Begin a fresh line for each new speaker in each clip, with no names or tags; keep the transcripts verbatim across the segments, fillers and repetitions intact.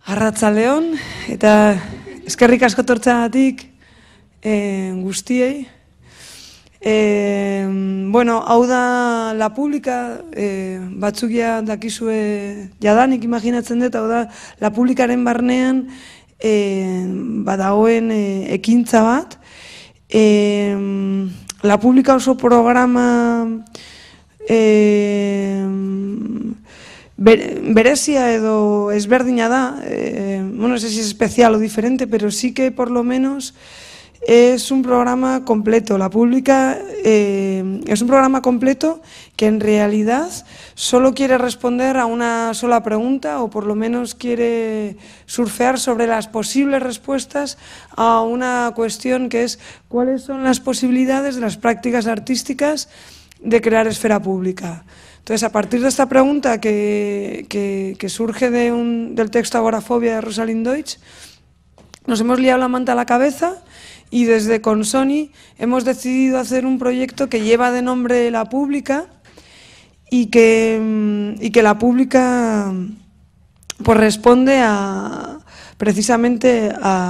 Arratsaldeon, eta eskerrik asko tortzeagatik eh, guztiei. Eh, bueno, hau da La Publica, eh, batzuk ja dakizue jadanik imaginatzen dut, hau da La Publicaren barnean eh, badagoen eh, ekintza bat. Eh, La Publica oso programa eh, berezia edo ezberdina da, eh, bueno, no sé si es especial o diferente, pero sí que por lo menos es un programa completo. La Publica eh, es un programa completo que en realidad solo quiere responder a una sola pregunta, o por lo menos quiere surfear sobre las posibles respuestas a una cuestión que es cuáles son las posibilidades de las prácticas artísticas de crear esfera pública. Entonces, a partir de esta pregunta que, que, que surge de un, del texto Agorafobia de Rosalind Deutsch, nos hemos liado la manta a la cabeza y desde Consoni hemos decidido hacer un proyecto que lleva de nombre La Publica y que, y que La Publica pues, responde a, precisamente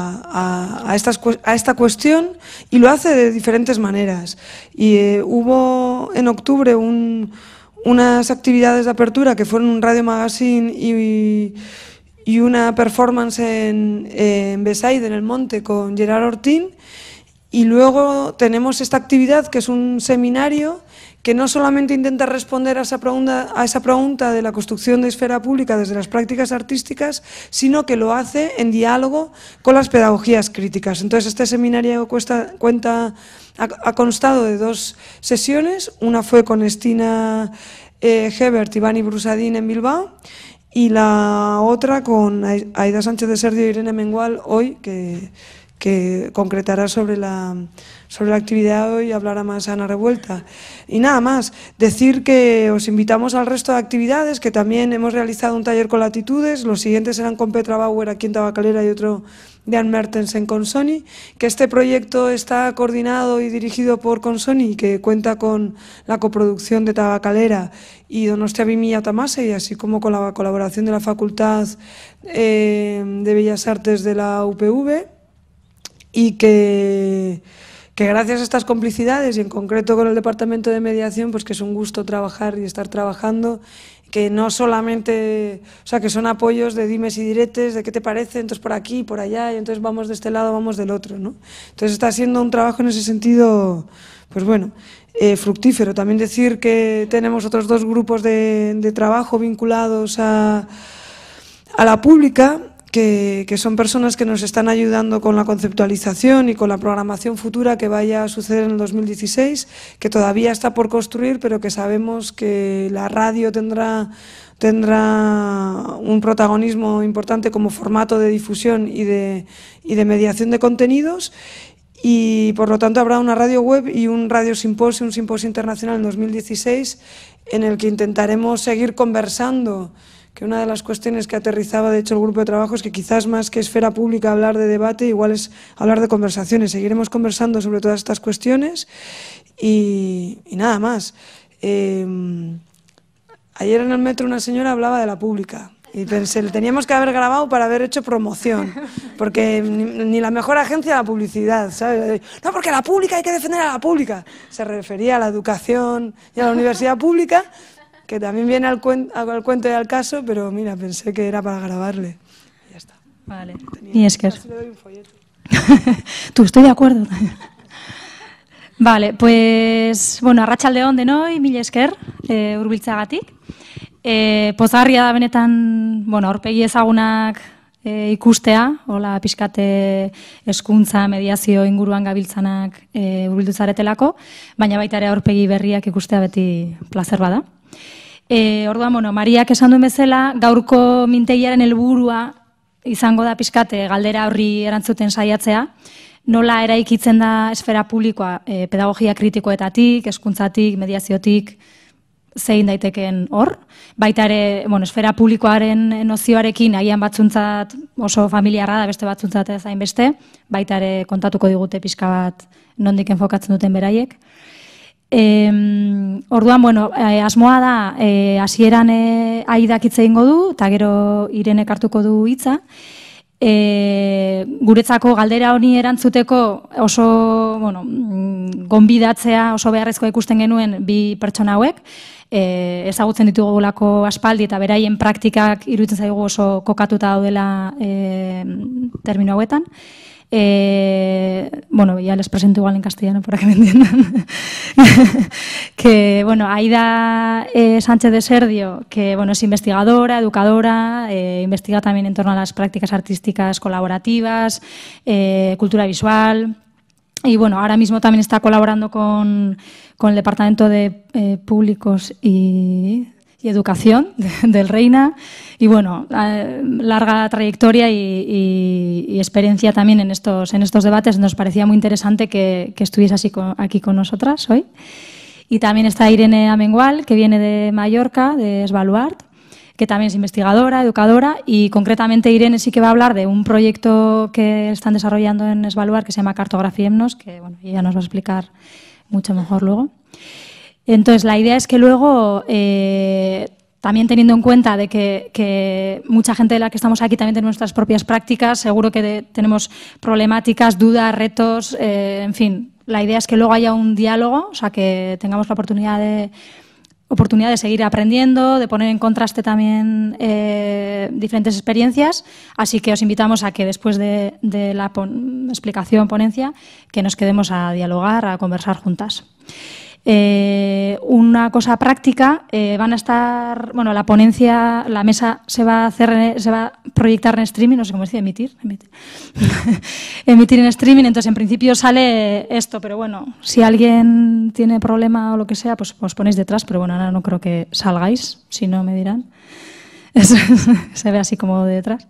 a, a, a, estas, a esta cuestión, y lo hace de diferentes maneras. Y eh, hubo en octubre un... unas actividades de apertura que fueron un radio magazine y, y una performance en, en Besaide, en el Monte, con Gerard Ortín, y luego tenemos esta actividad que es un seminario que no solamente intenta responder a esa pregunta, a esa pregunta de la construcción de esfera pública desde las prácticas artísticas, sino que lo hace en diálogo con las pedagogías críticas. Entonces, este seminario cuesta, cuenta, ha, ha constado de dos sesiones. Una fue con Estina eh, Hebert y Bani Brusadín en Bilbao, y la otra con Aida Sánchez de Serdio y Irene Mengual hoy, que, que concretará sobre la, sobre la actividad hoy y hablará más Ana Revuelta. Y nada más, decir que os invitamos al resto de actividades, que también hemos realizado un taller con Latitudes, los siguientes serán con Petra Bauer aquí en Tabacalera y otro de Ann Mertens en Consoni, que este proyecto está coordinado y dirigido por Consoni y que cuenta con la coproducción de Tabacalera y Donostia bi mila hamasei, así como con la colaboración de la Facultad eh, de Bellas Artes de la U P V, y que... que gracias a estas complicidades y en concreto con el Departamento de Mediación, pues que es un gusto trabajar y estar trabajando, que no solamente, o sea, que son apoyos de dimes y diretes, de qué te parece, entonces por aquí, por allá, y entonces vamos de este lado, vamos del otro, ¿no? Entonces está siendo un trabajo en ese sentido, pues bueno, eh, fructífero. También decir que tenemos otros dos grupos de, de trabajo vinculados a, a La Publica, Que, que son personas que nos están ayudando con la conceptualización y con la programación futura que vaya a suceder en el dos mil dieciséis, que todavía está por construir, pero que sabemos que la radio tendrá, tendrá un protagonismo importante como formato de difusión y de, y de mediación de contenidos, y por lo tanto habrá una radio web y un radio simposio, un simposio internacional en dos mil dieciséis, en el que intentaremos seguir conversando, que una de las cuestiones que aterrizaba de hecho el grupo de trabajo es que quizás más que esfera pública hablar de debate, igual es hablar de conversaciones. Seguiremos conversando sobre todas estas cuestiones y, y nada más. Eh, ayer en el metro una señora hablaba de La Publica y pensé, le teníamos que haber grabado para haber hecho promoción, porque ni, ni la mejor agencia de la publicidad, ¿sabes? No, porque La Publica hay que defender a La Publica. Se refería a la educación y a la universidad pública, que también viene al, cuen al cuento y al caso, pero mira, pensé que era para grabarle. Y ya está.
Vale. Y es que...
Casi le doy un folleto.
Tú, estoy de acuerdo. Vale, pues, bueno, arratsaldeon denoi, mila esker, e, hurbiltzeagatik. E, pozgarria da benetan, bueno, aurpegi ezagunak e, ikustea, hola pixkate hezkuntza, mediazio inguruan gabiltzanak e, hurbildu zaretelako, baina baita ere aurpegi berriak ikustea beti plazer bada. E, orduan, bueno, Mariak esan duen bezala, gaurko mintegiaren helburua izango da pixkate galdera horri erantzuten saiatzea, nola eraikitzen da esfera publikoa e, pedagogia kritikoetatik, hezkuntzatik, mediaziotik, zein daitekeen hor. Baita ere, bueno, esfera publikoaren nozioarekin agian batzuntzat oso familiarra da, beste batzuntzat ez hainbeste, baita ere kontatuko digute pixka bat nondik enfokatzen duten beraiek. E, orduan, bueno, e, asmoa da, e, hasieran e, Aidak hitz egingo du, eta gero Irenek hartuko du hitza. E, guretzako galdera honi erantzuteko oso, bueno, gonbidatzea oso beharrezkoa ikusten genuen bi pertsona hauek, e, ezagutzen ditugulako aspaldi eta beraien praktikak iruditzen zaigu oso kokatuta daudela e, termino hauetan. Eh, bueno, ya les presento igual en castellano para que me entiendan. que, bueno, Aida eh, Sánchez de Serdio, que, bueno, es investigadora, educadora, eh, investiga también en torno a las prácticas artísticas colaborativas, eh, cultura visual. Y, bueno, ahora mismo también está colaborando con, con el Departamento de eh, Públicos y... y Educación del Reina, y bueno, larga trayectoria y, y, y experiencia también en estos, en estos debates. Nos parecía muy interesante que, que estuviese así con, aquí con nosotras hoy. Y también está Irene Amengual, que viene de Mallorca, de Svalbard, que también es investigadora, educadora, y concretamente Irene sí que va a hablar de un proyecto que están desarrollando en Svalbard que se llama Cartografía Himnos, que bueno, ella nos va a explicar mucho mejor luego. Entonces, la idea es que luego, eh, también teniendo en cuenta de que, que mucha gente de la que estamos aquí también tiene nuestras propias prácticas, seguro que de, tenemos problemáticas, dudas, retos, eh, en fin. La idea es que luego haya un diálogo, o sea, que tengamos la oportunidad de, oportunidad de seguir aprendiendo, de poner en contraste también eh, diferentes experiencias. Así que os invitamos a que después de, de la pon- explicación, ponencia, que nos quedemos a dialogar, a conversar juntas. Eh, una cosa práctica, eh, van a estar, bueno, la ponencia, la mesa se va a hacer, se va a proyectar en streaming, no sé cómo decir, emitir, emitir, emitir en streaming, entonces en principio sale esto, pero bueno, si alguien tiene problema o lo que sea, pues os ponéis detrás, pero bueno, ahora no creo que salgáis, si no me dirán, se ve así como de detrás.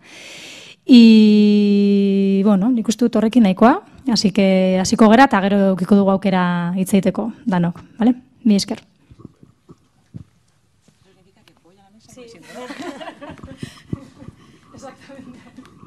Y, bueno, nik uste dut horrekin nahikoa, así que hasiko gera eta gero edukiko dugu aukera hitz egiteko danok, vale? Mi esker. Exactamente.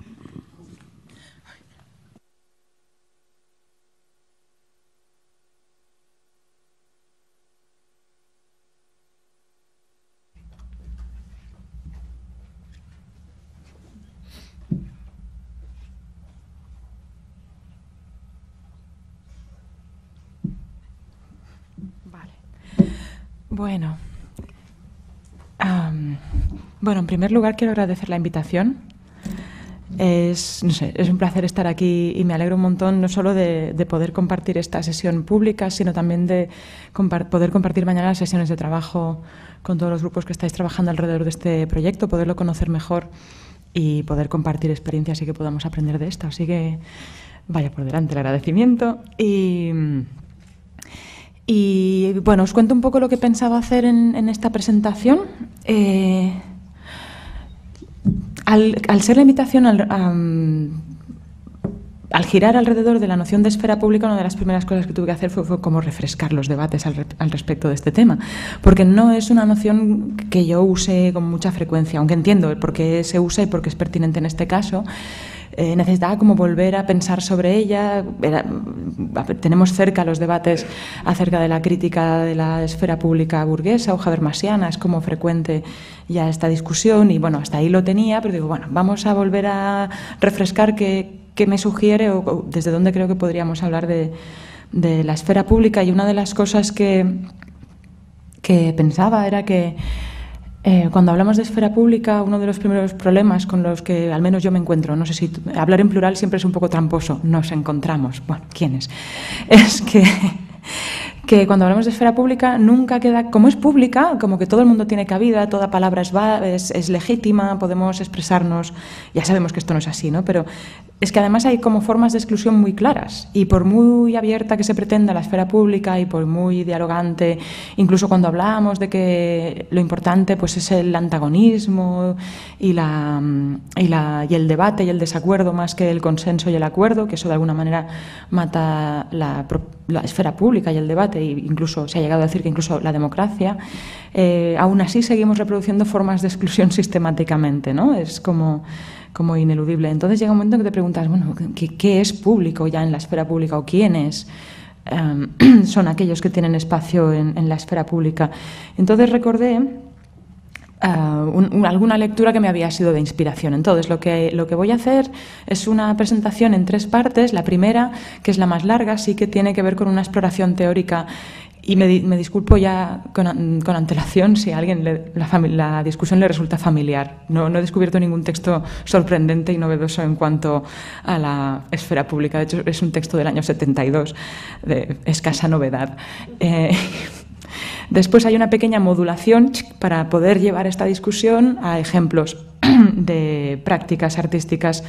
Bueno, um, bueno, en primer lugar quiero agradecer la invitación. Es, no sé, es un placer estar aquí y me alegro un montón no solo de, de poder compartir esta sesión pública, sino también de compar- poder compartir mañana las sesiones de trabajo con todos los grupos que estáis trabajando alrededor de este proyecto, poderlo conocer mejor y poder compartir experiencias y que podamos aprender de esto. Así que vaya por delante el agradecimiento. Y... Y bueno, os cuento un poco lo que pensaba hacer en, en esta presentación. Eh, al, al ser la invitación, al, um, al girar alrededor de la noción de esfera pública, una de las primeras cosas que tuve que hacer fue, fue como refrescar los debates al, al respecto de este tema, porque no es una noción que yo use con mucha frecuencia, aunque entiendo por qué se usa y por qué es pertinente en este caso. Eh, necesitaba como volver a pensar sobre ella. Era, tenemos cerca los debates acerca de la crítica de la esfera pública burguesa o habermasiana, es como frecuente ya esta discusión y bueno, hasta ahí lo tenía, pero digo, bueno, vamos a volver a refrescar qué, qué me sugiere o, o desde dónde creo que podríamos hablar de, de la esfera pública. Y una de las cosas que, que pensaba era que Eh, cuando hablamos de esfera pública, uno de los primeros problemas con los que al menos yo me encuentro, no sé si hablar en plural siempre es un poco tramposo, nos encontramos, bueno, ¿quiénes? Es que, que cuando hablamos de esfera pública nunca queda, como es pública, como que todo el mundo tiene cabida, toda palabra es, va, es, es legítima, podemos expresarnos, ya sabemos que esto no es así, ¿no? Pero es que además hay como formas de exclusión muy claras y por muy abierta que se pretenda la esfera pública y por muy dialogante, incluso cuando hablamos de que lo importante pues es el antagonismo y, la, y, la, y el debate y el desacuerdo más que el consenso y el acuerdo, que eso de alguna manera mata la, la esfera pública y el debate, e incluso se ha llegado a decir que incluso la democracia, eh, aún así seguimos reproduciendo formas de exclusión sistemáticamente, ¿no? Es como... como ineludible. Entonces llega un momento en que te preguntas, bueno, ¿qué, qué es público ya en la esfera pública o quién es eh, son aquellos que tienen espacio en, en la esfera pública. Entonces recordé Uh, un, un, alguna lectura que me había sido de inspiración. Entonces, lo que, lo que voy a hacer es una presentación en tres partes. La primera, que es la más larga, sí que tiene que ver con una exploración teórica, y me, me disculpo ya con, con antelación si a alguien le, la, la discusión le resulta familiar. No, no he descubierto ningún texto sorprendente y novedoso en cuanto a la esfera pública. De hecho, es un texto del año setenta y dos, de escasa novedad. Eh, Después hay una pequeña modulación para poder llevar esta discusión a ejemplos de prácticas artísticas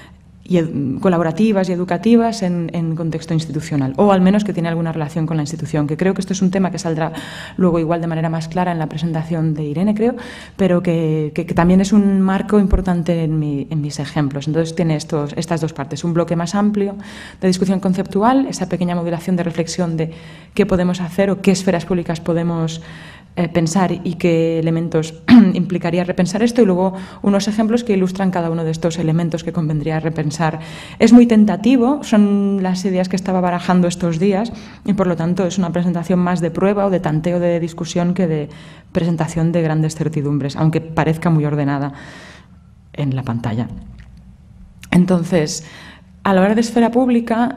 y colaborativas y educativas en, en contexto institucional, o al menos que tiene alguna relación con la institución, que creo que esto es un tema que saldrá luego igual de manera más clara en la presentación de Irene, creo, pero que, que, que también es un marco importante en, mi, en mis ejemplos. Entonces tiene estos, estas dos partes, un bloque más amplio de discusión conceptual, esa pequeña modulación de reflexión de qué podemos hacer o qué esferas públicas podemos Eh, pensar y qué elementos implicaría repensar esto, y luego unos ejemplos que ilustran cada uno de estos elementos que convendría repensar. Es muy tentativo, son las ideas que estaba barajando estos días, y por lo tanto es una presentación más de prueba o de tanteo de discusión que de presentación de grandes certidumbres, aunque parezca muy ordenada en la pantalla. Entonces, a la hora de esfera pública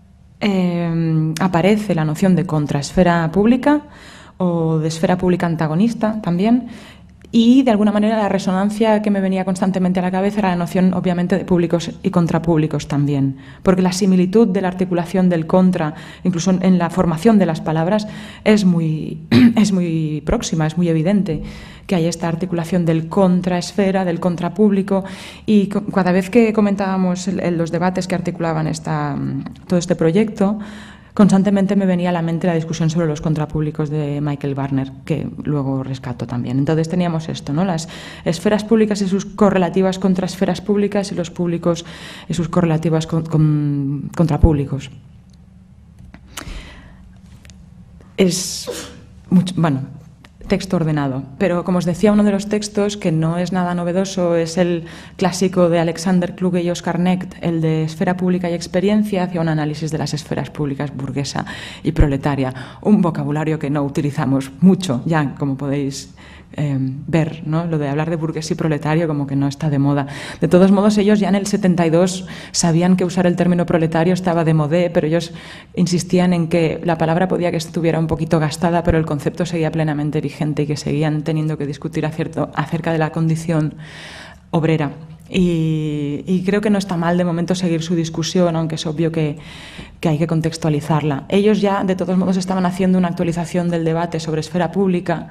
eh, aparece la noción de contraesfera pública o de esfera pública antagonista también, y de alguna manera la resonancia que me venía constantemente a la cabeza era la noción obviamente de públicos y contrapúblicos también, porque la similitud de la articulación del contra, incluso en la formación de las palabras, es muy, es muy próxima, es muy evidente que hay esta articulación del contraesfera, del contrapúblico, y cada vez que comentábamos los debates que articulaban esta, todo este proyecto, constantemente me venía a la mente la discusión sobre los contrapúblicos de Michael Barner, que luego rescato también. Entonces teníamos esto, ¿no? Las esferas públicas y sus correlativas contra esferas públicas, y los públicos y sus correlativas con, con, contrapúblicos. Es mucho, bueno, texto ordenado, pero como os decía, uno de los textos que no es nada novedoso es el clásico de Alexander Kluge y Oscar Necht, el de Esfera Pública y Experiencia, hacia un análisis de las esferas públicas burguesa y proletaria, un vocabulario que no utilizamos mucho ya, como podéis eh, ver, ¿no? Lo de hablar de burgués y proletario como que no está de moda. De todos modos, ellos ya en el setenta y dos sabían que usar el término proletario estaba de modé, pero ellos insistían en que la palabra podía que estuviera un poquito gastada, pero el concepto seguía plenamente vigente y que seguían teniendo que discutir acierto, acerca de la condición obrera. Y, y creo que no está mal de momento seguir su discusión, aunque es obvio que, que hay que contextualizarla. Ellos ya, de todos modos, estaban haciendo una actualización del debate sobre esfera pública,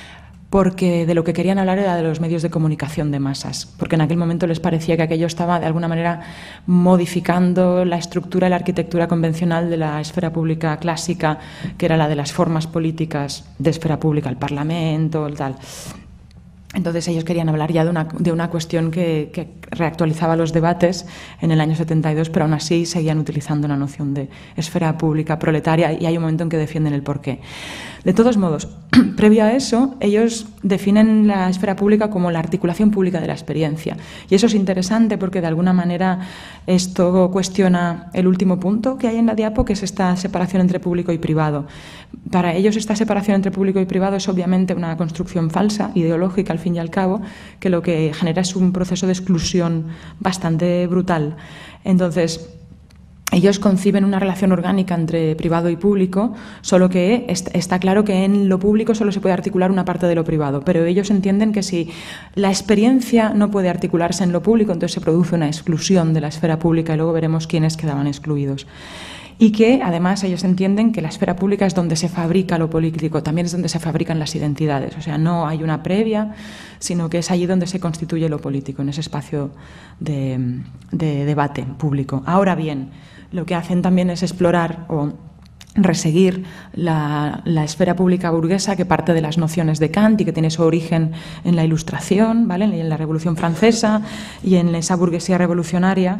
porque de lo que querían hablar era de los medios de comunicación de masas, porque en aquel momento les parecía que aquello estaba de alguna manera modificando la estructura y la arquitectura convencional de la esfera pública clásica, que era la de las formas políticas de esfera pública, el Parlamento, el tal. Entonces ellos querían hablar ya de una, de una cuestión que, que reactualizaba los debates en el año setenta y dos, pero aún así seguían utilizando la noción de esfera pública proletaria, y hay un momento en que defienden el porqué. De todos modos, previo a eso, ellos definen la esfera pública como la articulación pública de la experiencia. Y eso es interesante porque de alguna manera esto cuestiona el último punto que hay en la diapo, que es esta separación entre público y privado. Para ellos esta separación entre público y privado es obviamente una construcción falsa, ideológica al fin y al cabo, que lo que genera es un proceso de exclusión bastante brutal. Entonces, ellos conciben una relación orgánica entre privado y público, solo que está claro que en lo público solo se puede articular una parte de lo privado, pero ellos entienden que si la experiencia no puede articularse en lo público, entonces se produce una exclusión de la esfera pública, y luego veremos quiénes quedaban excluidos. Y que, además, ellos entienden que la esfera pública es donde se fabrica lo político, también es donde se fabrican las identidades. O sea, no hay una previa, sino que es allí donde se constituye lo político, en ese espacio de, de debate público. Ahora bien, lo que hacen también es explorar o reseguir la, la esfera pública burguesa, que parte de las nociones de Kant y que tiene su origen en la Ilustración, ¿vale? En la Revolución Francesa y en esa burguesía revolucionaria,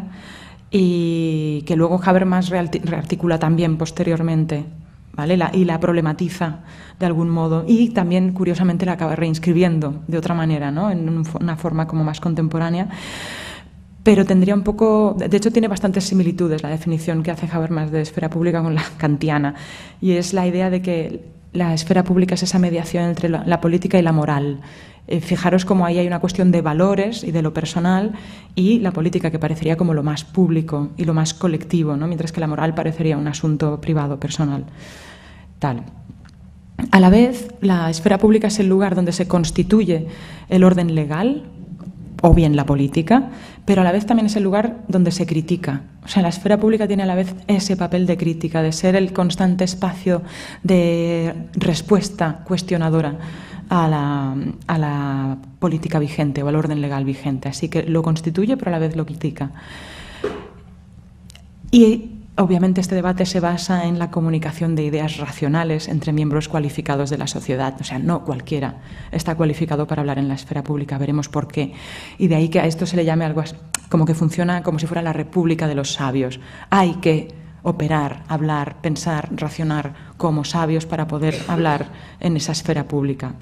y que luego Habermas rearticula también posteriormente, ¿vale? La, y la problematiza de algún modo, y también curiosamente la acaba reinscribiendo de otra manera, ¿no? En un, una forma como más contemporánea. pero tendría un poco, de hecho tiene bastantes similitudes la definición que hace Habermas de esfera pública con la kantiana, y es la idea de que la esfera pública es esa mediación entre la, la política y la moral. Eh, fijaros cómo ahí hay una cuestión de valores y de lo personal, y la política que parecería como lo más público y lo más colectivo, ¿no? Mientras que la moral parecería un asunto privado, personal. Tal. A la vez, la esfera pública es el lugar donde se constituye el orden legal, o bien la política, pero a la vez también es el lugar donde se critica. O sea, la esfera pública tiene a la vez ese papel de crítica, de ser el constante espacio de respuesta cuestionadora a la, a la política vigente o al orden legal vigente. Así que lo constituye, pero a la vez lo critica. Y obviamente este debate se basa en la comunicación de ideas racionales entre miembros cualificados de la sociedad. O sea, no cualquiera está cualificado para hablar en la esfera pública, veremos por qué. Y de ahí que a esto se le llame algo como que funciona como si fuera la república de los sabios. Hay que operar, hablar, pensar, racionar como sabios para poder hablar en esa esfera pública.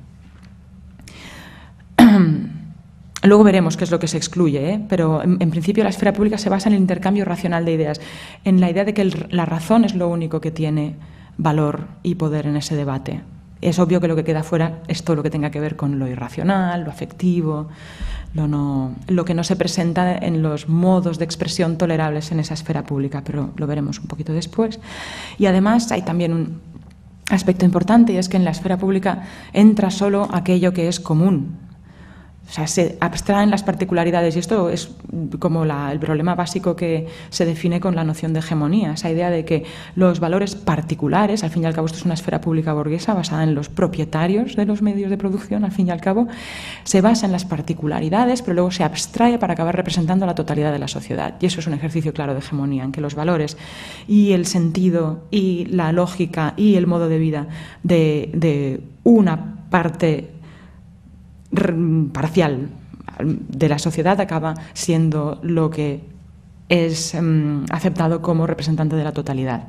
Luego veremos qué es lo que se excluye, ¿eh? Pero en, en principio la esfera pública se basa en el intercambio racional de ideas, en la idea de que el, la razón es lo único que tiene valor y poder en ese debate. Es obvio que lo que queda fuera es todo lo que tenga que ver con lo irracional, lo afectivo, lo, no, lo que no se presenta en los modos de expresión tolerables en esa esfera pública, pero lo veremos un poquito después. Y además hay también un aspecto importante, y es que en la esfera pública entra solo aquello que es común. O sea, se abstraen las particularidades, y esto es como la, el problema básico que se define con la noción de hegemonía, esa idea de que los valores particulares, al fin y al cabo esto es una esfera pública burguesa basada en los propietarios de los medios de producción, al fin y al cabo, se basa en las particularidades, pero luego se abstrae para acabar representando la totalidad de la sociedad. Y eso es un ejercicio claro de hegemonía, en que los valores y el sentido y la lógica y el modo de vida de, de una parte parcial de la sociedad acaba siendo lo que es um, aceptado como representante de la totalidad.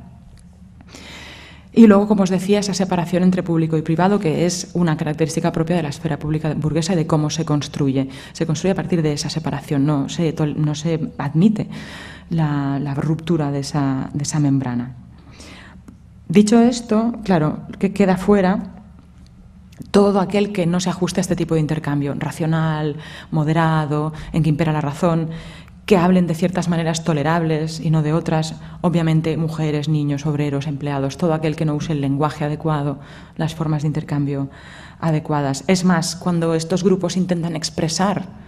Y luego, como os decía, esa separación entre público y privado, que es una característica propia de la esfera pública burguesa y de cómo se construye. Se construye a partir de esa separación, no se, no se admite la, la ruptura de esa, de esa membrana. Dicho esto, claro, ¿qué queda fuera? Todo aquel que no se ajuste a este tipo de intercambio racional, moderado, en que impera la razón, que hablen de ciertas maneras tolerables y no de otras, obviamente mujeres, niños, obreros, empleados, todo aquel que no use el lenguaje adecuado, las formas de intercambio adecuadas. Es más, cuando estos grupos intentan expresar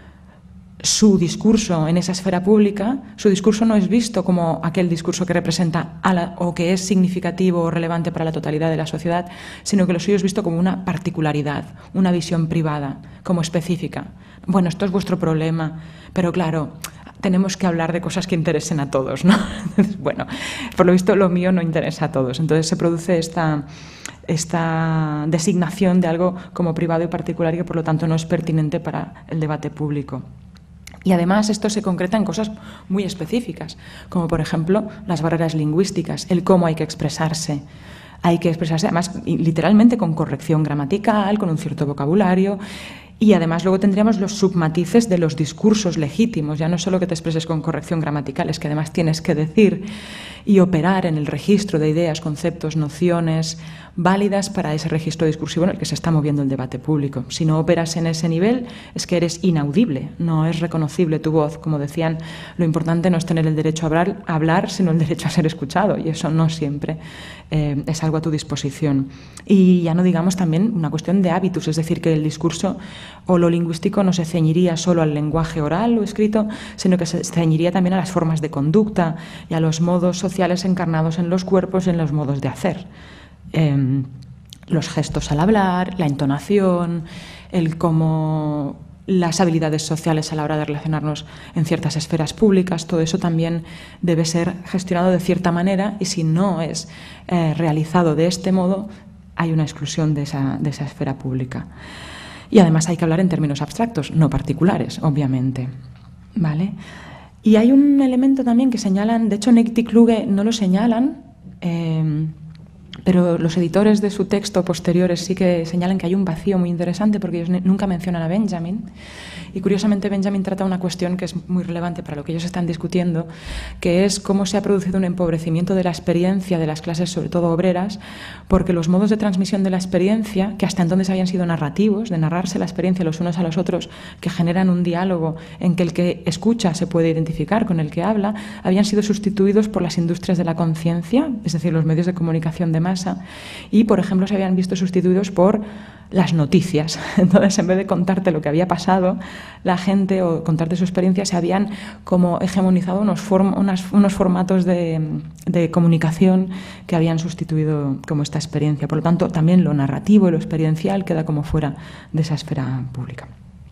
su discurso en esa esfera pública, su discurso no es visto como aquel discurso que representa a la, o que es significativo o relevante para la totalidad de la sociedad, sino que lo suyo es visto como una particularidad, una visión privada, como específica. Bueno, esto es vuestro problema, pero claro, tenemos que hablar de cosas que interesen a todos, ¿no? Bueno, por lo visto lo mío no interesa a todos, entonces se produce esta, esta designación de algo como privado y particular y que por lo tanto no es pertinente para el debate público. Y además esto se concreta en cosas muy específicas, como por ejemplo las barreras lingüísticas, el cómo hay que expresarse. Hay que expresarse además literalmente con corrección gramatical, con un cierto vocabulario. Y además luego tendríamos los submatices de los discursos legítimos, ya no solo que te expreses con corrección gramatical, es que además tienes que decir y operar en el registro de ideas, conceptos, nociones válidas para ese registro discursivo en el que se está moviendo el debate público. Si no operas en ese nivel, es que eres inaudible, no es reconocible tu voz. Como decían, lo importante no es tener el derecho a hablar, a hablar sino el derecho a ser escuchado, y eso no siempre eh, es algo a tu disposición. Y ya no digamos también una cuestión de hábitos, es decir, que el discurso o lo lingüístico no se ceñiría solo al lenguaje oral o escrito, sino que se ceñiría también a las formas de conducta y a los modos sociales encarnados en los cuerpos y en los modos de hacer. Eh, los gestos al hablar, la entonación, el cómo las habilidades sociales a la hora de relacionarnos en ciertas esferas públicas, todo eso también debe ser gestionado de cierta manera, y si no es eh, realizado de este modo, hay una exclusión de esa, de esa esfera pública. Y además hay que hablar en términos abstractos, no particulares, obviamente. ¿Vale? Y hay un elemento también que señalan, de hecho Necht y Kluge no lo señalan, eh, Pero los editores de su texto posteriores sí que señalan que hay un vacío muy interesante porque ellos nunca mencionan a Benjamin. Y curiosamente Benjamin trata una cuestión que es muy relevante para lo que ellos están discutiendo, que es cómo se ha producido un empobrecimiento de la experiencia de las clases, sobre todo obreras, porque los modos de transmisión de la experiencia, que hasta entonces habían sido narrativos, de narrarse la experiencia los unos a los otros, que generan un diálogo en que el que escucha se puede identificar con el que habla, habían sido sustituidos por las industrias de la conciencia, es decir, los medios de comunicación de masa, y, por ejemplo, se habían visto sustituidos por las noticias. Entonces, en vez de contarte lo que había pasado, la gente, o contarte su experiencia, se habían como hegemonizado unos, form, unas, unos formatos de, de comunicación que habían sustituido como esta experiencia. Por lo tanto, también lo narrativo y lo experiencial queda como fuera de esa esfera pública.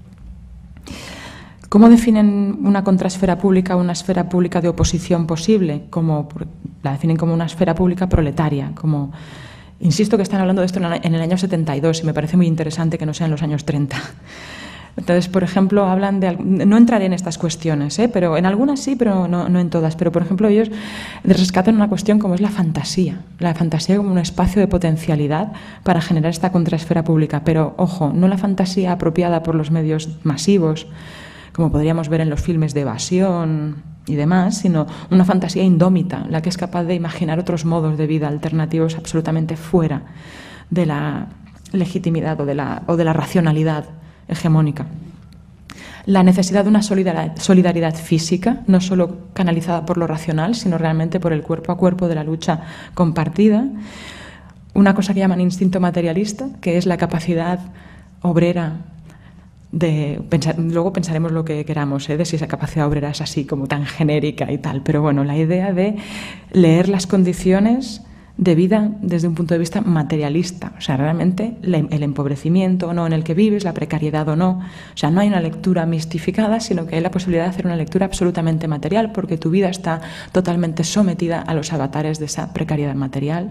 ¿Cómo definen una contraesfera pública o una esfera pública de oposición posible? Como, la definen como una esfera pública proletaria, como... Insisto que están hablando de esto en el año setenta y dos y me parece muy interesante que no sean los años treinta. Entonces, por ejemplo, hablan de... No entraré en estas cuestiones, ¿eh? Pero en algunas sí, pero no, no en todas. Pero, por ejemplo, ellos rescatan una cuestión como es la fantasía. La fantasía como un espacio de potencialidad para generar esta contraesfera pública. Pero, ojo, no la fantasía apropiada por los medios masivos, como podríamos ver en los filmes de evasión y demás, sino una fantasía indómita, la que es capaz de imaginar otros modos de vida alternativos absolutamente fuera de la legitimidad o de la, o de la racionalidad hegemónica. La necesidad de una solidaridad, solidaridad física, no solo canalizada por lo racional, sino realmente por el cuerpo a cuerpo de la lucha compartida. Una cosa que llaman instinto materialista, que es la capacidad obrera de pensar, luego pensaremos lo que queramos, ¿eh? De si esa capacidad obrera es así como tan genérica y tal, pero bueno, la idea de leer las condiciones de vida desde un punto de vista materialista, o sea, realmente el empobrecimiento o no en el que vives, la precariedad o no, o sea, no hay una lectura mistificada, sino que hay la posibilidad de hacer una lectura absolutamente material, porque tu vida está totalmente sometida a los avatares de esa precariedad material.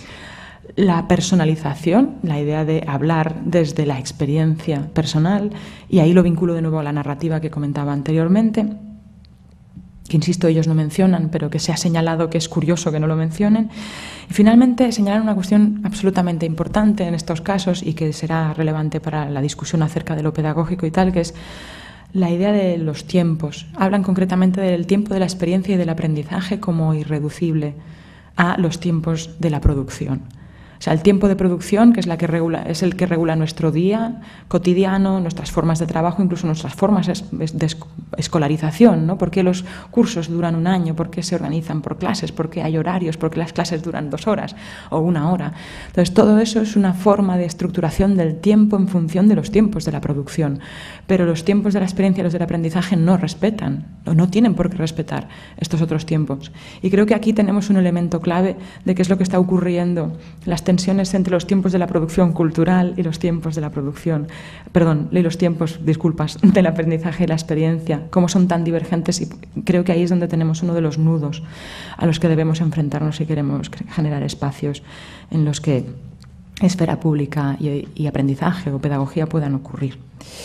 La personalización, la idea de hablar desde la experiencia personal, y ahí lo vinculo de nuevo a la narrativa que comentaba anteriormente, que insisto, ellos no mencionan, pero que se ha señalado que es curioso que no lo mencionen. Y finalmente señalan una cuestión absolutamente importante en estos casos y que será relevante para la discusión acerca de lo pedagógico y tal, que es la idea de los tiempos. Hablan concretamente del tiempo de la experiencia y del aprendizaje como irreducible a los tiempos de la producción. O sea, el tiempo de producción, que es, la que regula, es el que regula nuestro día cotidiano, nuestras formas de trabajo, incluso nuestras formas de escolarización, ¿no? ¿Por qué los cursos duran un año? ¿Por qué se organizan por clases? ¿Por qué hay horarios? ¿Por qué las clases duran dos horas o una hora? Entonces, todo eso es una forma de estructuración del tiempo en función de los tiempos de la producción. Pero los tiempos de la experiencia y los del aprendizaje no respetan, o no tienen por qué respetar estos otros tiempos. Y creo que aquí tenemos un elemento clave de qué es lo que está ocurriendo, las tensiones entre los tiempos de la producción cultural y los tiempos de la producción, perdón, y los tiempos, disculpas, del aprendizaje y la experiencia, cómo son tan divergentes, y creo que ahí es donde tenemos uno de los nudos a los que debemos enfrentarnos si queremos generar espacios en los que esfera pública y, y aprendizaje o pedagogía puedan ocurrir.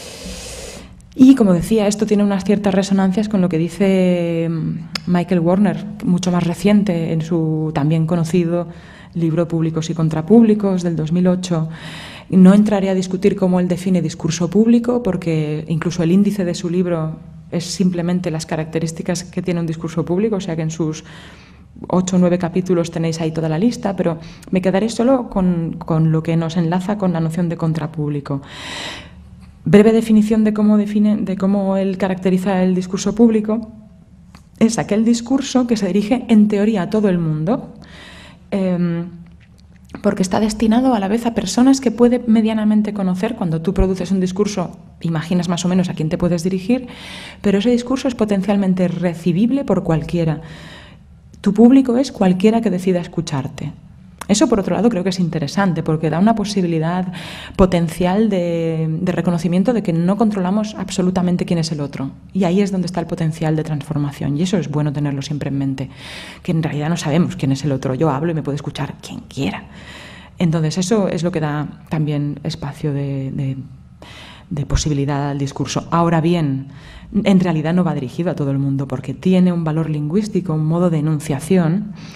Y, como decía, esto tiene unas ciertas resonancias con lo que dice Michael Warner, mucho más reciente, en su también conocido libro Públicos y Contrapúblicos del dos mil ocho. No entraré a discutir cómo él define discurso público, porque incluso el índice de su libro es simplemente las características que tiene un discurso público, o sea que en sus ocho o nueve capítulos tenéis ahí toda la lista, pero me quedaré solo con, con lo que nos enlaza con la noción de contrapúblico. Breve definición de cómo, define, de cómo él caracteriza el discurso público. Es aquel discurso que se dirige en teoría a todo el mundo, eh, porque está destinado a la vez a personas que puede medianamente conocer. Cuando tú produces un discurso, imaginas más o menos a quién te puedes dirigir, pero ese discurso es potencialmente recibible por cualquiera. Tu público es cualquiera que decida escucharte. Eso, por otro lado, creo que es interesante porque da una posibilidad potencial de, de reconocimiento de que no controlamos absolutamente quién es el otro. Y ahí es donde está el potencial de transformación. Y eso es bueno tenerlo siempre en mente, que en realidad no sabemos quién es el otro. Yo hablo y me puede escuchar quien quiera. Entonces, eso es lo que da también espacio de, de, de posibilidad al discurso. Ahora bien, en realidad no va dirigido a todo el mundo porque tiene un valor lingüístico, un modo de enunciación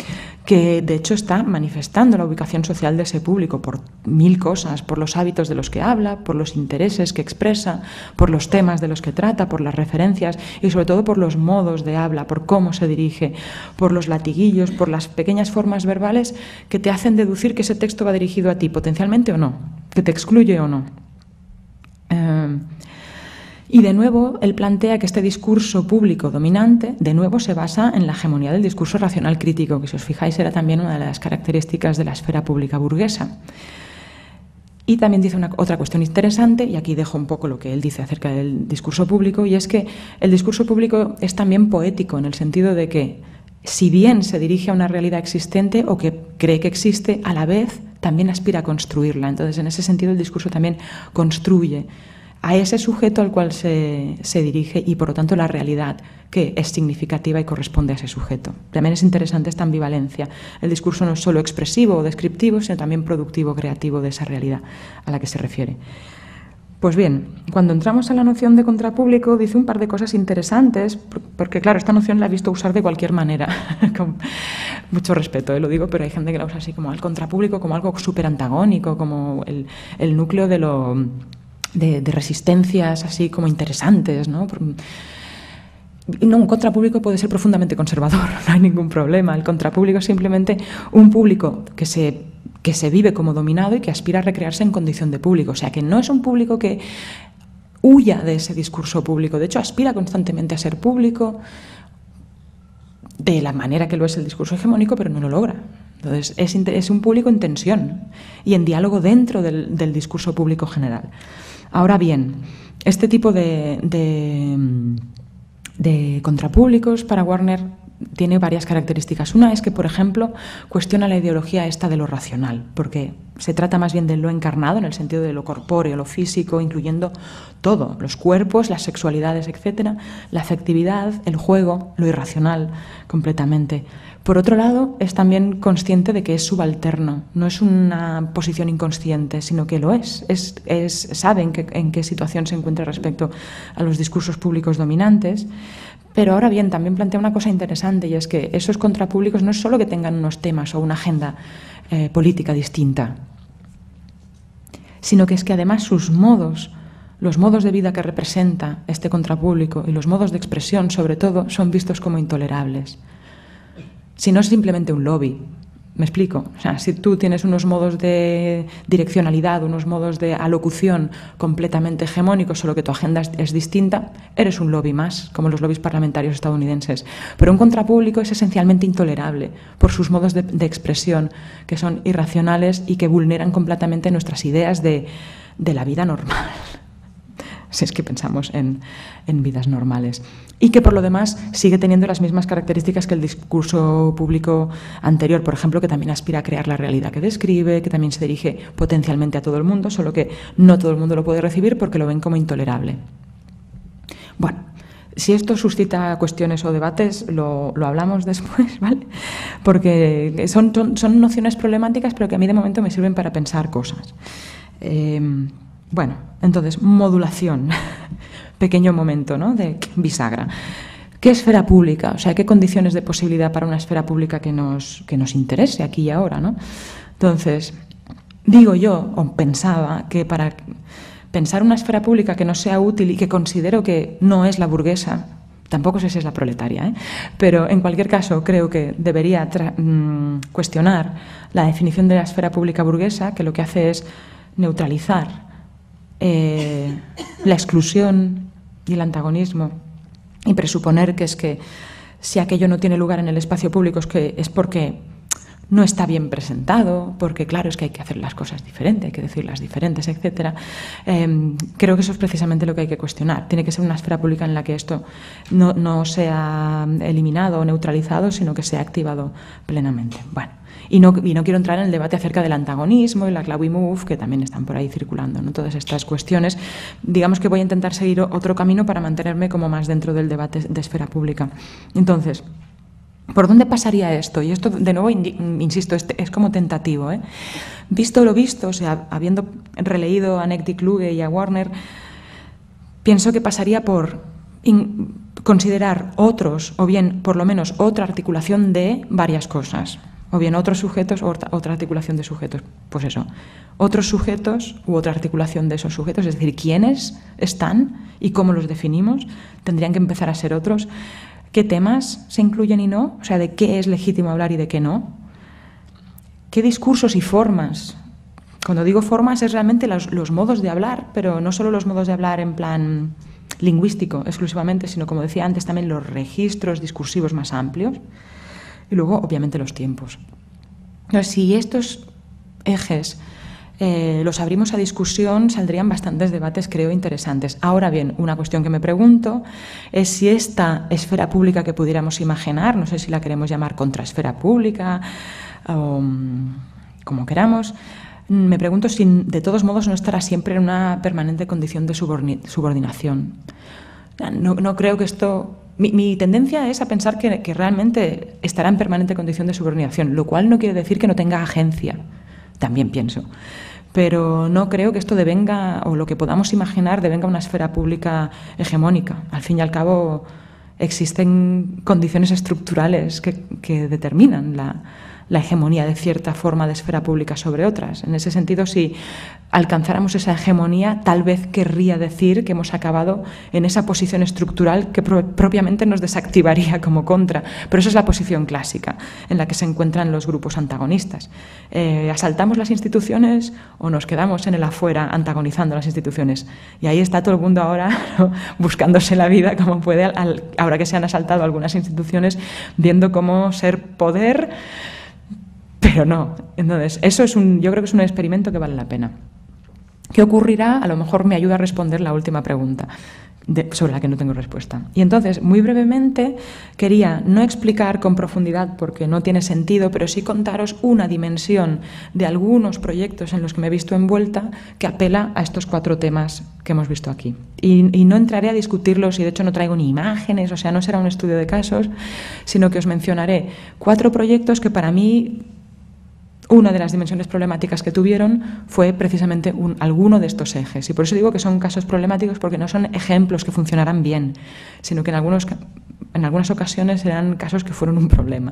que de hecho está manifestando la ubicación social de ese público por mil cosas, por los hábitos de los que habla, por los intereses que expresa, por los temas de los que trata, por las referencias y sobre todo por los modos de habla, por cómo se dirige, por los latiguillos, por las pequeñas formas verbales que te hacen deducir que ese texto va dirigido a ti potencialmente o no, que te excluye o no. Eh, Y de nuevo, él plantea que este discurso público dominante, de nuevo, se basa en la hegemonía del discurso racional crítico, que si os fijáis era también una de las características de la esfera pública burguesa. Y también dice una, otra cuestión interesante, y aquí dejo un poco lo que él dice acerca del discurso público, y es que el discurso público es también poético, en el sentido de que, si bien se dirige a una realidad existente o que cree que existe, a la vez también aspira a construirla. Entonces, en ese sentido, el discurso también construye a ese sujeto al cual se, se dirige y, por lo tanto, la realidad que es significativa y corresponde a ese sujeto. También es interesante esta ambivalencia. El discurso no es solo expresivo o descriptivo, sino también productivo, creativo de esa realidad a la que se refiere. Pues bien, cuando entramos a la noción de contrapúblico, dice un par de cosas interesantes, porque, claro, esta noción la he visto usar de cualquier manera, con mucho respeto, ¿eh? Lo digo, pero hay gente que la usa así como el contrapúblico, como algo súper antagónico, como el, el núcleo de lo... De, de resistencias así como interesantes, ¿no? No, un contrapúblico puede ser profundamente conservador, no hay ningún problema. El contrapúblico es simplemente un público que se, que se vive como dominado y que aspira a recrearse en condición de público. O sea, que no es un público que huya de ese discurso público. De hecho, aspira constantemente a ser público de la manera que lo es el discurso hegemónico, pero no lo logra. Entonces, es, es un público en tensión y en diálogo dentro del, del discurso público general. Ahora bien, este tipo de, de, de contrapúblicos para Warner tiene varias características. Una es que, por ejemplo, cuestiona la ideología esta de lo racional, porque se trata más bien de lo encarnado, en el sentido de lo corpóreo, lo físico, incluyendo todo, los cuerpos, las sexualidades, etcétera, la afectividad, el juego, lo irracional, completamente. Por otro lado, es también consciente de que es subalterno, no es una posición inconsciente, sino que lo es. es, es sabe en qué, en qué situación se encuentra respecto a los discursos públicos dominantes. Pero ahora bien, también plantea una cosa interesante, y es que esos contrapúblicos no es solo que tengan unos temas o una agenda eh, política distinta, sino que es que además sus modos, los modos de vida que representa este contrapúblico y los modos de expresión, sobre todo, son vistos como intolerables. Si no es simplemente un lobby, ¿me explico? O sea, si tú tienes unos modos de direccionalidad, unos modos de alocución completamente hegemónicos, solo que tu agenda es, es distinta, eres un lobby más, como los lobbies parlamentarios estadounidenses. Pero un contrapúblico es esencialmente intolerable por sus modos de, de expresión, que son irracionales y que vulneran completamente nuestras ideas de, de la vida normal. Si es que pensamos en, en vidas normales. Y que, por lo demás, sigue teniendo las mismas características que el discurso público anterior, por ejemplo, que también aspira a crear la realidad que describe, que también se dirige potencialmente a todo el mundo, solo que no todo el mundo lo puede recibir porque lo ven como intolerable. Bueno, si esto suscita cuestiones o debates, lo, lo hablamos después, ¿vale? Porque son, son, son nociones problemáticas, pero que a mí de momento me sirven para pensar cosas. Eh, Bueno, entonces, modulación, pequeño momento, ¿no?, de bisagra. ¿Qué esfera pública? O sea, ¿qué condiciones de posibilidad para una esfera pública que nos, que nos interese aquí y ahora, ¿no? Entonces, digo yo, o pensaba, que para pensar una esfera pública que nos sea útil y que considero que no es la burguesa, tampoco sé si es la proletaria, ¿eh? Pero en cualquier caso creo que debería mmm, cuestionar la definición de la esfera pública burguesa, que lo que hace es neutralizar Eh, la exclusión y el antagonismo y presuponer que es que si aquello no tiene lugar en el espacio público es que es porque no está bien presentado, porque claro, es que hay que hacer las cosas diferentes, hay que decirlas diferentes, etcétera. Eh, creo que eso es precisamente lo que hay que cuestionar. Tiene que ser una esfera pública en la que esto no, no sea eliminado o neutralizado, sino que sea activado plenamente. Bueno, y no, y no quiero entrar en el debate acerca del antagonismo y la Chloe Move, que también están por ahí circulando, ¿no? Todas estas cuestiones. Digamos que voy a intentar seguir otro camino para mantenerme como más dentro del debate de esfera pública. Entonces, ¿por dónde pasaría esto? Y esto, de nuevo, insisto, es como tentativo, ¿eh? Visto lo visto, o sea, habiendo releído a Necti Kluge y a Warner, pienso que pasaría por considerar otros, o bien, por lo menos, otra articulación de varias cosas. o bien otros sujetos o otra articulación de sujetos. Pues eso, otros sujetos u otra articulación de esos sujetos, es decir, quiénes están y cómo los definimos, tendrían que empezar a ser otros. ¿Qué temas se incluyen y no? O sea, ¿de qué es legítimo hablar y de qué no? ¿Qué discursos y formas? Cuando digo formas es realmente los, los modos de hablar, pero no solo los modos de hablar en plan lingüístico exclusivamente, sino, como decía antes, también los registros discursivos más amplios. Y luego, obviamente, los tiempos. Entonces, si estos ejes eh, los abrimos a discusión, saldrían bastantes debates, creo, interesantes. Ahora bien, una cuestión que me pregunto es si esta esfera pública que pudiéramos imaginar, no sé si la queremos llamar contraesfera pública o como queramos, me pregunto si de todos modos no estará siempre en una permanente condición de subordinación. No, no creo que esto... Mi, mi tendencia es a pensar que, que realmente estará en permanente condición de subordinación, lo cual no quiere decir que no tenga agencia, también pienso. Pero no creo que esto devenga, o lo que podamos imaginar, devenga una esfera pública hegemónica. Al fin y al cabo, existen condiciones estructurales que, que determinan la, la hegemonía de cierta forma de esfera pública sobre otras. En ese sentido, si alcanzáramos esa hegemonía, tal vez querría decir que hemos acabado en esa posición estructural que pro propiamente nos desactivaría como contra. Pero esa es la posición clásica en la que se encuentran los grupos antagonistas. Eh, ¿Asaltamos las instituciones o nos quedamos en el afuera antagonizando las instituciones? Y ahí está todo el mundo ahora, ¿no?, buscándose la vida como puede, al, ahora que se han asaltado algunas instituciones, viendo cómo ser poder, pero no. Entonces, eso es un, yo creo que es un experimento que vale la pena. ¿Qué ocurrirá? A lo mejor me ayuda a responder la última pregunta, de, sobre la que no tengo respuesta. Y entonces, muy brevemente, quería no explicar con profundidad porque no tiene sentido, pero sí contaros una dimensión de algunos proyectos en los que me he visto envuelta que apela a estos cuatro temas que hemos visto aquí. Y, y no entraré a discutirlos, y de hecho no traigo ni imágenes, o sea, no será un estudio de casos, sino que os mencionaré cuatro proyectos que para mí... Una de las dimensiones problemáticas que tuvieron fue precisamente un, alguno de estos ejes. Y por eso digo que son casos problemáticos, porque no son ejemplos que funcionarán bien, sino que en, algunos, en algunas ocasiones eran casos que fueron un problema.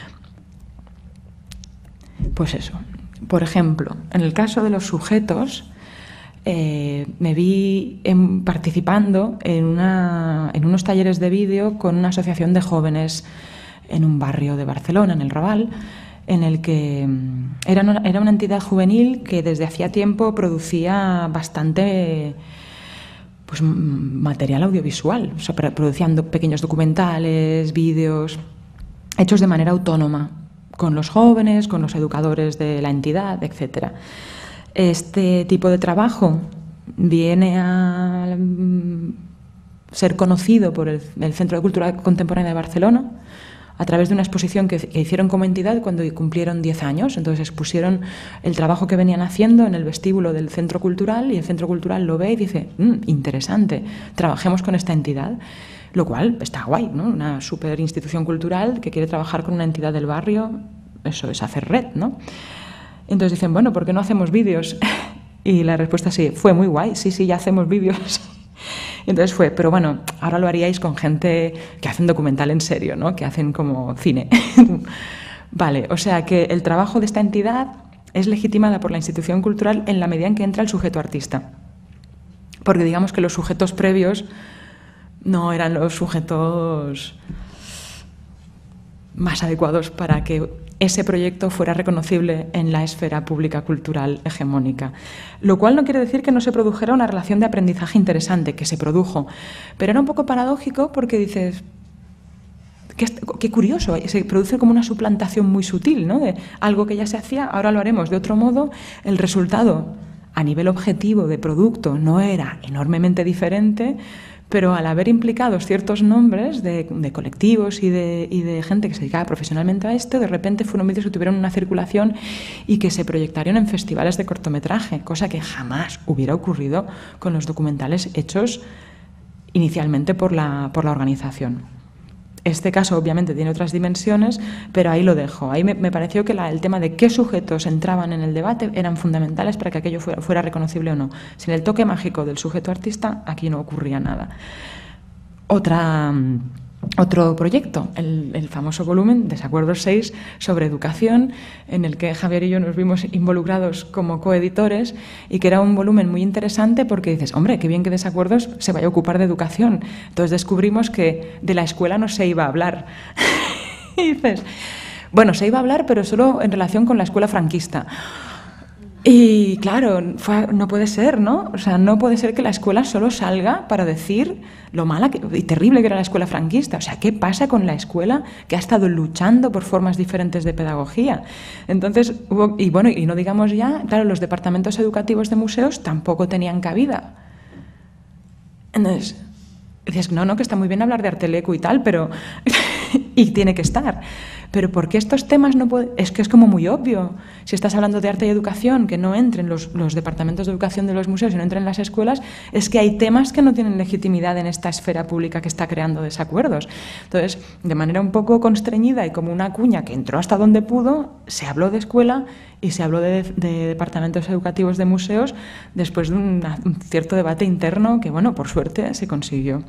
Pues eso. Por ejemplo, en el caso de los sujetos, eh, me vi en, participando en, una, en unos talleres de vídeo con una asociación de jóvenes en un barrio de Barcelona, en el Raval, en el que era una, era una entidad juvenil que desde hacía tiempo producía bastante pues, material audiovisual, o sea, produciendo pequeños documentales, vídeos, hechos de manera autónoma, con los jóvenes, con los educadores de la entidad, etcétera. Este tipo de trabajo viene a ser conocido por el, el Centro de Cultura Contemporánea de Barcelona, a través de una exposición que, que hicieron como entidad cuando cumplieron diez años. Entonces expusieron el trabajo que venían haciendo en el vestíbulo del Centro Cultural, y el Centro Cultural lo ve y dice, mmm, interesante, trabajemos con esta entidad. Lo cual está guay, ¿no? Una super institución cultural que quiere trabajar con una entidad del barrio, eso es hacer red, ¿no? Entonces dicen, bueno, ¿por qué no hacemos vídeos? Y la respuesta sí, fue muy guay, sí, sí, ya hacemos vídeos. Entonces fue, pero bueno, ahora lo haríais con gente que hacen documental en serio, ¿no? Que hacen como cine. Vale, o sea que el trabajo de esta entidad es legitimada por la institución cultural en la medida en que entra el sujeto artista. Porque digamos que los sujetos previos no eran los sujetos más adecuados para que ese proyecto fuera reconocible en la esfera pública cultural hegemónica. Lo cual no quiere decir que no se produjera una relación de aprendizaje interesante, que se produjo, pero era un poco paradójico porque dices, qué, qué curioso, se produce como una suplantación muy sutil, ¿no? De algo que ya se hacía, ahora lo haremos de otro modo. El resultado a nivel objetivo de producto no era enormemente diferente, pero al haber implicados ciertos nombres de, de colectivos y de, y de gente que se dedicaba profesionalmente a esto, de repente fueron vídeos que tuvieron una circulación y que se proyectaron en festivales de cortometraje, cosa que jamás hubiera ocurrido con los documentales hechos inicialmente por la, por la organización. Este caso obviamente tiene otras dimensiones, pero ahí lo dejo. Ahí me, me pareció que la, el tema de qué sujetos entraban en el debate eran fundamentales para que aquello fuera, fuera reconocible o no. Sin el toque mágico del sujeto artista, aquí no ocurría nada. Otra, otro proyecto, el, el famoso volumen Desacuerdos seis sobre educación, en el que Javier y yo nos vimos involucrados como coeditores y que era un volumen muy interesante porque dices, hombre, qué bien que Desacuerdos se vaya a ocupar de educación. Entonces descubrimos que de la escuela no se iba a hablar. Y dices, bueno, se iba a hablar, pero solo en relación con la escuela franquista. Y claro, fue, no puede ser, ¿no? O sea, no puede ser que la escuela solo salga para decir lo mala que, y terrible que era la escuela franquista. O sea, ¿qué pasa con la escuela que ha estado luchando por formas diferentes de pedagogía? Entonces, hubo, y bueno, y no digamos ya, claro, los departamentos educativos de museos tampoco tenían cabida. Entonces, dices, no, no, que está muy bien hablar de Artelecu y tal, pero... y tiene que estar. Pero ¿por qué estos temas no pueden...? Es que es como muy obvio. Si estás hablando de arte y educación, que no entren los, los departamentos de educación de los museos y no entren en las escuelas, es que hay temas que no tienen legitimidad en esta esfera pública que está creando desacuerdos. Entonces, de manera un poco constreñida y como una cuña que entró hasta donde pudo, se habló de escuela y se habló de, de departamentos educativos de museos después de un, un cierto debate interno que, bueno, por suerte se consiguió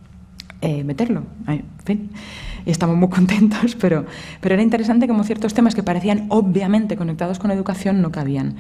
eh, meterlo. En fin... Y estamos muy contentos, pero, pero era interesante como ciertos temas que parecían obviamente conectados con educación no cabían.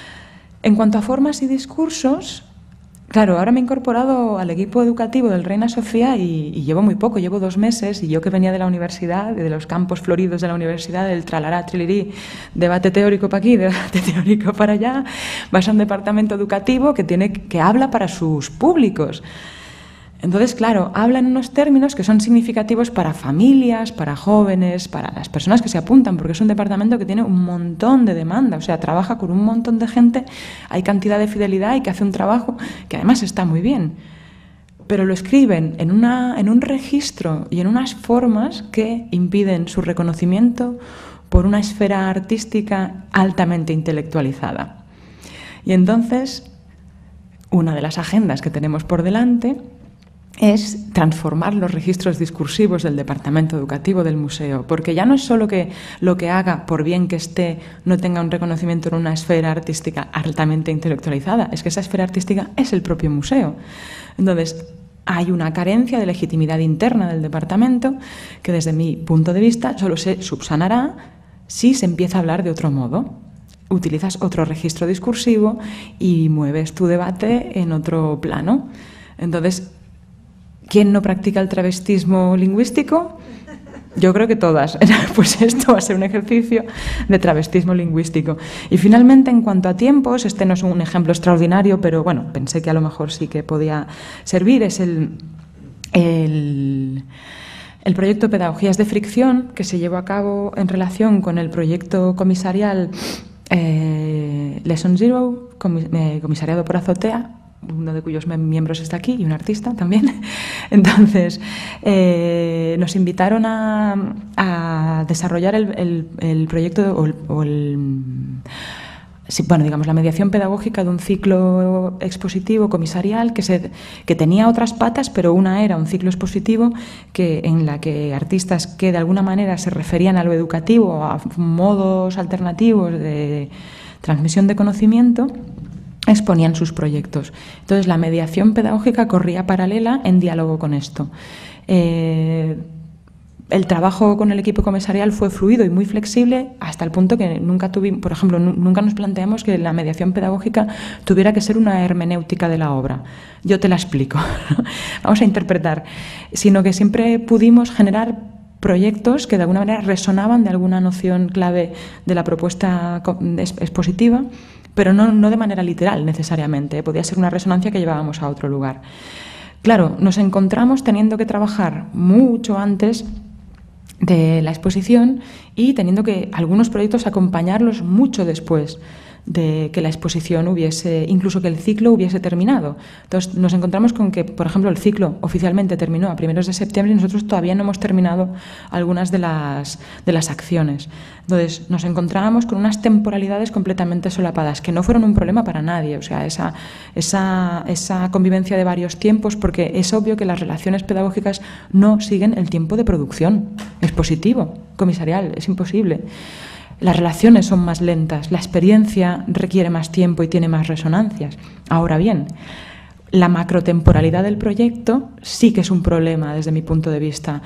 En cuanto a formas y discursos, claro, ahora me he incorporado al equipo educativo del Reina Sofía y, y llevo muy poco, llevo dos meses, y yo que venía de la universidad, de los campos floridos de la universidad, del tralará, trilirí, debate teórico para aquí, debate teórico para allá, vas a un departamento educativo que, tiene, que habla para sus públicos. Entonces, claro, habla en unos términos que son significativos para familias, para jóvenes, para las personas que se apuntan, porque es un departamento que tiene un montón de demanda, o sea, trabaja con un montón de gente, hay cantidad de fidelidad y que hace un trabajo que además está muy bien. Pero lo escriben en, una, en un registro y en unas formas que impiden su reconocimiento por una esfera artística altamente intelectualizada. Y entonces, una de las agendas que tenemos por delante es transformar los registros discursivos del departamento educativo del museo, porque ya no es solo que lo que haga, por bien que esté, no tenga un reconocimiento en una esfera artística altamente intelectualizada, es que esa esfera artística es el propio museo. Entonces, hay una carencia de legitimidad interna del departamento que, desde mi punto de vista, solo se subsanará si se empieza a hablar de otro modo. Utilizas otro registro discursivo y mueves tu debate en otro plano. Entonces, ¿quién no practica el travestismo lingüístico? Yo creo que todas. Pues esto va a ser un ejercicio de travestismo lingüístico. Y finalmente, en cuanto a tiempos, este no es un ejemplo extraordinario, pero bueno, pensé que a lo mejor sí que podía servir, es el, el, el proyecto Pedagogías de Fricción, que se llevó a cabo en relación con el proyecto comisarial eh, Lesson Zero, comisariado por Azotea, uno de cuyos miembros está aquí, y un artista también. Entonces, eh, nos invitaron a, a desarrollar el, el, el proyecto o el, o el sí, bueno, digamos, la mediación pedagógica de un ciclo expositivo comisarial que, se, que tenía otras patas, pero una era un ciclo expositivo que, en la que artistas que de alguna manera se referían a lo educativo, a modos alternativos de transmisión de conocimiento, exponían sus proyectos. Entonces, la mediación pedagógica corría paralela en diálogo con esto. Eh, el trabajo con el equipo comisarial fue fluido y muy flexible hasta el punto que nunca tuvimos, por ejemplo, nunca nos planteamos que la mediación pedagógica tuviera que ser una hermenéutica de la obra. Yo te la explico. Vamos a interpretar. Sino que siempre pudimos generar proyectos que de alguna manera resonaban de alguna noción clave de la propuesta expositiva, pero no, no de manera literal necesariamente, podía ser una resonancia que llevábamos a otro lugar. Claro, nos encontramos teniendo que trabajar mucho antes de la exposición y teniendo que algunos proyectos acompañarlos mucho después de que la exposición hubiese, incluso que el ciclo hubiese terminado. Entonces nos encontramos con que, por ejemplo, el ciclo oficialmente terminó a primeros de septiembre y nosotros todavía no hemos terminado algunas de las, de las acciones. Entonces nos encontrábamos con unas temporalidades completamente solapadas, que no fueron un problema para nadie. O sea, esa, esa, esa convivencia de varios tiempos, porque es obvio que las relaciones pedagógicas no siguen el tiempo de producción expositivo, comisarial, es imposible. Las relaciones son más lentas, la experiencia requiere más tiempo y tiene más resonancias. Ahora bien, la macrotemporalidad del proyecto sí que es un problema desde mi punto de vista.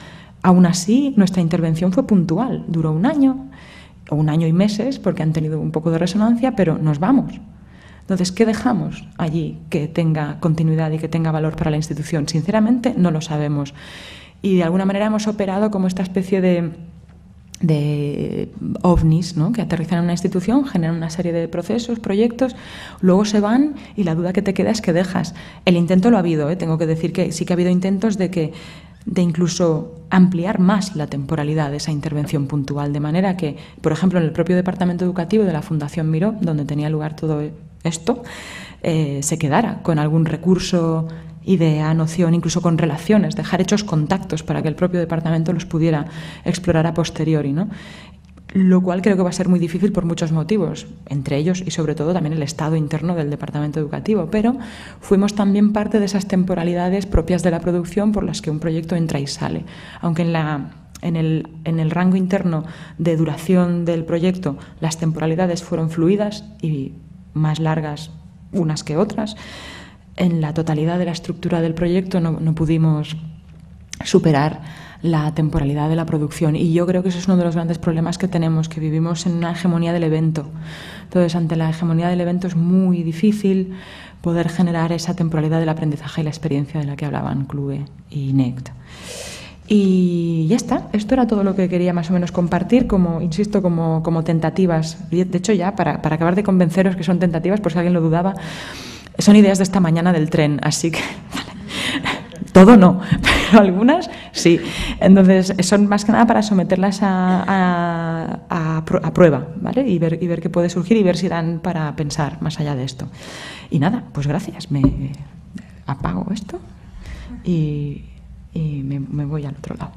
Aún así, nuestra intervención fue puntual, duró un año, o un año y meses, porque han tenido un poco de resonancia, pero nos vamos. Entonces, ¿qué dejamos allí que tenga continuidad y que tenga valor para la institución? Sinceramente, no lo sabemos. Y de alguna manera hemos operado como esta especie de, de ovnis, ¿no?, que aterrizan en una institución, generan una serie de procesos, proyectos, luego se van y la duda que te queda es que dejas. El intento lo ha habido, ¿eh? Tengo que decir que sí que ha habido intentos de que de incluso ampliar más la temporalidad de esa intervención puntual, de manera que, por ejemplo, en el propio departamento educativo de la Fundación Miró, donde tenía lugar todo esto, eh, se quedara con algún recurso, idea, noción, incluso con relaciones, dejar hechos contactos para que el propio departamento los pudiera explorar a posteriori, ¿no? Lo cual creo que va a ser muy difícil por muchos motivos, entre ellos y sobre todo también el estado interno del departamento educativo, pero fuimos también parte de esas temporalidades propias de la producción por las que un proyecto entra y sale. Aunque en, la, en, el, en el rango interno de duración del proyecto las temporalidades fueron fluidas y más largas unas que otras, en la totalidad de la estructura del proyecto no, no pudimos superar la temporalidad de la producción, y yo creo que eso es uno de los grandes problemas que tenemos, que vivimos en una hegemonía del evento. Entonces, ante la hegemonía del evento es muy difícil poder generar esa temporalidad del aprendizaje y la experiencia de la que hablaban Clube y N E C T. Y ya está, esto era todo lo que quería más o menos compartir, como, insisto, como, como tentativas. De hecho, ya para, para acabar de convenceros que son tentativas, por si alguien lo dudaba, son ideas de esta mañana del tren, así que vale. Todo no, pero algunas sí. Entonces, son más que nada para someterlas a, a, a, a prueba, ¿vale? Y ver, y ver qué puede surgir y ver si dan para pensar más allá de esto. Y nada, pues gracias. Me apago esto y, y me, me voy al otro lado.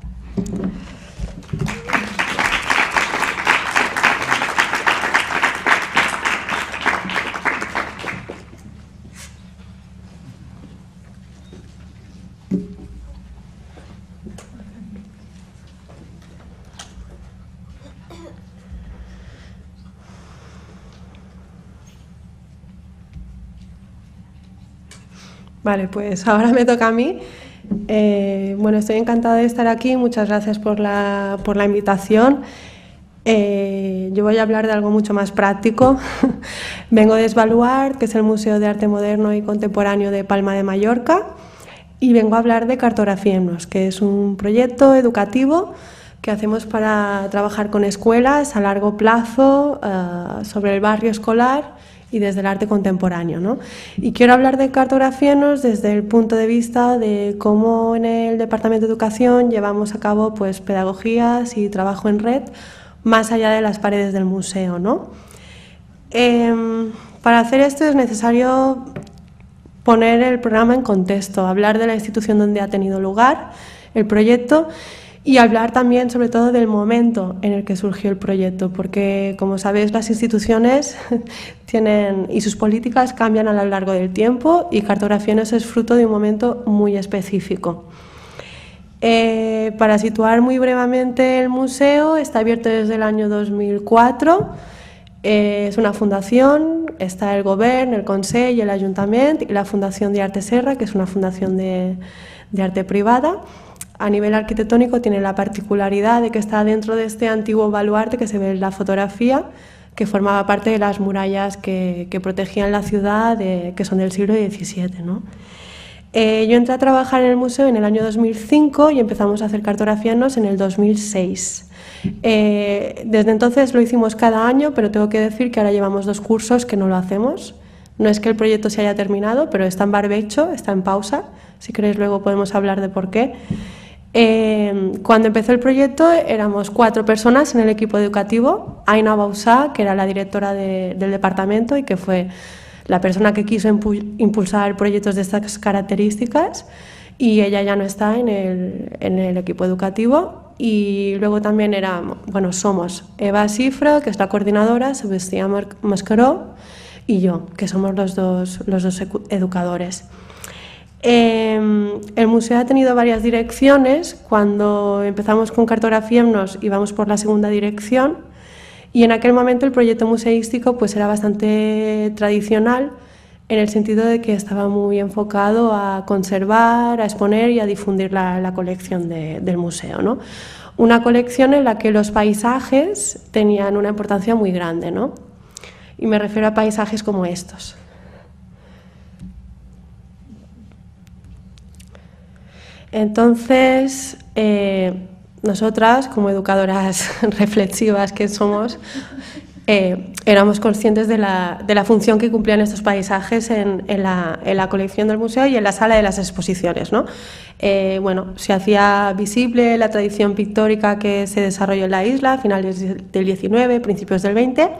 Vale, pues ahora me toca a mí. Eh, bueno, estoy encantada de estar aquí. Muchas gracias por la, por la invitación. Eh, yo voy a hablar de algo mucho más práctico. Vengo de Svalbard, que es el Museo de Arte Moderno y Contemporáneo de Palma de Mallorca, y vengo a hablar de Cartografiemnos, que es un proyecto educativo que hacemos para trabajar con escuelas a largo plazo uh, sobre el barrio escolar y desde el arte contemporáneo, ¿no? Y quiero hablar de Cartografiemnos desde el punto de vista de cómo en el Departamento de Educación llevamos a cabo pues, pedagogías y trabajo en red más allá de las paredes del museo, ¿no? Eh, para hacer esto es necesario poner el programa en contexto, hablar de la institución donde ha tenido lugar el proyecto y hablar también, sobre todo, del momento en el que surgió el proyecto, porque, como sabéis, las instituciones tienen y sus políticas cambian a lo largo del tiempo y Cartografiemnos es fruto de un momento muy específico. Eh, para situar muy brevemente el museo, está abierto desde el año dos mil cuatro, eh, es una fundación, está el Govern, el Consell y el Ayuntamiento y la Fundación de Arte Serra, que es una fundación de, de arte privada. A nivel arquitectónico tiene la particularidad de que está dentro de este antiguo baluarte que se ve en la fotografía, que formaba parte de las murallas que, que protegían la ciudad, de, que son del siglo diecisiete, ¿no? Eh, yo entré a trabajar en el museo en el año dos mil cinco y empezamos a hacer Cartografiemnos en el dos mil seis. Eh, desde entonces lo hicimos cada año, pero tengo que decir que ahora llevamos dos cursos que no lo hacemos. No es que el proyecto se haya terminado, pero está en barbecho, está en pausa. Si queréis luego podemos hablar de por qué. Eh, cuando empezó el proyecto éramos cuatro personas en el equipo educativo. Aina Bausá, que era la directora de, del departamento y que fue la persona que quiso impulsar proyectos de estas características, y ella ya no está en el, en el equipo educativo. Y luego también era, bueno, somos Eva Cifra, que es la coordinadora, Sebastián Mascaró y yo, que somos los dos, los dos educadores. Eh, el museo ha tenido varias direcciones. Cuando empezamos con Cartografiemnos íbamos por la segunda dirección y en aquel momento el proyecto museístico pues era bastante tradicional en el sentido de que estaba muy enfocado a conservar, a exponer y a difundir la, la colección de, del museo, ¿no? Una colección en la que los paisajes tenían una importancia muy grande, ¿no? Y me refiero a paisajes como estos. Entonces, eh, nosotras, como educadoras reflexivas que somos, eh, éramos conscientes de la, de la función que cumplían estos paisajes en, en, la, en la colección del museo y en la sala de las exposiciones, ¿no? Eh, bueno, se hacía visible la tradición pictórica que se desarrolló en la isla a finales del diecinueve, principios del veinte,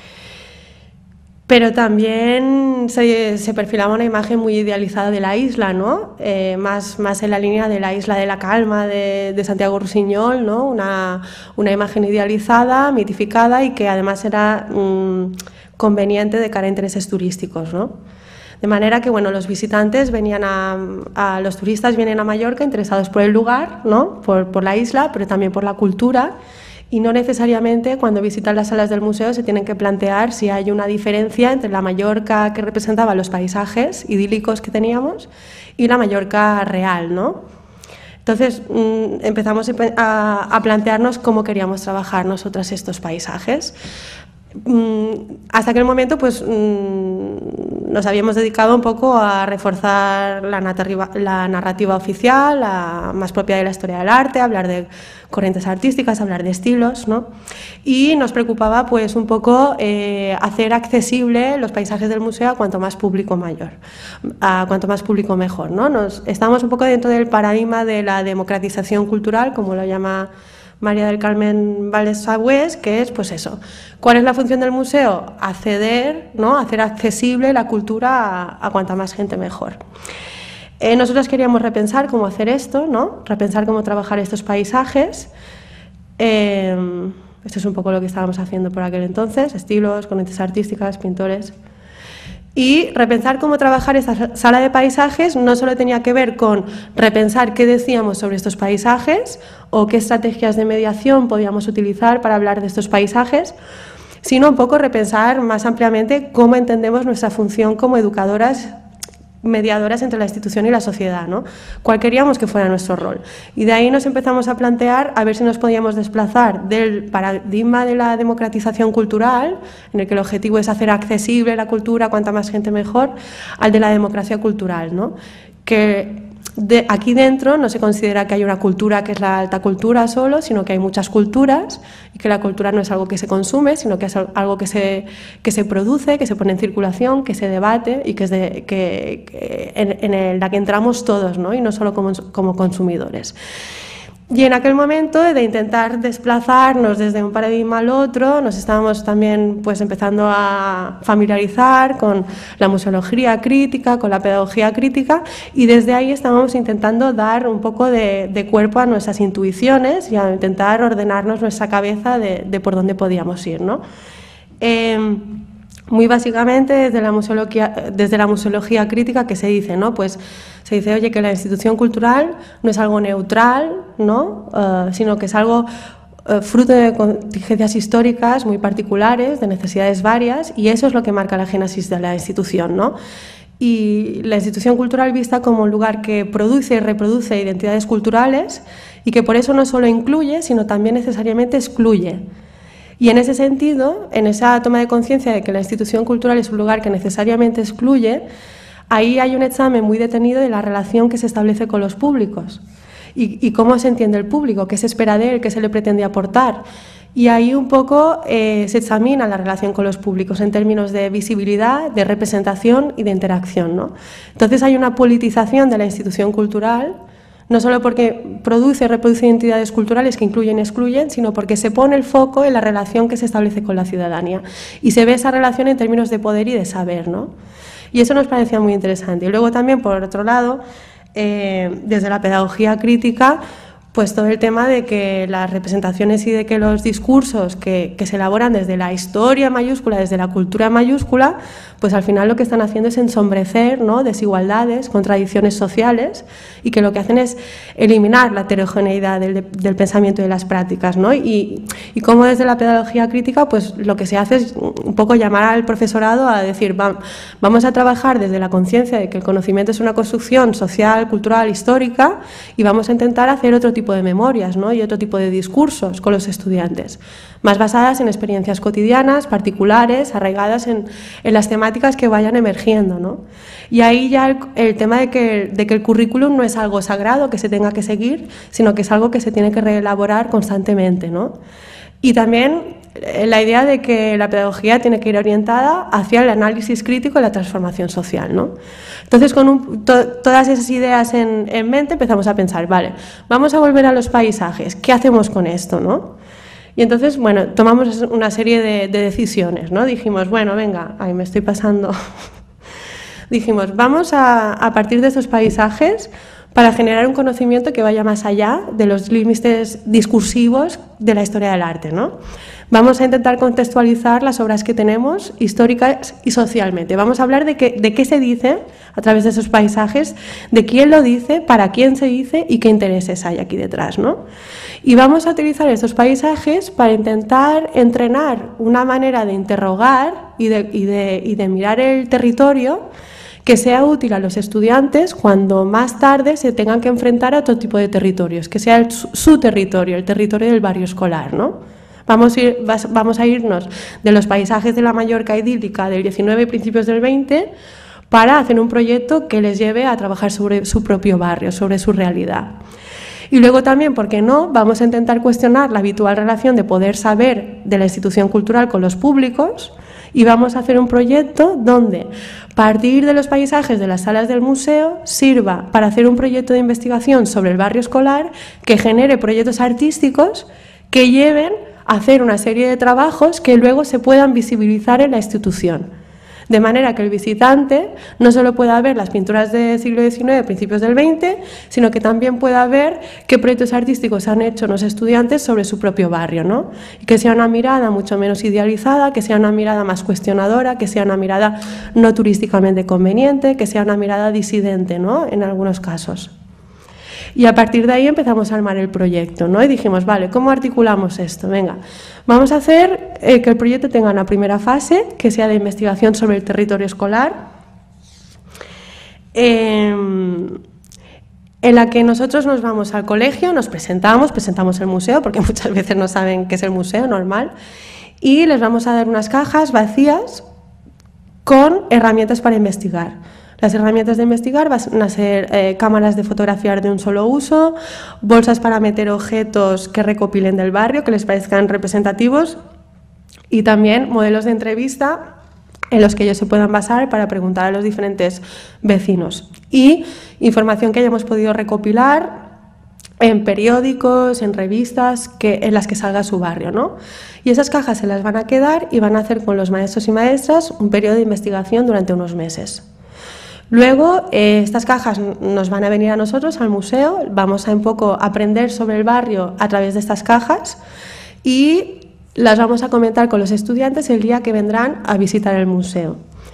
pero también se, se perfilaba una imagen muy idealizada de la isla, ¿no? Eh, más, más en la línea de la isla de la calma de, de Santiago Rusiñol, ¿no? Una, una imagen idealizada, mitificada y que además era mmm, conveniente de cara a intereses turísticos, ¿no? De manera que, bueno, los visitantes venían a, a los turistas vienen a Mallorca interesados por el lugar, ¿no? Por, por la isla, pero también por la cultura. Y no necesariamente cuando visitan las salas del museo se tienen que plantear si hay una diferencia entre la Mallorca que representaba los paisajes idílicos que teníamos y la Mallorca real, ¿no? Entonces mmm, empezamos a, a plantearnos cómo queríamos trabajar nosotras estos paisajes. Hasta aquel momento pues nos habíamos dedicado un poco a reforzar la narrativa, la narrativa oficial, la más propia de la historia del arte, hablar de corrientes artísticas, hablar de estilos, ¿no? Y nos preocupaba pues un poco eh, hacer accesible los paisajes del museo a cuanto más público mayor, a cuanto más público mejor, ¿no? Nos, estamos un poco dentro del paradigma de la democratización cultural, como lo llama María del Carmen Valdés-Sagüés, que es pues eso, ¿cuál es la función del museo? Acceder, ¿no? Hacer accesible la cultura a, a cuanta más gente mejor. Eh, nosotros queríamos repensar cómo hacer esto, ¿no? Repensar cómo trabajar estos paisajes. Eh, esto es un poco lo que estábamos haciendo por aquel entonces, estilos, corrientes artísticas, pintores. Y repensar cómo trabajar esta sala de paisajes no solo tenía que ver con repensar qué decíamos sobre estos paisajes o qué estrategias de mediación podíamos utilizar para hablar de estos paisajes, sino un poco repensar más ampliamente cómo entendemos nuestra función como educadoras, mediadoras entre la institución y la sociedad, ¿no? Cuál queríamos que fuera nuestro rol. Y de ahí nos empezamos a plantear a ver si nos podíamos desplazar del paradigma de la democratización cultural, en el que el objetivo es hacer accesible la cultura a cuanta más gente mejor, al de la democracia cultural, ¿no? Que de aquí dentro no se considera que hay una cultura que es la alta cultura solo, sino que hay muchas culturas y que la cultura no es algo que se consume, sino que es algo que se, que se produce, que se pone en circulación, que se debate y que es de, que, que en, en la que entramos todos, ¿no? Y no solo como, como consumidores. Y en aquel momento de intentar desplazarnos desde un paradigma al otro, nos estábamos también pues empezando a familiarizar con la museología crítica, con la pedagogía crítica, y desde ahí estábamos intentando dar un poco de, de cuerpo a nuestras intuiciones y a intentar ordenarnos nuestra cabeza de, de por dónde podíamos ir, ¿no? Eh, Muy básicamente desde la museología, desde la museología crítica, que se dice, ¿no? Pues se dice, oye, que la institución cultural no es algo neutral, ¿no? Uh, sino que es algo uh, fruto de contingencias históricas muy particulares, de necesidades varias, y eso es lo que marca la génesis de la institución, ¿no? Y la institución cultural vista como un lugar que produce y reproduce identidades culturales y que por eso no solo incluye, sino también necesariamente excluye. Y en ese sentido, en esa toma de conciencia de que la institución cultural es un lugar que necesariamente excluye, ahí hay un examen muy detenido de la relación que se establece con los públicos y, y cómo se entiende el público, qué se espera de él, qué se le pretende aportar. Y ahí un poco eh, se examina la relación con los públicos en términos de visibilidad, de representación y de interacción, ¿no? Entonces hay una politización de la institución cultural, no solo porque produce y reproduce identidades culturales que incluyen y excluyen, sino porque se pone el foco en la relación que se establece con la ciudadanía. Y se ve esa relación en términos de poder y de saber, ¿no? Y eso nos parecía muy interesante. Y luego también, por otro lado, eh, desde la pedagogía crítica, pues todo el tema de que las representaciones y de que los discursos que, que se elaboran desde la historia mayúscula, desde la cultura mayúscula, pues al final lo que están haciendo es ensombrecer, ¿no?, desigualdades, contradicciones sociales, y que lo que hacen es eliminar la heterogeneidad del, del pensamiento y de las prácticas, ¿no? Y, y como desde la pedagogía crítica, pues lo que se hace es un poco llamar al profesorado a decir, va, vamos a trabajar desde la conciencia de que el conocimiento es una construcción social, cultural, histórica, y vamos a intentar hacer otro tipo de memorias, ¿no?, y otro tipo de discursos con los estudiantes, más basadas en experiencias cotidianas, particulares, arraigadas en, en las temáticas que vayan emergiendo, ¿no? Y ahí ya el, el tema de que, de que el currículum no es algo sagrado que se tenga que seguir, sino que es algo que se tiene que reelaborar constantemente, ¿no? Y también la idea de que la pedagogía tiene que ir orientada hacia el análisis crítico y la transformación social, ¿no? Entonces, con un, to, todas esas ideas en, en mente, empezamos a pensar, vale, vamos a volver a los paisajes, ¿qué hacemos con esto, no? Y entonces, bueno, tomamos una serie de, de decisiones, ¿no? Dijimos, bueno, venga, ahí me estoy pasando. Dijimos, vamos a, a partir de esos paisajes para generar un conocimiento que vaya más allá de los límites discursivos de la historia del arte, ¿no? Vamos a intentar contextualizar las obras que tenemos, históricas y socialmente. Vamos a hablar de, que, de qué se dice a través de esos paisajes, de quién lo dice, para quién se dice y qué intereses hay aquí detrás, ¿no? Y vamos a utilizar estos paisajes para intentar entrenar una manera de interrogar y de, y de, y de mirar el territorio que sea útil a los estudiantes cuando más tarde se tengan que enfrentar a otro tipo de territorios, que sea el, su, su territorio, el territorio del barrio escolar, ¿no? Vamos a, ir, vamos a irnos de los paisajes de la Mallorca idílica del diecinueve y principios del veinte para hacer un proyecto que les lleve a trabajar sobre su propio barrio, sobre su realidad. Y luego también, ¿por qué no?, vamos a intentar cuestionar la habitual relación de poder saber de la institución cultural con los públicos y vamos a hacer un proyecto donde partir de los paisajes de las salas del museo sirva para hacer un proyecto de investigación sobre el barrio escolar que genere proyectos artísticos que lleven a hacer una serie de trabajos que luego se puedan visibilizar en la institución. De manera que el visitante no solo pueda ver las pinturas del siglo diecinueve, principios del veinte, sino que también pueda ver qué proyectos artísticos han hecho los estudiantes sobre su propio barrio, ¿no? Y que sea una mirada mucho menos idealizada, que sea una mirada más cuestionadora, que sea una mirada no turísticamente conveniente, que sea una mirada disidente, ¿no?, en algunos casos. Y a partir de ahí empezamos a armar el proyecto, ¿no? Y dijimos, vale, ¿cómo articulamos esto? Venga, vamos a hacer eh, que el proyecto tenga una primera fase, que sea de investigación sobre el territorio escolar, eh, en la que nosotros nos vamos al colegio, nos presentamos, presentamos el museo, porque muchas veces no saben qué es el museo, normal, y les vamos a dar unas cajas vacías con herramientas para investigar. Las herramientas de investigar van a ser eh, cámaras de fotografiar de un solo uso, bolsas para meter objetos que recopilen del barrio, que les parezcan representativos, y también modelos de entrevista en los que ellos se puedan basar para preguntar a los diferentes vecinos. Y información que hayamos podido recopilar en periódicos, en revistas que, en las que salga su barrio, ¿no? Y esas cajas se las van a quedar y van a hacer con los maestros y maestras un periodo de investigación durante unos meses. Luego, eh, estas cajas nos van a venir a nosotros, al museo, vamos a un poco aprender sobre el barrio a través de estas cajas y las vamos a comentar con los estudiantes el día que vendrán a visitar el museo.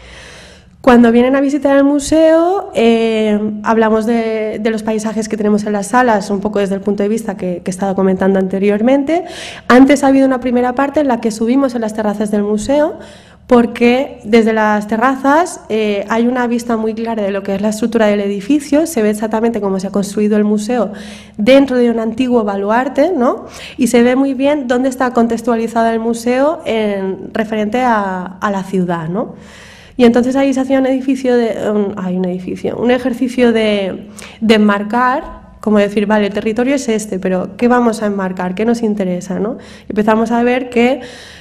Cuando vienen a visitar el museo, eh, hablamos de, de los paisajes que tenemos en las salas, un poco desde el punto de vista que, que he estado comentando anteriormente. Antes ha habido una primera parte en la que subimos en las terrazas del museo, porque desde las terrazas eh, hay una vista muy clara de lo que es la estructura del edificio, se ve exactamente cómo se ha construido el museo dentro de un antiguo baluarte, ¿no? Y se ve muy bien dónde está contextualizado el museo en, referente a, a la ciudad, ¿no? Y entonces ahí se hacía un edificio, de, un, hay un edificio, un ejercicio de, de enmarcar, como decir, vale, el territorio es este, pero ¿qué vamos a enmarcar? ¿Qué nos interesa, ¿no? Empezamos a ver que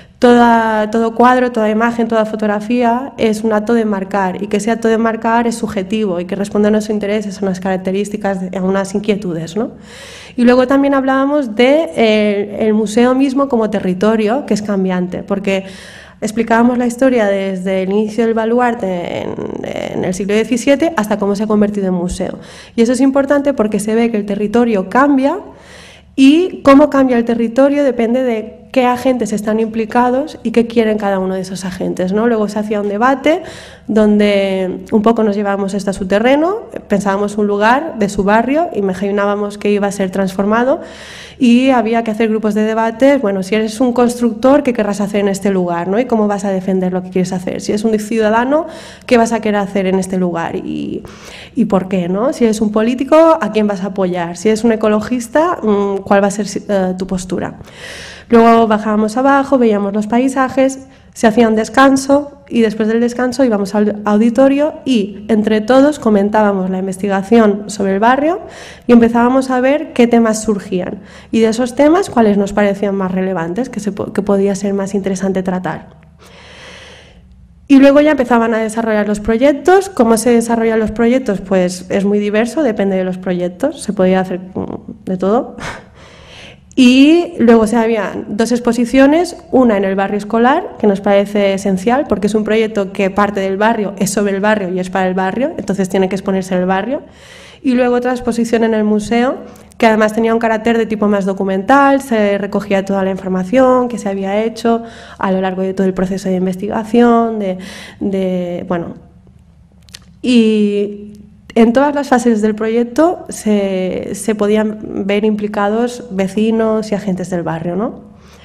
Toda, todo cuadro, toda imagen, toda fotografía es un acto de enmarcar y que ese acto de enmarcar es subjetivo y que responde a nuestros intereses, a unas características, a unas inquietudes, ¿no? Y luego también hablábamos de eh, el museo mismo como territorio, que es cambiante, porque explicábamos la historia desde el inicio del baluarte en, en el siglo diecisiete hasta cómo se ha convertido en museo. Y eso es importante porque se ve que el territorio cambia Y cómo cambia el territorio depende de qué agentes están implicados y qué quieren cada uno de esos agentes, ¿no? Luego se hacía un debate donde un poco nos llevábamos esto a su terreno, pensábamos un lugar de su barrio, imaginábamos que iba a ser transformado y había que hacer grupos de debate. Bueno, si eres un constructor, ¿qué querrás hacer en este lugar, ¿no? Y cómo vas a defender lo que quieres hacer. Si eres un ciudadano, ¿qué vas a querer hacer en este lugar y, y por qué, ¿no? Si eres un político, ¿a quién vas a apoyar? Si eres un ecologista, ¿cuál va a ser uh, tu postura? Luego bajábamos abajo, veíamos los paisajes, se hacía un descanso y después del descanso íbamos al auditorio y entre todos comentábamos la investigación sobre el barrio y empezábamos a ver qué temas surgían y de esos temas cuáles nos parecían más relevantes, que, se, que podía ser más interesante tratar. Y luego ya empezaban a desarrollar los proyectos. ¿Cómo se desarrollan los proyectos? Pues es muy diverso, depende de los proyectos, se podía hacer de todo. Y luego se habían dos exposiciones, una en el barrio escolar, que nos parece esencial, porque es un proyecto que parte del barrio, es sobre el barrio y es para el barrio, entonces tiene que exponerse en el barrio. Y luego otra exposición en el museo, que además tenía un carácter de tipo más documental, se recogía toda la información que se había hecho a lo largo de todo el proceso de investigación, de, de bueno, y en todas las fases del proyecto se, se podían ver implicados vecinos y agentes del barrio, ¿no?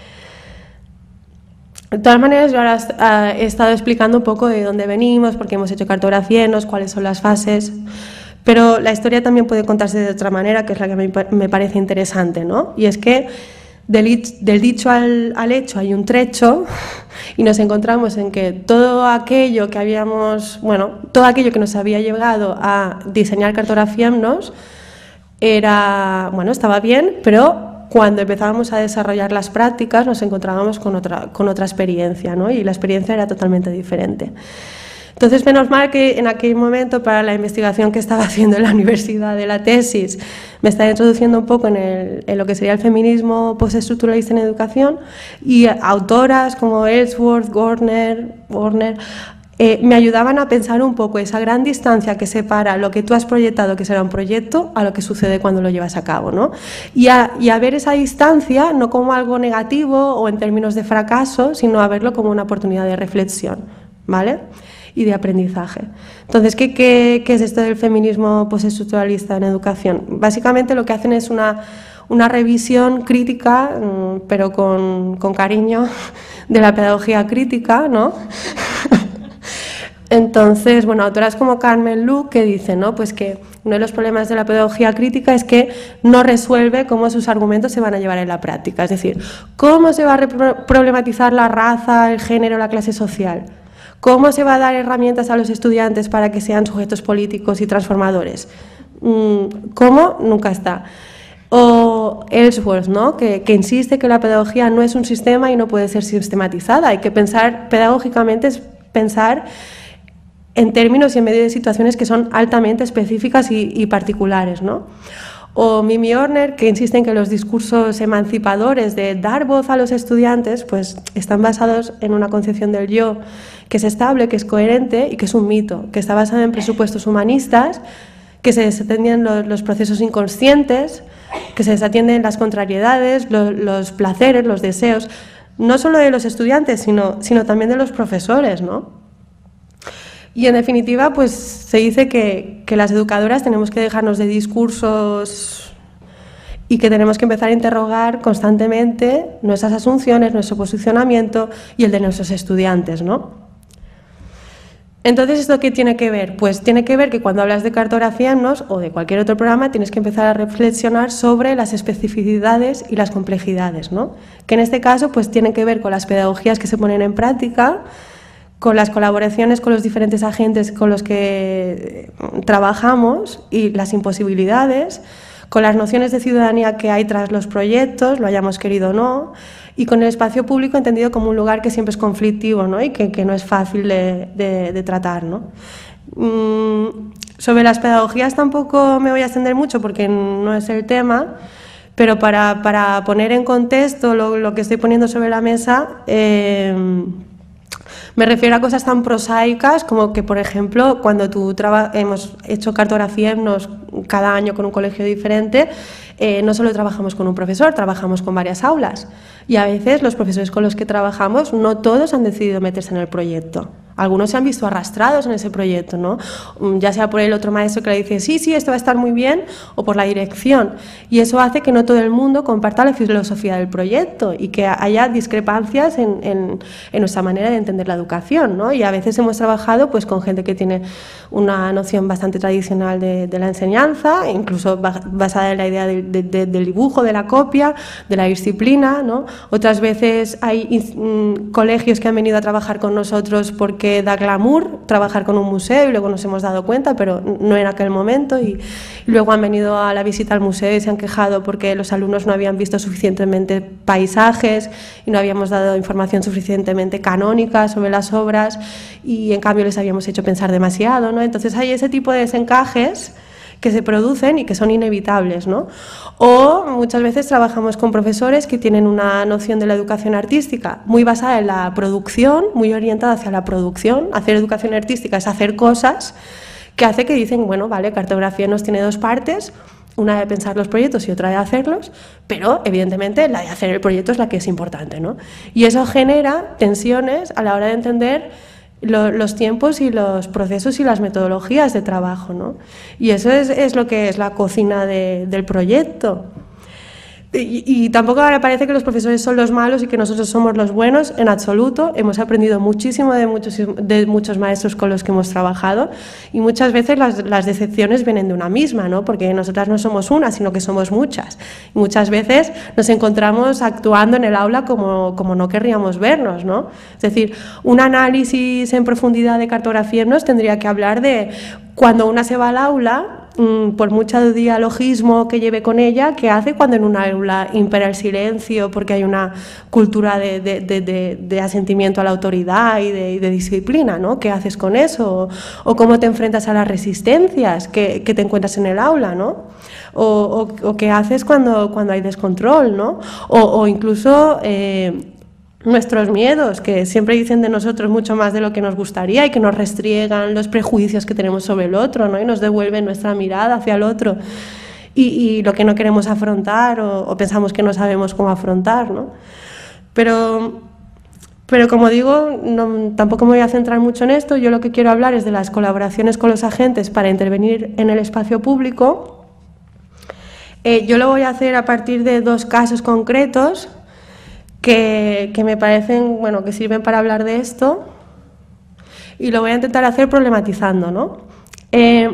De todas maneras, yo ahora he estado explicando un poco de dónde venimos, por qué hemos hecho cartografías, cuáles son las fases, pero la historia también puede contarse de otra manera, que es la que me, me parece interesante, ¿no? Y es que del, del dicho al, al hecho hay un trecho y nos encontramos en que todo aquello que habíamos, bueno, todo aquello que nos había llegado a diseñar cartografías era, bueno, estaba bien, pero cuando empezábamos a desarrollar las prácticas nos encontrábamos con otra, con otra experiencia, ¿no? Y la experiencia era totalmente diferente. Entonces, menos mal que en aquel momento, para la investigación que estaba haciendo en la universidad de la tesis, me estaba introduciendo un poco en, el, en lo que sería el feminismo postestructuralista en educación, y autoras como Ellsworth, Warner, Warner eh, me ayudaban a pensar un poco esa gran distancia que separa lo que tú has proyectado, que será un proyecto, a lo que sucede cuando lo llevas a cabo, ¿no? Y a, y a ver esa distancia no como algo negativo o en términos de fracaso, sino a verlo como una oportunidad de reflexión, ¿vale? Y de aprendizaje. Entonces, ¿qué, qué, qué es esto del feminismo postestructuralista en educación? Básicamente lo que hacen es una, una revisión crítica, pero con, con cariño, de la pedagogía crítica, ¿no? Entonces, bueno, autoras como Carmen Lu, que dicen, ¿no? Pues que uno de los problemas de la pedagogía crítica es que no resuelve cómo sus argumentos se van a llevar en la práctica. Es decir, ¿cómo se va a problematizar la raza, el género, la clase social? ¿Cómo se va a dar herramientas a los estudiantes para que sean sujetos políticos y transformadores? ¿Cómo? Nunca está. O Ellsworth, ¿no? que, que insiste que la pedagogía no es un sistema y no puede ser sistematizada. Hay que pensar pedagógicamente, es pensar en términos y en medio de situaciones que son altamente específicas y, y particulares, ¿no? O Mimi Horner, que insiste en que los discursos emancipadores de dar voz a los estudiantes pues están basados en una concepción del yo que es estable, que es coherente y que es un mito, que está basado en presupuestos humanistas, que se desatienden los, los procesos inconscientes, que se desatienden las contrariedades, lo, los placeres, los deseos, no solo de los estudiantes, sino, sino también de los profesores, ¿no? Y en definitiva, pues se dice que, que las educadoras tenemos que dejarnos de discursos y que tenemos que empezar a interrogar constantemente nuestras asunciones, nuestro posicionamiento y el de nuestros estudiantes, ¿no? Entonces, ¿esto qué tiene que ver? Pues tiene que ver que cuando hablas de cartografías o de cualquier otro programa tienes que empezar a reflexionar sobre las especificidades y las complejidades, ¿no? Que en este caso pues tienen que ver con las pedagogías que se ponen en práctica, con las colaboraciones con los diferentes agentes con los que trabajamos y las imposibilidades, con las nociones de ciudadanía que hay tras los proyectos, lo hayamos querido o no, y con el espacio público entendido como un lugar que siempre es conflictivo, ¿no? Y que, que no es fácil de, de, de tratar, ¿no? Mm, sobre las pedagogías tampoco me voy a extender mucho porque no es el tema, pero para, para poner en contexto lo, lo que estoy poniendo sobre la mesa, eh, me refiero a cosas tan prosaicas como que, por ejemplo, cuando tú hemos hecho cartografía cada año con un colegio diferente, eh, no solo trabajamos con un profesor, trabajamos con varias aulas. Y a veces los profesores con los que trabajamos, no todos han decidido meterse en el proyecto. Algunos se han visto arrastrados en ese proyecto, ¿no? Ya sea por el otro maestro que le dice, sí, sí, esto va a estar muy bien, o por la dirección. Y eso hace que no todo el mundo comparta la filosofía del proyecto y que haya discrepancias en, en, en nuestra manera de entender la educación, ¿no? Y a veces hemos trabajado pues, con gente que tiene una noción bastante tradicional de, de la enseñanza, incluso basada en la idea de, de, de, del dibujo, de la copia, de la disciplina, ¿no? Otras veces hay mm, colegios que han venido a trabajar con nosotros porque da glamour trabajar con un museo y luego nos hemos dado cuenta, pero no en aquel momento, y luego han venido a la visita al museo y se han quejado porque los alumnos no habían visto suficientemente paisajes y no habíamos dado información suficientemente canónica sobre las obras y en cambio les habíamos hecho pensar demasiado, ¿no? Entonces hay ese tipo de desencajes que se producen y que son inevitables, ¿no? O muchas veces trabajamos con profesores que tienen una noción de la educación artística muy basada en la producción, muy orientada hacia la producción. Hacer educación artística es hacer cosas que hace que dicen, bueno, vale, cartografía nos tiene dos partes, una de pensar los proyectos y otra de hacerlos, pero evidentemente la de hacer el proyecto es la que es importante, ¿no? Y eso genera tensiones a la hora de entender Lo, los tiempos y los procesos y las metodologías de trabajo, ¿no? Y eso es, es lo que es la cocina de, del proyecto. Y, y tampoco ahora parece que los profesores son los malos y que nosotros somos los buenos, en absoluto. Hemos aprendido muchísimo de muchos, de muchos maestros con los que hemos trabajado y muchas veces las, las decepciones vienen de una misma, ¿no? Porque nosotras no somos una, sino que somos muchas. Y muchas veces nos encontramos actuando en el aula como, como no querríamos vernos, ¿no? Es decir, un análisis en profundidad de cartografía nos tendría que hablar de cuando una se va al aula, por mucho dialogismo que lleve con ella, ¿qué hace cuando en un aula impera el silencio porque hay una cultura de, de, de, de, de asentimiento a la autoridad y de, y de disciplina, ¿no? ¿Qué haces con eso? O, o cómo te enfrentas a las resistencias que, que te encuentras en el aula, ¿no? O, o, o qué haces cuando, cuando hay descontrol, ¿no? O, o incluso Eh, nuestros miedos, que siempre dicen de nosotros mucho más de lo que nos gustaría y que nos restriegan los prejuicios que tenemos sobre el otro, ¿no? Y nos devuelven nuestra mirada hacia el otro y, y lo que no queremos afrontar o, o pensamos que no sabemos cómo afrontar, ¿no? Pero, pero como digo, no, tampoco me voy a centrar mucho en esto. Yo lo que quiero hablar es de las colaboraciones con los agentes para intervenir en el espacio público. Eh, yo lo voy a hacer a partir de dos casos concretos Que, que me parecen, bueno, que sirven para hablar de esto y lo voy a intentar hacer problematizando, ¿no? Eh,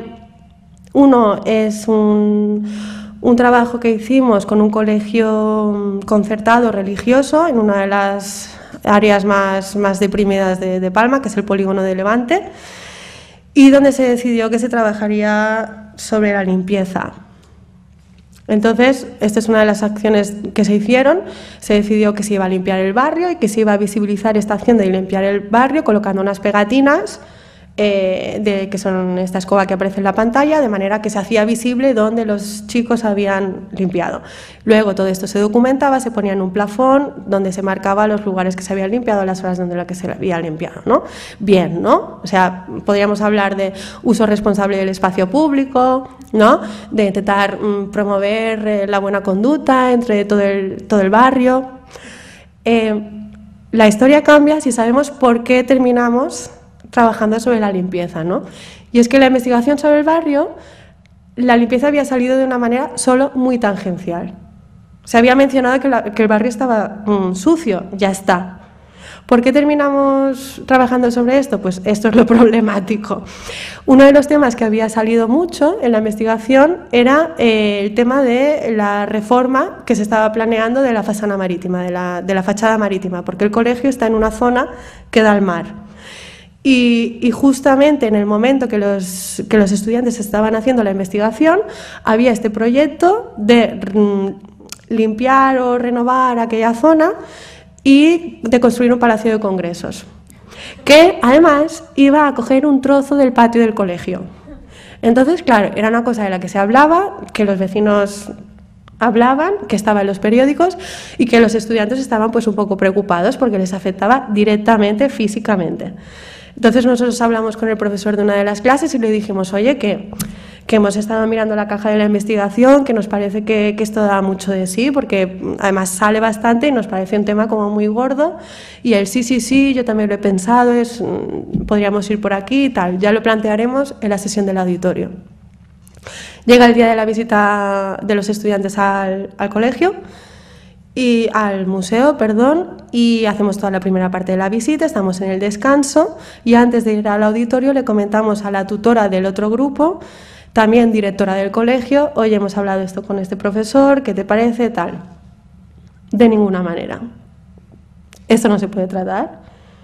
uno es un, un trabajo que hicimos con un colegio concertado religioso en una de las áreas más, más deprimidas de, de Palma, que es el polígono de Levante, y donde se decidió que se trabajaría sobre la limpieza. Entonces, esta es una de las acciones que se hicieron. Se decidió que se iba a limpiar el barrio y que se iba a visibilizar esta acción de limpiar el barrio colocando unas pegatinas eh, de, que son esta escoba que aparece en la pantalla, de manera que se hacía visible donde los chicos habían limpiado. Luego todo esto se documentaba, se ponía en un plafón donde se marcaba los lugares que se habían limpiado, las horas donde la que se había limpiado, ¿no? Bien, ¿no? O sea, podríamos hablar de uso responsable del espacio público, ¿no? De intentar mm, promover eh, la buena conducta entre todo el, todo el barrio. Eh, la historia cambia si sabemos por qué terminamos trabajando sobre la limpieza, ¿no? Y es que la investigación sobre el barrio, la limpieza había salido de una manera solo muy tangencial. Se había mencionado que, la, que el barrio estaba mm, sucio, ya está. ¿Por qué terminamos trabajando sobre esto? Pues esto es lo problemático. Uno de los temas que había salido mucho en la investigación era eh, el tema de la reforma que se estaba planeando de la fachada marítima, de la, de la fachada marítima, porque el colegio está en una zona que da al mar. Y, y justamente en el momento que los, que los estudiantes estaban haciendo la investigación, había este proyecto de mm, limpiar o renovar aquella zona y de construir un palacio de congresos, que además iba a coger un trozo del patio del colegio. Entonces, claro, era una cosa de la que se hablaba, que los vecinos hablaban, que estaba en los periódicos y que los estudiantes estaban pues un poco preocupados porque les afectaba directamente físicamente. Entonces nosotros hablamos con el profesor de una de las clases y le dijimos, oye, que, que hemos estado mirando la caja de la investigación, que nos parece que, que esto da mucho de sí, porque además sale bastante y nos parece un tema como muy gordo, y el sí, sí, sí, yo también lo he pensado, es, podríamos ir por aquí y tal, ya lo plantearemos en la sesión del auditorio. Llega el día de la visita de los estudiantes al, al colegio, y al museo, perdón, y hacemos toda la primera parte de la visita, estamos en el descanso y antes de ir al auditorio le comentamos a la tutora del otro grupo, también directora del colegio, oye, hemos hablado esto con este profesor, ¿qué te parece? Tal. De ninguna manera. Esto no se puede tratar.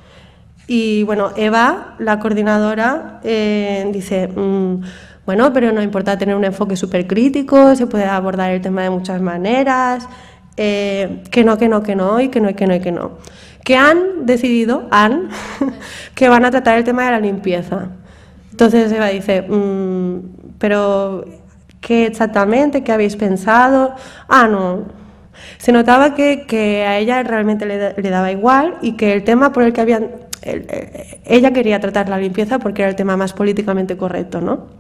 Y bueno, Eva, la coordinadora, eh, dice, mmm, bueno, pero no importa tener un enfoque súper crítico, se puede abordar el tema de muchas maneras. Eh, que no, que no, que no, y que no, y que no, y que no. Que han decidido, han, que van a tratar el tema de la limpieza. Entonces Eva dice, mmm, pero ¿qué exactamente? ¿Qué habéis pensado? Ah, no. Se notaba que, que a ella realmente le, le daba igual y que el tema por el que habían... El, el, ella quería tratar la limpieza porque era el tema más políticamente correcto, ¿no?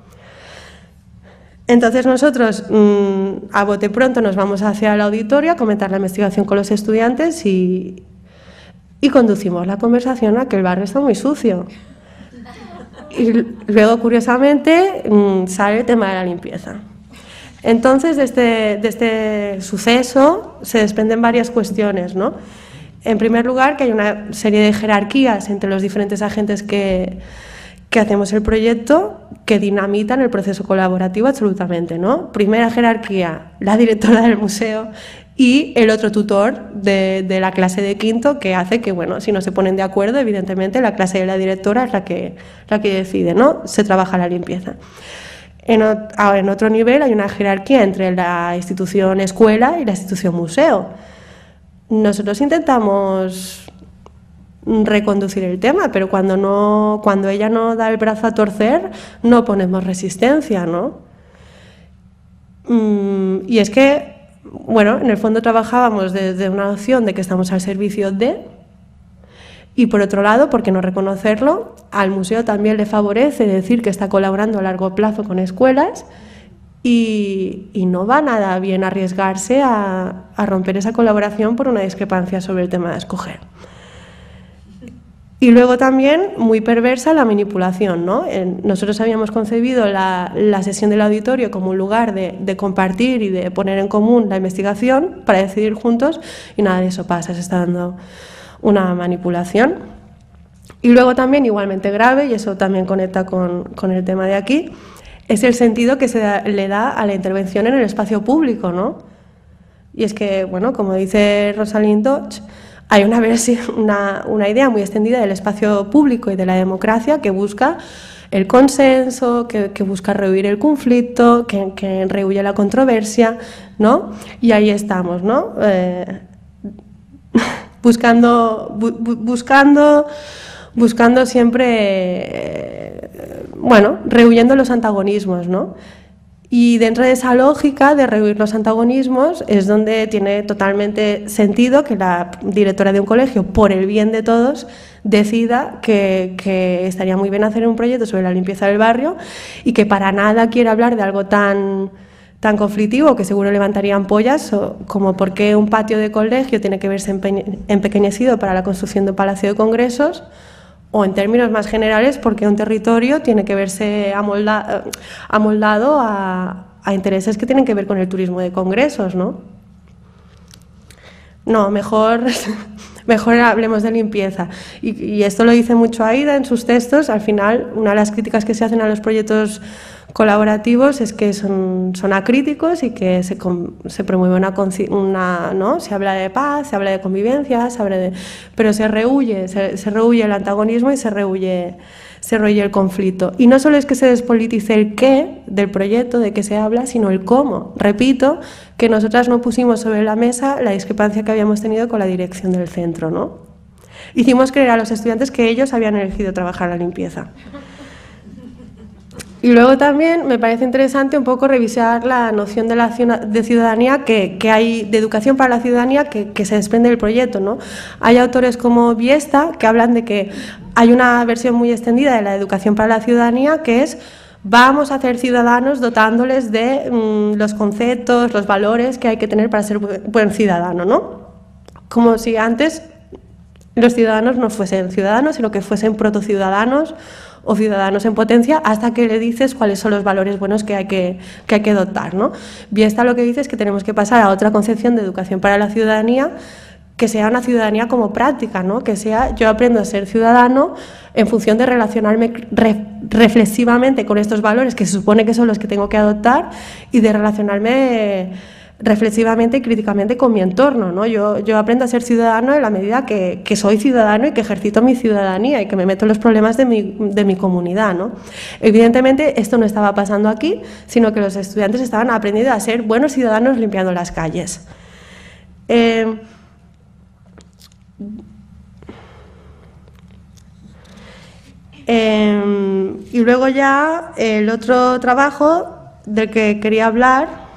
Entonces nosotros, mmm, a bote pronto, nos vamos hacia el auditorio a comentar la investigación con los estudiantes y, y conducimos la conversación a que el barrio está muy sucio. Y luego, curiosamente, mmm, sale el tema de la limpieza. Entonces, de este, de este suceso se desprenden varias cuestiones, ¿no? En primer lugar, que hay una serie de jerarquías entre los diferentes agentes que... que hacemos el proyecto, que dinamitan el proceso colaborativo absolutamente, ¿no? Primera jerarquía, la directora del museo y el otro tutor de, de la clase de quinto, que hace que, bueno, si no se ponen de acuerdo, evidentemente la clase de la directora es la que, la que decide, ¿no? Se trabaja la limpieza. En, en otro nivel hay una jerarquía entre la institución escuela y la institución museo. Nosotros intentamos reconducir el tema, pero cuando no, cuando ella no da el brazo a torcer, no ponemos resistencia, ¿no? Mm, y es que, bueno, en el fondo trabajábamos desde una opción de que estamos al servicio de, y por otro lado, ¿por qué no reconocerlo? Al museo también le favorece decir que está colaborando a largo plazo con escuelas y, y no va nada bien arriesgarse a, a romper esa colaboración por una discrepancia sobre el tema de escoger. Y luego también, muy perversa, la manipulación, ¿no? Nosotros habíamos concebido la, la sesión del auditorio como un lugar de, de compartir y de poner en común la investigación para decidir juntos y nada de eso pasa, se está dando una manipulación. Y luego también, igualmente grave, y eso también conecta con, con el tema de aquí, es el sentido que se da, le da a la intervención en el espacio público, ¿no? Y es que, bueno, como dice Rosalind Dodge, hay una, versión, una, una idea muy extendida del espacio público y de la democracia que busca el consenso, que, que busca rehuir el conflicto, que, que rehuye la controversia, ¿no? Y ahí estamos, ¿no? Eh, buscando, bu, buscando, buscando siempre, eh, bueno, rehuyendo los antagonismos, ¿no? Y dentro de esa lógica de rehuir los antagonismos es donde tiene totalmente sentido que la directora de un colegio, por el bien de todos, decida que, que estaría muy bien hacer un proyecto sobre la limpieza del barrio y que para nada quiere hablar de algo tan, tan conflictivo, que seguro levantaría ampollas, como por qué un patio de colegio tiene que verse empe empequeñecido para la construcción de un palacio de congresos, o en términos más generales, porque un territorio tiene que verse amolda, amoldado a, a intereses que tienen que ver con el turismo de congresos, ¿no? No, mejor, mejor hablemos de limpieza. Y, y esto lo dice mucho Aida en sus textos. Al final, una de las críticas que se hacen a los proyectos colaborativos es que son, son acríticos y que se, se promueve una, una, ¿no? Se habla de paz, se habla de convivencia, se habla de, pero se rehuye, se, se rehuye el antagonismo y se rehuye, se rehuye el conflicto. Y no solo es que se despolitice el qué del proyecto, de qué se habla, sino el cómo. Repito que nosotras no pusimos sobre la mesa la discrepancia que habíamos tenido con la dirección del centro, ¿no? Hicimos creer a los estudiantes que ellos habían elegido trabajar la limpieza. Y luego también me parece interesante un poco revisar la noción de, la, de ciudadanía que, que hay, de educación para la ciudadanía que, que se desprende del proyecto, ¿no? Hay autores como Biesta que hablan de que hay una versión muy extendida de la educación para la ciudadanía que es vamos a hacer ciudadanos dotándoles de mmm, los conceptos, los valores que hay que tener para ser buen ciudadano, ¿no? Como si antes los ciudadanos no fuesen ciudadanos, sino que fuesen protociudadanos o ciudadanos en potencia, hasta que le dices cuáles son los valores buenos que hay que, que, hay que dotar, ¿no? Biesta lo que dice es que tenemos que pasar a otra concepción de educación para la ciudadanía, que sea una ciudadanía como práctica, ¿no? Que sea, yo aprendo a ser ciudadano en función de relacionarme re, reflexivamente con estos valores que se supone que son los que tengo que adoptar y de relacionarme reflexivamente y críticamente con mi entorno, ¿no? Yo, yo aprendo a ser ciudadano en la medida que, que soy ciudadano y que ejercito mi ciudadanía y que me meto en los problemas de mi, de mi comunidad, ¿no? Evidentemente esto no estaba pasando aquí, sino que los estudiantes estaban aprendiendo a ser buenos ciudadanos limpiando las calles. Eh, eh, y luego ya el otro trabajo del que quería hablar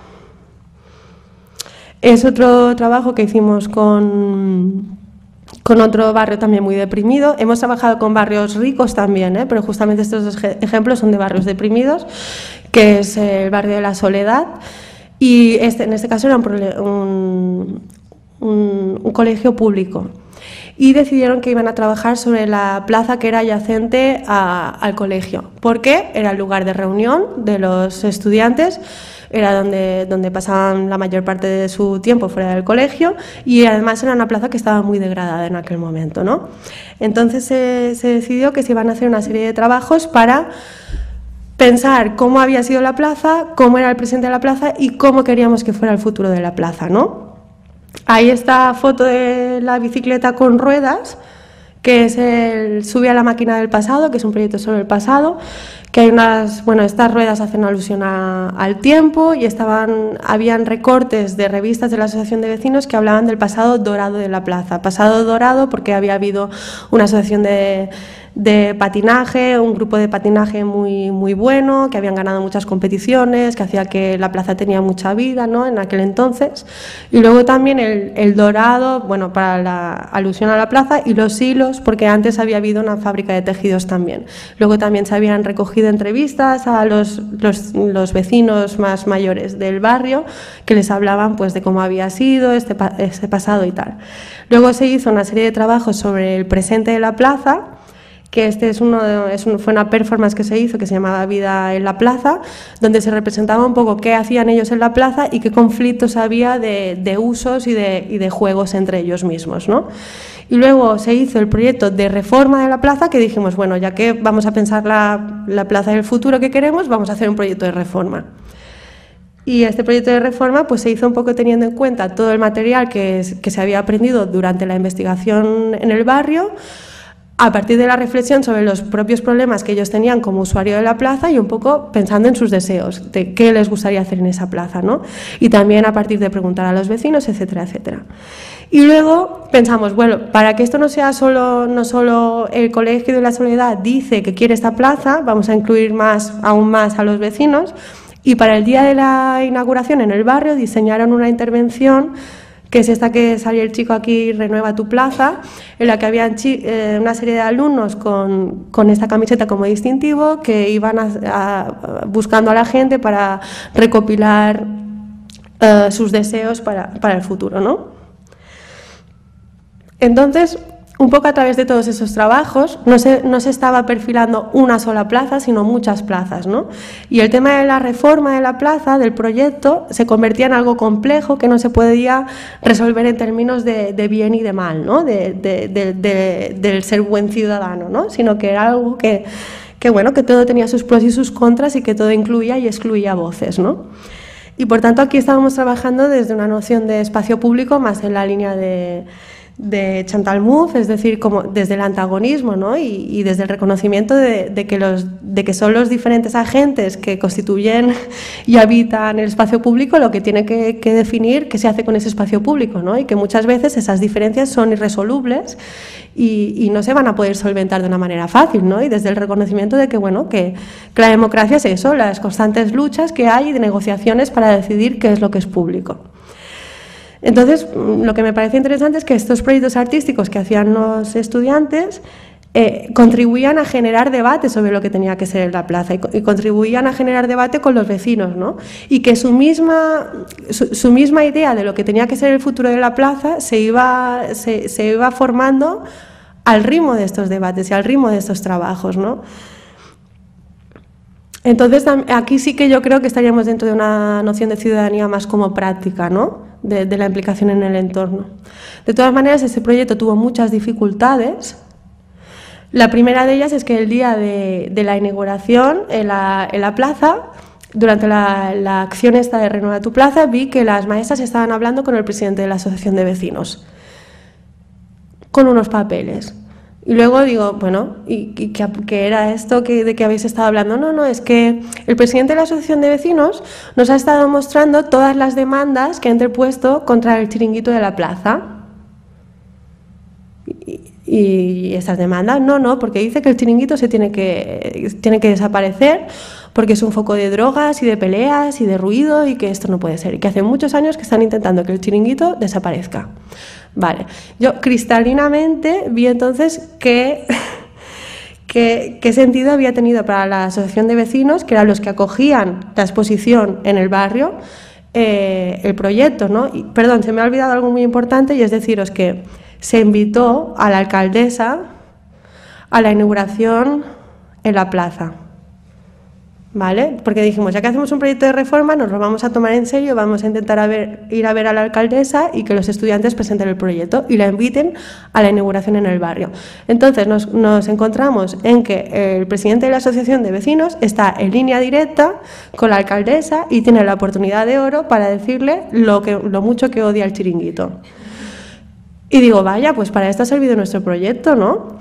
es otro trabajo que hicimos con, con otro barrio también muy deprimido. Hemos trabajado con barrios ricos también, ¿eh? Pero justamente estos dos ejemplos son de barrios deprimidos, que es el barrio de La Soledad. Y este, en este caso era un, un, un, un colegio público. Y decidieron que iban a trabajar sobre la plaza que era adyacente a, al colegio. ¿Por qué? Era el lugar de reunión de los estudiantes, era donde, donde pasaban la mayor parte de su tiempo fuera del colegio y además era una plaza que estaba muy degradada en aquel momento, ¿no? Entonces se, se decidió que se iban a hacer una serie de trabajos para pensar cómo había sido la plaza, cómo era el presente de la plaza y cómo queríamos que fuera el futuro de la plaza, ¿no? Ahí está foto de la bicicleta con ruedas, que es el Sube a la máquina del pasado, que es un proyecto sobre el pasado, que hay unas, bueno, estas ruedas hacen alusión a, al tiempo y estaban, habían recortes de revistas de la Asociación de Vecinos que hablaban del pasado dorado de la plaza. Pasado dorado porque había habido una asociación de, de patinaje, un grupo de patinaje muy, muy bueno, que habían ganado muchas competiciones, que hacía que la plaza tenía mucha vida, ¿no?, en aquel entonces. Y luego también el, el dorado, bueno, para la alusión a la plaza, y los hilos, porque antes había habido una fábrica de tejidos también. Luego también se habían recogido entrevistas a los, los, los vecinos más mayores del barrio, que les hablaban pues de cómo había sido este, este pasado y tal. Luego se hizo una serie de trabajos sobre el presente de la plaza, que este es uno de, es un, fue una performance que se hizo que se llamaba Vida en la Plaza, donde se representaba un poco qué hacían ellos en la plaza y qué conflictos había de, de usos y de, y de juegos entre ellos mismos, ¿no? Y luego se hizo el proyecto de reforma de la plaza, que dijimos, bueno, ya que vamos a pensar la, la plaza del futuro que queremos, vamos a hacer un proyecto de reforma. Y este proyecto de reforma pues, se hizo un poco teniendo en cuenta todo el material que, que se había aprendido durante la investigación en el barrio, a partir de la reflexión sobre los propios problemas que ellos tenían como usuario de la plaza y un poco pensando en sus deseos, de qué les gustaría hacer en esa plaza, ¿no? Y también a partir de preguntar a los vecinos, etcétera, etcétera. Y luego pensamos, bueno, para que esto no sea solo, no solo el Colegio de la Soledad dice que quiere esta plaza, vamos a incluir más, aún más a los vecinos, y para el día de la inauguración en el barrio diseñaron una intervención que es esta que salió el chico aquí, Renueva tu plaza, en la que había eh, una serie de alumnos con, con esta camiseta como distintivo que iban a, a, buscando a la gente para recopilar eh, sus deseos para, para el futuro, ¿no? Entonces, un poco a través de todos esos trabajos, no se, no se estaba perfilando una sola plaza, sino muchas plazas, ¿no? Y el tema de la reforma de la plaza, del proyecto, se convertía en algo complejo que no se podía resolver en términos de, de bien y de mal, ¿no? De, de, de, de, del ser buen ciudadano, ¿no? Sino que era algo que, que, bueno, que todo tenía sus pros y sus contras y que todo incluía y excluía voces, ¿no? Y por tanto aquí estábamos trabajando desde una noción de espacio público más en la línea de... de Chantal Mouffe, es decir, como desde el antagonismo, ¿no? y, y desde el reconocimiento de, de, que los, de que son los diferentes agentes que constituyen y habitan el espacio público lo que tiene que, que definir qué se hace con ese espacio público, ¿no? Y que muchas veces esas diferencias son irresolubles y, y no se van a poder solventar de una manera fácil, ¿no? Y desde el reconocimiento de que, bueno, que, que la democracia es eso, las constantes luchas que hay de negociaciones para decidir qué es lo que es público. Entonces, lo que me parece interesante es que estos proyectos artísticos que hacían los estudiantes eh, contribuían a generar debate sobre lo que tenía que ser la plaza y, y contribuían a generar debate con los vecinos, ¿no? Y que su misma, su, su misma idea de lo que tenía que ser el futuro de la plaza se iba, se, se iba formando al ritmo de estos debates y al ritmo de estos trabajos, ¿no? Entonces, aquí sí que yo creo que estaríamos dentro de una noción de ciudadanía más como práctica, ¿no? De, de la implicación en el entorno. De todas maneras, este proyecto tuvo muchas dificultades. La primera de ellas es que el día de, de la inauguración en la, en la plaza, durante la, la acción esta de Renueva tu Plaza, vi que las maestras estaban hablando con el presidente de la asociación de vecinos, con unos papeles. Y luego digo, bueno, ¿y, y qué, qué era esto que, de que habéis estado hablando? No, no, es que el presidente de la asociación de vecinos nos ha estado mostrando todas las demandas que ha interpuesto contra el chiringuito de la plaza. Y, y esas demandas, no, no, porque dice que el chiringuito se tiene que, tiene que desaparecer porque es un foco de drogas y de peleas y de ruido y que esto no puede ser. Y que hace muchos años que están intentando que el chiringuito desaparezca. Vale, yo cristalinamente vi entonces que, que, qué sentido había tenido para la asociación de vecinos, que eran los que acogían la exposición en el barrio, eh, el proyecto, ¿no? Y, perdón, se me ha olvidado algo muy importante y es deciros que se invitó a la alcaldesa a la inauguración en la plaza. ¿Vale? Porque dijimos, ya que hacemos un proyecto de reforma, nos lo vamos a tomar en serio, vamos a intentar a ver, ir a ver a la alcaldesa y que los estudiantes presenten el proyecto y la inviten a la inauguración en el barrio. Entonces nos, nos encontramos en que el presidente de la asociación de vecinos está en línea directa con la alcaldesa y tiene la oportunidad de oro para decirle lo, que, lo mucho que odia el chiringuito. Y digo, vaya, pues para esto ha servido nuestro proyecto, ¿no?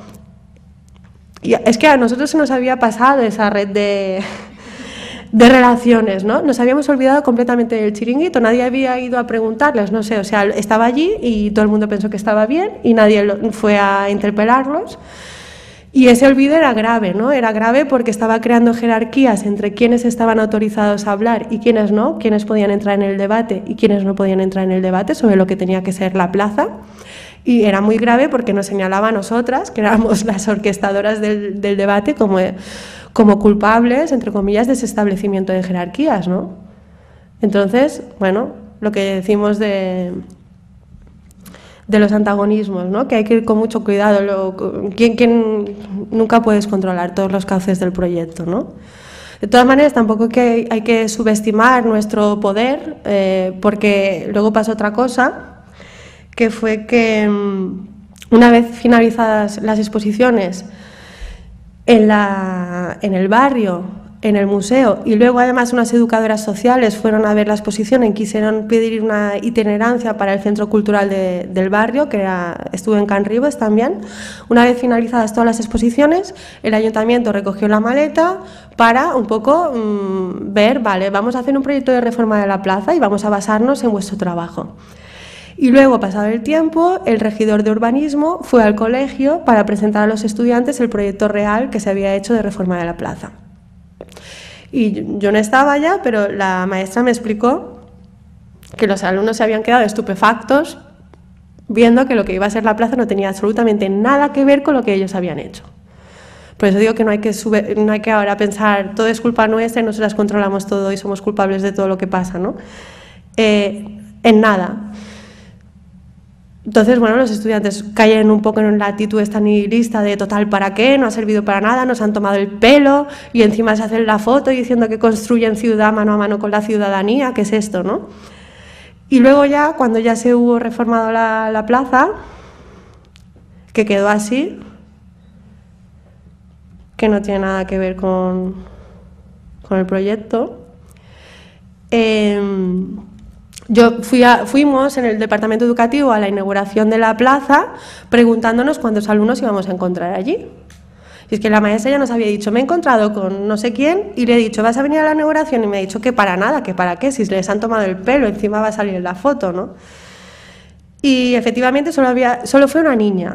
Y es que a nosotros se nos había pasado esa red de... de relaciones, ¿no? Nos habíamos olvidado completamente del chiringuito, nadie había ido a preguntarles, no sé, o sea, estaba allí y todo el mundo pensó que estaba bien y nadie lo, fue a interpelarlos. Y ese olvido era grave, ¿no? Era grave porque estaba creando jerarquías entre quienes estaban autorizados a hablar y quienes no, quienes podían entrar en el debate y quienes no podían entrar en el debate sobre lo que tenía que ser la plaza. Y era muy grave porque nos señalaba a nosotras, que éramos las orquestadoras del, del debate, como, como culpables, entre comillas, de ese establecimiento de jerarquías, ¿no? Entonces, bueno, lo que decimos de, de los antagonismos, ¿no? Que hay que ir con mucho cuidado. Lo, quien, quien, nunca puedes controlar todos los cauces del proyecto, ¿no? De todas maneras, tampoco que hay que subestimar nuestro poder, eh, porque luego pasa otra cosa, que fue que una vez finalizadas las exposiciones en, la, en el barrio, en el museo, y luego además unas educadoras sociales fueron a ver la exposición y quisieron pedir una itinerancia para el centro cultural de, del barrio, que era, estuvo en Can Ribes también. Una vez finalizadas todas las exposiciones, el ayuntamiento recogió la maleta para un poco mmm, ver, vale, vamos a hacer un proyecto de reforma de la plaza y vamos a basarnos en vuestro trabajo. Y luego, pasado el tiempo, el regidor de urbanismo fue al colegio para presentar a los estudiantes el proyecto real que se había hecho de reforma de la plaza. Y yo no estaba ya, pero la maestra me explicó que los alumnos se habían quedado estupefactos viendo que lo que iba a ser la plaza no tenía absolutamente nada que ver con lo que ellos habían hecho. Por eso digo que no hay que, sube, no hay que ahora pensar todo es culpa nuestra y nosotras controlamos todo y somos culpables de todo lo que pasa, ¿no? Eh, en nada. Entonces, bueno, los estudiantes caen un poco en la actitud esta nihilista de total para qué, no ha servido para nada, nos han tomado el pelo y encima se hacen la foto diciendo que construyen ciudad mano a mano con la ciudadanía, ¿qué es esto, no? Y luego ya, cuando ya se hubo reformado la, la plaza, que quedó así, que no tiene nada que ver con, con el proyecto, eh, Yo fui a, fuimos en el departamento educativo a la inauguración de la plaza preguntándonos cuántos alumnos íbamos a encontrar allí. Y es que la maestra ya nos había dicho, me he encontrado con no sé quién y le he dicho, ¿vas a venir a la inauguración? Y me ha dicho que para nada, que para qué, si les han tomado el pelo, encima va a salir en la foto, ¿no? Y efectivamente solo, había, solo fue una niña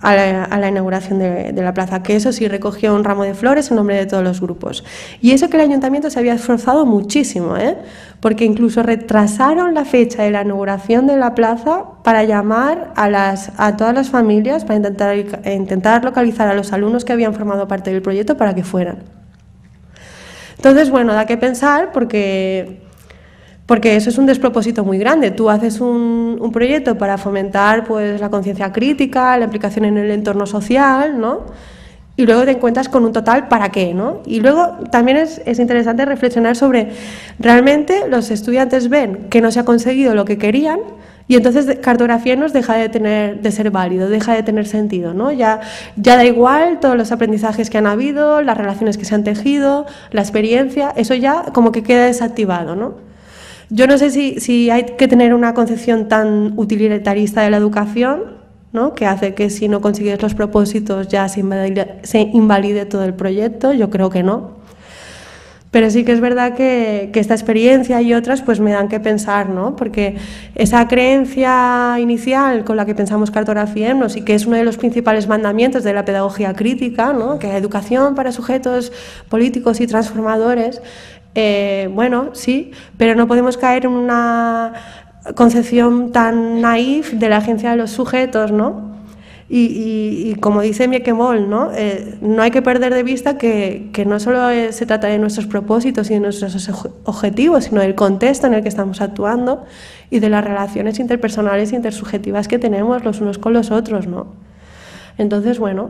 a la, a la inauguración de, de la plaza, que eso sí recogió un ramo de flores en nombre de todos los grupos. Y eso que el ayuntamiento se había esforzado muchísimo, ¿eh? Porque incluso retrasaron la fecha de la inauguración de la plaza para llamar a, las, a todas las familias, para intentar, intentar localizar a los alumnos que habían formado parte del proyecto para que fueran. Entonces, bueno, da que pensar porque, porque eso es un despropósito muy grande. Tú haces un, un proyecto para fomentar pues, la conciencia crítica, la implicación en el entorno social, ¿no? Y luego te encuentras con un total ¿para qué?, ¿no? Y luego también es, es interesante reflexionar sobre realmente los estudiantes ven que no se ha conseguido lo que querían y entonces cartografiarnos deja de, tener, de ser válido, deja de tener sentido, ¿no? Ya, ya da igual todos los aprendizajes que han habido, las relaciones que se han tejido, la experiencia, eso ya como que queda desactivado, ¿no? Yo no sé si, si hay que tener una concepción tan utilitarista de la educación, ¿no? Que hace que si no consigues los propósitos ya se invalide, se invalide todo el proyecto. Yo creo que no. Pero sí que es verdad que, que esta experiencia y otras pues me dan que pensar, ¿no? Porque esa creencia inicial con la que pensamos cartografiarnos y que es uno de los principales mandamientos de la pedagogía crítica, ¿no? Que es educación para sujetos políticos y transformadores, eh, bueno, sí, pero no podemos caer en una concepción tan naif de la agencia de los sujetos, ¿no? Y, y, y como dice Miequemol, ¿no? Eh, no hay que perder de vista que, que no solo es, se trata de nuestros propósitos y de nuestros objetivos, sino del contexto en el que estamos actuando y de las relaciones interpersonales e intersubjetivas que tenemos los unos con los otros, ¿no? Entonces, bueno,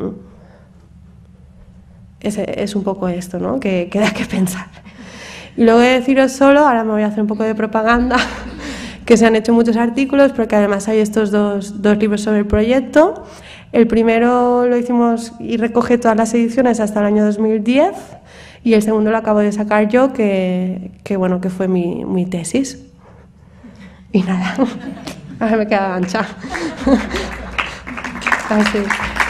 es, es un poco esto, ¿no? Que, que da que pensar. Y luego de deciros solo, ahora me voy a hacer un poco de propaganda, que se han hecho muchos artículos, porque además hay estos dos, dos libros sobre el proyecto. El primero lo hicimos y recoge todas las ediciones hasta el año dos mil diez, y el segundo lo acabo de sacar yo, que, que, bueno, que fue mi, mi tesis. Y nada, ahora me queda ancha. Así.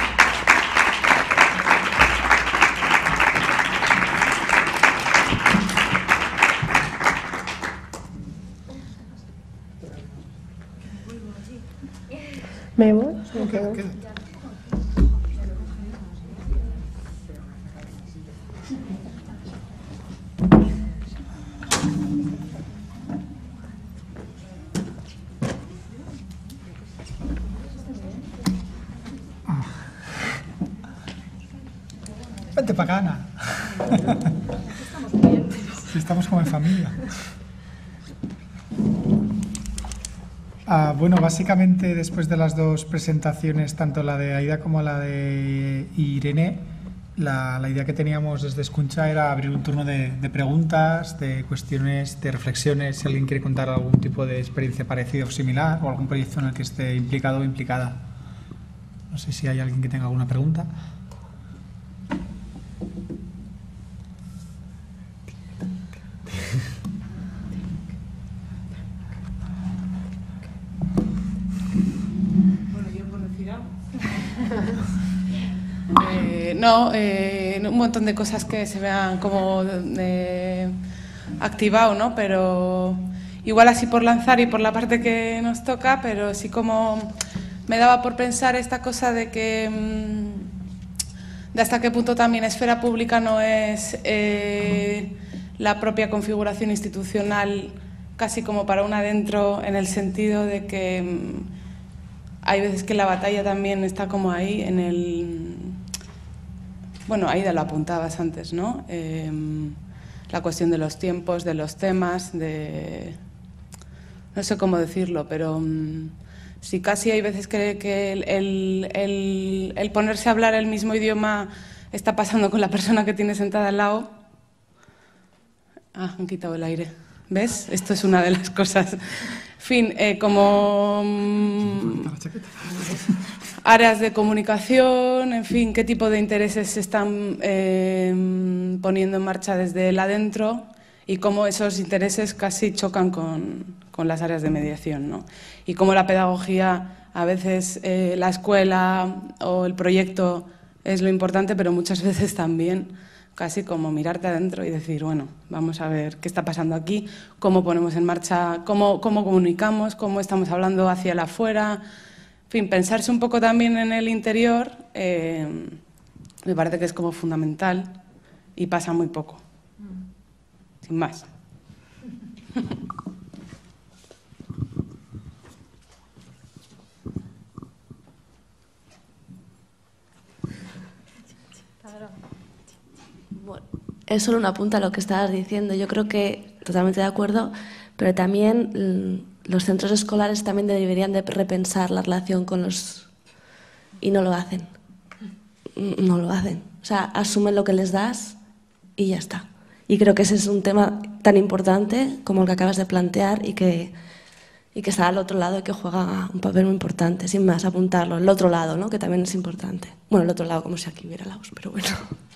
¿Me voy? ¿Me quedo?
Vente para acá, Ana. Sí, estamos como en familia. Ah, bueno, básicamente después de las dos presentaciones, tanto la de Aida como la de Irene, la, la idea que teníamos desde Escucha era abrir un turno de, de preguntas, de cuestiones, de reflexiones, si alguien quiere contar algún tipo de experiencia parecida o similar o algún proyecto en el que esté implicado o implicada. No sé si hay alguien que tenga alguna pregunta.
Eh, no, eh, un montón de cosas que se vean como eh, activado, ¿no? Pero igual así por lanzar y por la parte que nos toca, pero sí como me daba por pensar esta cosa de que de hasta qué punto también esfera pública no es eh, la propia configuración institucional casi como para un adentro, en el sentido de que hay veces que la batalla también está como ahí en el... Bueno, Aida lo apuntabas antes, ¿no? Eh, la cuestión de los tiempos, de los temas, de... No sé cómo decirlo, pero um, sí casi hay veces que, que el, el, el, el ponerse a hablar el mismo idioma está pasando con la persona que tiene sentada al lado. Ah, han quitado el aire. ¿Ves? Esto es una de las cosas. En fin, eh, como... Um, áreas de comunicación, en fin, qué tipo de intereses se están eh, poniendo en marcha desde el adentro y cómo esos intereses casi chocan con, con las áreas de mediación, ¿no? Y cómo la pedagogía, a veces eh, la escuela o el proyecto es lo importante, pero muchas veces también casi como mirarte adentro y decir, bueno, vamos a ver qué está pasando aquí, cómo ponemos en marcha, cómo, cómo comunicamos, cómo estamos hablando hacia el afuera. en fin, pensarse un poco también en el interior eh, me parece que es como fundamental y pasa muy poco, sin más.
Bueno, es solo una punta a lo que estabas diciendo. Yo creo que totalmente de acuerdo, pero también los centros escolares también deberían de repensar la relación con los... y no lo hacen. No lo hacen. O sea, asumen lo que les das y ya está. Y creo que ese es un tema tan importante como el que acabas de plantear y que, y que está al otro lado y que juega un papel muy importante, sin más, apuntarlo. El otro lado, ¿no? Que también es importante. Bueno, el otro lado, como si aquí hubiera lados, pero bueno.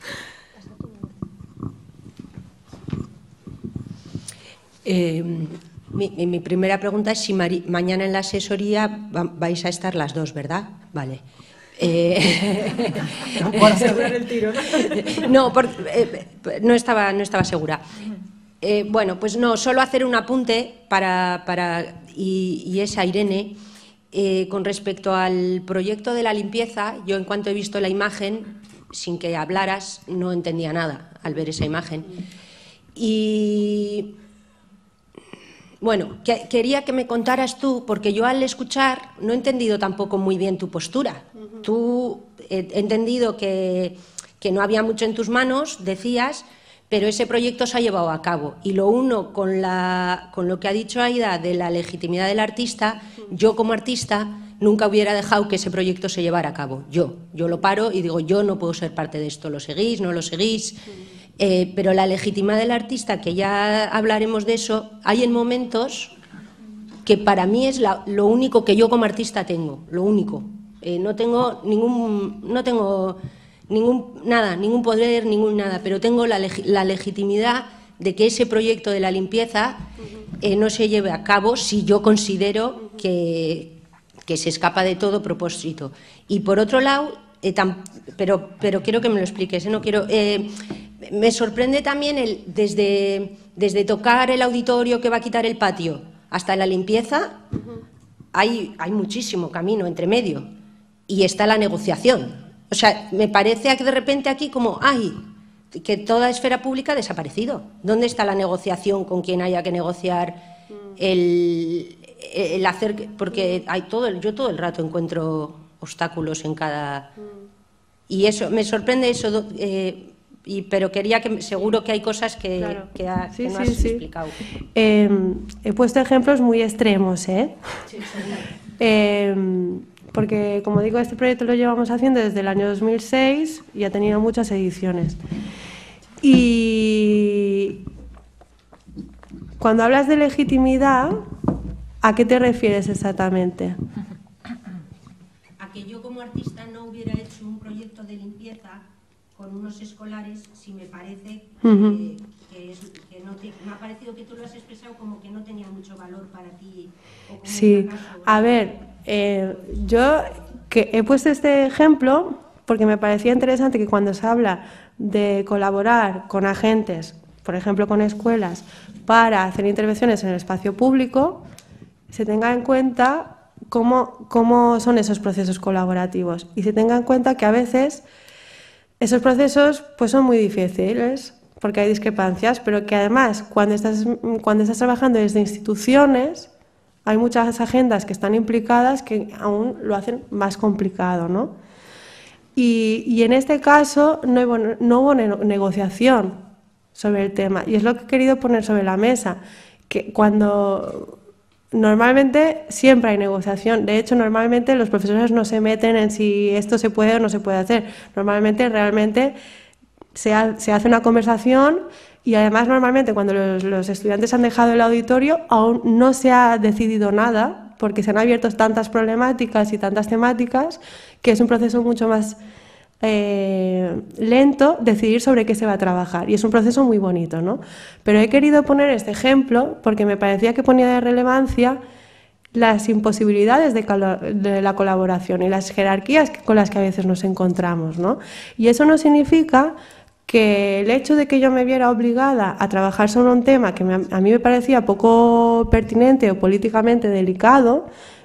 Eh, mi, mi primera pregunta es si Mari, mañana en la asesoría va, vais a estar las dos, ¿verdad? Vale. Eh,
Para asegurar el tiro.
No, por, eh, no, estaba, no estaba segura. Eh, bueno, pues no, solo hacer un apunte para, para y, y es a Irene. Eh, con respecto al proyecto de la limpieza, yo en cuanto he visto la imagen, sin que hablaras, no entendía nada al ver esa imagen. Y... bueno, que, quería que me contaras tú, porque yo al escuchar no he entendido tampoco muy bien tu postura. Uh-huh. Tú he entendido que, que no había mucho en tus manos, decías, pero ese proyecto se ha llevado a cabo. Y lo uno con, la, con lo que ha dicho Aida de la legitimidad del artista, uh-huh. Yo como artista nunca hubiera dejado que ese proyecto se llevara a cabo. Yo, yo lo paro y digo, yo no puedo ser parte de esto. ¿Lo seguís? ¿No lo seguís? Uh-huh. Eh, pero la legitimidad del artista, que ya hablaremos de eso, hay en momentos que para mí es la, lo único que yo como artista tengo, lo único. Eh, no tengo ningún, no tengo ningún nada, ningún poder, ningún nada, pero tengo la, la legitimidad de que ese proyecto de la limpieza eh, no se lleve a cabo si yo considero que, que se escapa de todo propósito. Y por otro lado, eh, tam, pero, pero quiero que me lo expliques, ¿eh? No quiero... Eh, me sorprende también el, desde, desde tocar el auditorio que va a quitar el patio hasta la limpieza, uh-huh. hay, hay muchísimo camino entre medio y está la negociación. O sea, me parece que de repente aquí como, ay, que toda esfera pública ha desaparecido. ¿Dónde está la negociación con quien haya que negociar uh-huh. el, el hacer? Porque hay todo, yo todo el rato encuentro obstáculos en cada... Uh-huh. Y eso, me sorprende eso... Eh, Y, pero quería que, seguro que hay cosas que, claro. que, ha,
sí,
que no
sí,
has
sí.
explicado.
Eh, he puesto ejemplos muy extremos, ¿eh? Sí, sí. eh, porque, como digo, este proyecto lo llevamos haciendo desde el año dos mil seis y ha tenido muchas ediciones. Y cuando hablas de legitimidad, ¿a qué te refieres exactamente?
A que yo como artista no hubiera hecho un proyecto de limpieza con unos escolares, si me parece que, uh-huh. que, es, que no te, me ha parecido que tú lo has expresado como que no tenía mucho valor para ti. O como
sí,
fracaso,
a ver, eh, yo que he puesto este ejemplo porque me parecía interesante que cuando se habla de colaborar con agentes, por ejemplo con escuelas, para hacer intervenciones en el espacio público, se tenga en cuenta cómo, cómo son esos procesos colaborativos y se tenga en cuenta que a veces esos procesos pues son muy difíciles porque hay discrepancias, pero que además cuando estás, cuando estás trabajando desde instituciones hay muchas agendas que están implicadas que aún lo hacen más complicado, ¿no? Y, y en este caso no hubo, no hubo negociación sobre el tema y es lo que he querido poner sobre la mesa, que cuando... Normalmente siempre hay negociación, de hecho normalmente los profesores no se meten en si esto se puede o no se puede hacer, normalmente realmente se, ha, se hace una conversación y además normalmente cuando los, los estudiantes han dejado el auditorio aún no se ha decidido nada porque se han abierto tantas problemáticas y tantas temáticas que es un proceso mucho más eh, lento decidir sobre qué se va a trabajar y es un proceso muy bonito, ¿no? Pero he querido poner este ejemplo porque me parecía que ponía de relevancia las imposibilidades de, de la colaboración y las jerarquías con las que a veces nos encontramos, ¿no? Y eso no significa que el hecho de que yo me viera obligada a trabajar sobre un tema que me, a mí me parecía poco pertinente o políticamente delicado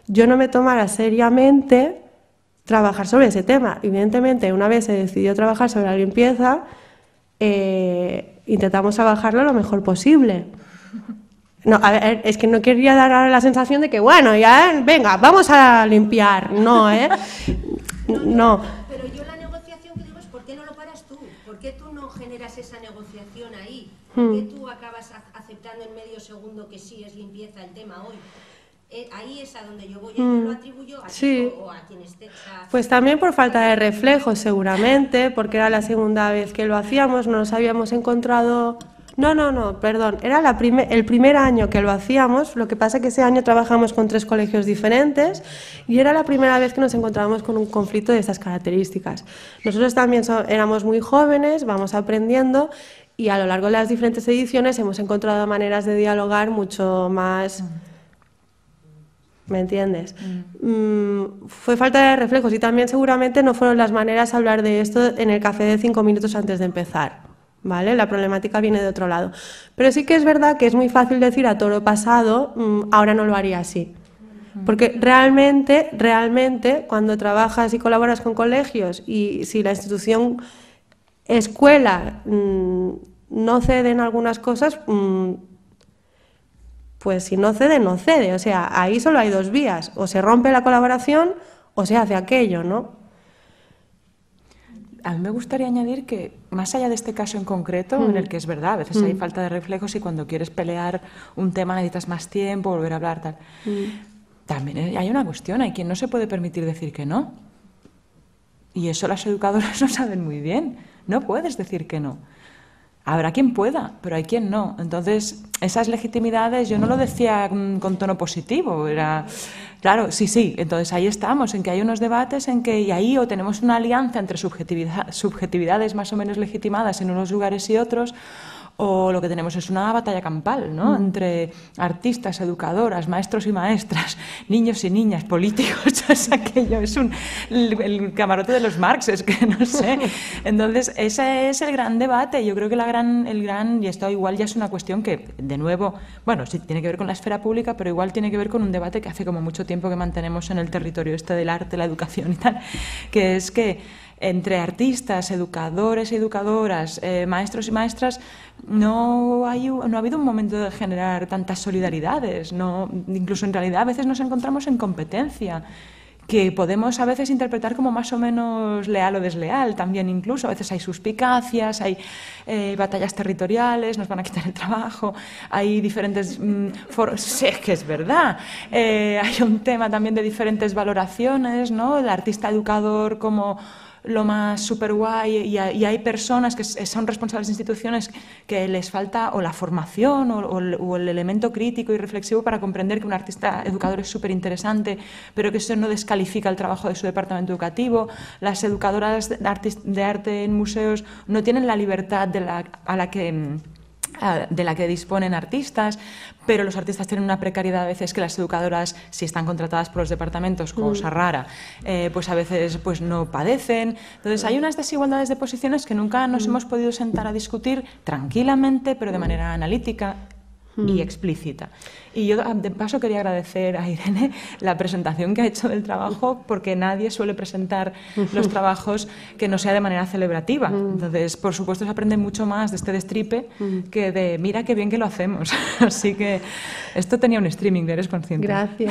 yo no me tomara seriamente trabajar sobre ese tema. Evidentemente, una vez se decidió trabajar sobre la limpieza, eh, intentamos trabajarlo lo mejor posible. No, a ver, es que no quería dar la sensación de que, bueno, ya, venga, vamos a limpiar. No, ¿eh? No.
Pero yo la negociación que digo es, ¿por qué no lo paras tú? ¿Por qué tú no generas esa negociación ahí? ¿Por qué tú acabas aceptando en medio segundo que sí es limpieza el tema hoy? Eh, ahí es a donde yo voy, yo lo atribuyo a
sí.
ti o a quien esté. A...
Pues también por falta de reflejos, seguramente, porque era la segunda vez que lo hacíamos, no nos habíamos encontrado... No, no, no, perdón, era la primer, el primer año que lo hacíamos, lo que pasa es que ese año trabajamos con tres colegios diferentes y era la primera vez que nos encontrábamos con un conflicto de estas características. Nosotros también so, éramos muy jóvenes, vamos aprendiendo y a lo largo de las diferentes ediciones hemos encontrado maneras de dialogar mucho más... ¿Me entiendes? Mm. Mm, fue falta de reflejos y también seguramente no fueron las maneras de hablar de esto en el café de cinco minutos antes de empezar. ¿Vale? La problemática viene de otro lado. Pero sí que es verdad que es muy fácil decir a toro pasado, mmm, ahora no lo haría así. Porque realmente, realmente, cuando trabajas y colaboras con colegios y si la institución escuela mmm, no cede en algunas cosas, mmm, pues si no cede, no cede. O sea, ahí solo hay dos vías. O se rompe la colaboración o se hace aquello, ¿no?
A mí me gustaría añadir que, más allá de este caso en concreto, mm. en el que es verdad, a veces mm. hay falta de reflejos y cuando quieres pelear un tema necesitas más tiempo, volver a hablar, tal. Mm. También hay una cuestión, hay quien no se puede permitir decir que no. Y eso las educadoras lo saben muy bien. No puedes decir que no. Habrá quien pueda, pero hay quien no. Entonces, esas legitimidades, yo no lo decía con tono positivo, era... Claro, sí, sí, entonces ahí estamos, en que hay unos debates en que, y ahí o tenemos una alianza entre subjetividad, subjetividades más o menos legitimadas en unos lugares y otros, o lo que tenemos es una batalla campal, ¿no? Mm. Entre artistas, educadoras, maestros y maestras, niños y niñas, políticos, es aquello, es un, el, el camarote de los Marx, es que no sé. Entonces, ese es el gran debate, yo creo que la gran, el gran, y esto igual ya es una cuestión que, de nuevo, bueno, sí tiene que ver con la esfera pública, pero igual tiene que ver con un debate que hace como mucho tiempo que mantenemos en el territorio este del arte, la educación y tal, que es que entre artistas, educadores y educadoras, eh, maestros y maestras, no, hay, no ha habido un momento de generar tantas solidaridades. No, incluso en realidad a veces nos encontramos en competencia, que podemos a veces interpretar como más o menos leal o desleal también incluso. A veces hay suspicacias, hay eh, batallas territoriales, nos van a quitar el trabajo, hay diferentes... Mmm, foros, sí, es que es verdad. Eh, hay un tema también de diferentes valoraciones, ¿no? El artista educador como... lo más súper guay y, y hay personas que son responsables de instituciones que les falta o la formación o, o, o el elemento crítico y reflexivo para comprender que un artista educador es súper interesante, pero que eso no descalifica el trabajo de su departamento educativo. Las educadoras de arte, de arte en museos no tienen la libertad de la, a la que... de la que disponen artistas, pero los artistas tienen una precariedad a veces que las educadoras, si están contratadas por los departamentos, cosa rara, eh, pues a veces pues no padecen. Entonces hay unas desigualdades de posiciones que nunca nos hemos podido sentar a discutir tranquilamente, pero de manera analítica y explícita. Y yo, de paso, quería agradecer a Irene la presentación que ha hecho del trabajo, porque nadie suele presentar los trabajos que no sea de manera celebrativa. Entonces, por supuesto, se aprende mucho más de este destripe que de mira qué bien que lo hacemos. Así que esto tenía un streaming, ¿eres consciente?
Gracias.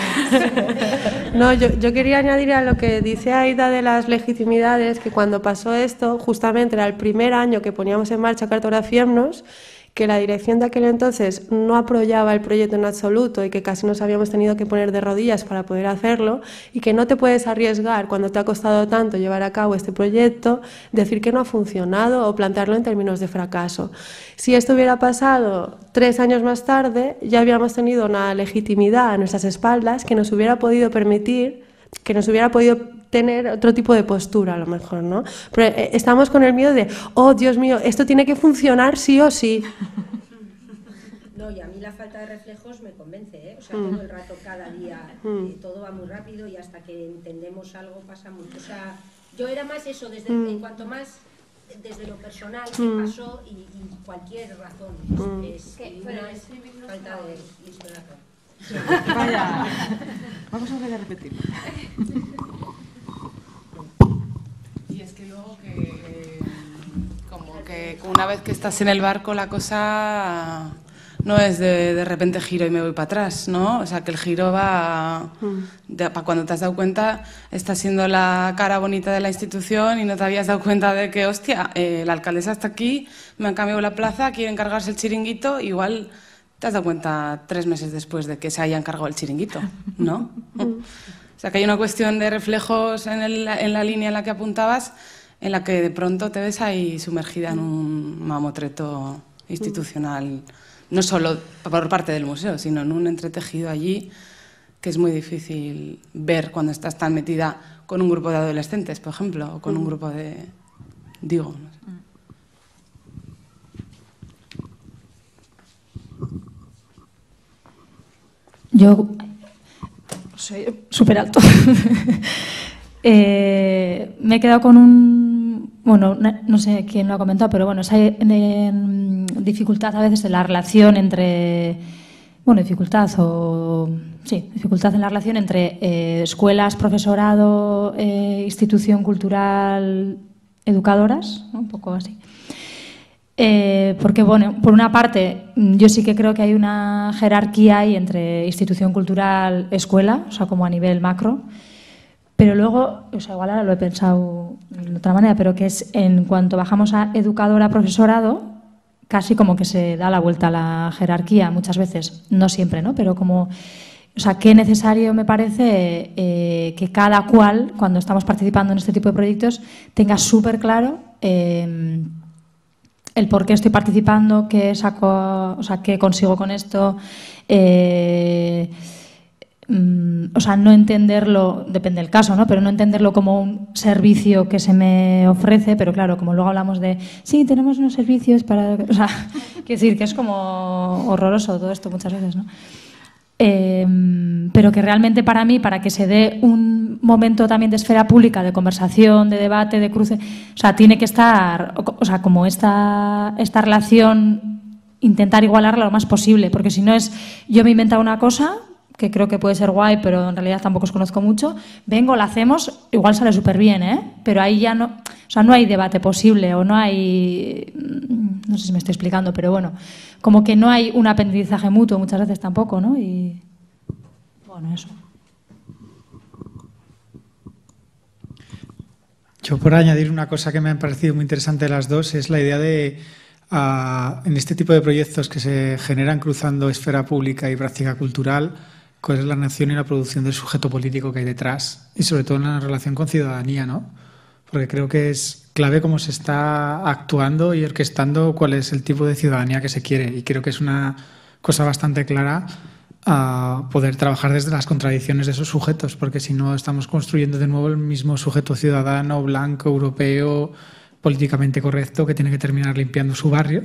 No, yo, yo quería añadir a lo que dice Aida de las legitimidades, que cuando pasó esto, justamente era el primer año que poníamos en marcha Cartografiemnos, que la dirección de aquel entonces no apoyaba el proyecto en absoluto y que casi nos habíamos tenido que poner de rodillas para poder hacerlo, y que no te puedes arriesgar cuando te ha costado tanto llevar a cabo este proyecto, decir que no ha funcionado o plantearlo en términos de fracaso. Si esto hubiera pasado tres años más tarde, ya habíamos tenido una legitimidad a nuestras espaldas que nos hubiera podido permitir, que nos hubiera podido tener otro tipo de postura a lo mejor, ¿no? Pero eh, estamos con el miedo de, oh, Dios mío, esto tiene que funcionar sí o sí.
No, y a mí la falta de reflejos me convence, ¿eh? O sea, mm. todo el rato, cada día, mm. eh, todo va muy rápido y hasta que entendemos algo pasa mucho. O sea, yo era más eso, desde mm. en cuanto más desde lo personal que mm. pasó y, y cualquier razón mm. es, es una falta de inspiración.
Vaya, vamos a volver a repetir.
Y es que luego que, como que una vez que estás en el barco la cosa no es de, de repente giro y me voy para atrás, ¿no? O sea, que el giro va... De, para cuando te has dado cuenta, estás siendo la cara bonita de la institución y no te habías dado cuenta de que, hostia, eh, la alcaldesa está aquí, me han cambiado la plaza, quieren cargarse el chiringuito, igual te has dado cuenta tres meses después de que se hayan cargado el chiringuito, ¿no? O sea, que hay una cuestión de reflejos en, el, en la línea en la que apuntabas, en la que de pronto te ves ahí sumergida en un mamotreto institucional, no solo por parte del museo, sino en un entretejido allí que es muy difícil ver cuando estás tan metida con un grupo de adolescentes, por ejemplo, o con un grupo de... digo, no sé.
Yo soy súper alto. eh, me he quedado con un... Bueno, no sé quién lo ha comentado, pero bueno, esa dificultad a veces en la relación entre... Bueno, dificultad o... Sí, dificultad en la relación entre eh, escuelas, profesorado, eh, institución cultural, educadoras, ¿no? Un poco así. Eh, porque, bueno, por una parte, yo sí que creo que hay una jerarquía ahí entre institución cultural, escuela, o sea, como a nivel macro, pero luego, o sea, igual ahora lo he pensado de otra manera, pero que es en cuanto bajamos a educadora, profesorado, casi como que se da la vuelta a la jerarquía muchas veces, no siempre, ¿no? Pero como, o sea, qué necesario me parece eh, que cada cual, cuando estamos participando en este tipo de proyectos, tenga súper claro eh, el por qué estoy participando, qué saco, o sea, qué consigo con esto, eh, o sea, no entenderlo, depende del caso, ¿no? Pero no entenderlo como un servicio que se me ofrece, pero claro, como luego hablamos de, sí, tenemos unos servicios para... O sea, quiero decir que es como horroroso todo esto muchas veces, ¿no? Eh, pero que realmente para mí, para que se dé un momento también de esfera pública, de conversación, de debate, de cruce, o sea, tiene que estar, o sea, como esta, esta relación, intentar igualarla lo más posible, porque si no es, yo me he inventado una cosa que creo que puede ser guay, pero en realidad tampoco os conozco mucho, vengo, la hacemos, igual sale súper bien, ¿eh? Pero ahí ya no, o sea, no hay debate posible o no hay, no sé si me estoy explicando, pero bueno, como que no hay un aprendizaje mutuo muchas veces tampoco, ¿no? Y bueno, eso.
Yo por añadir una cosa que me ha parecido muy interesante de las dos es la idea de, uh, en este tipo de proyectos que se generan cruzando esfera pública y práctica cultural, cuál es la nación y la producción del sujeto político que hay detrás y sobre todo en la relación con ciudadanía, ¿no? Porque creo que es clave cómo se está actuando y orquestando cuál es el tipo de ciudadanía que se quiere y creo que es una cosa bastante clara a poder trabajar desde las contradicciones de esos sujetos, porque si no estamos construyendo de nuevo el mismo sujeto ciudadano, blanco, europeo, políticamente correcto, que tiene que terminar limpiando su barrio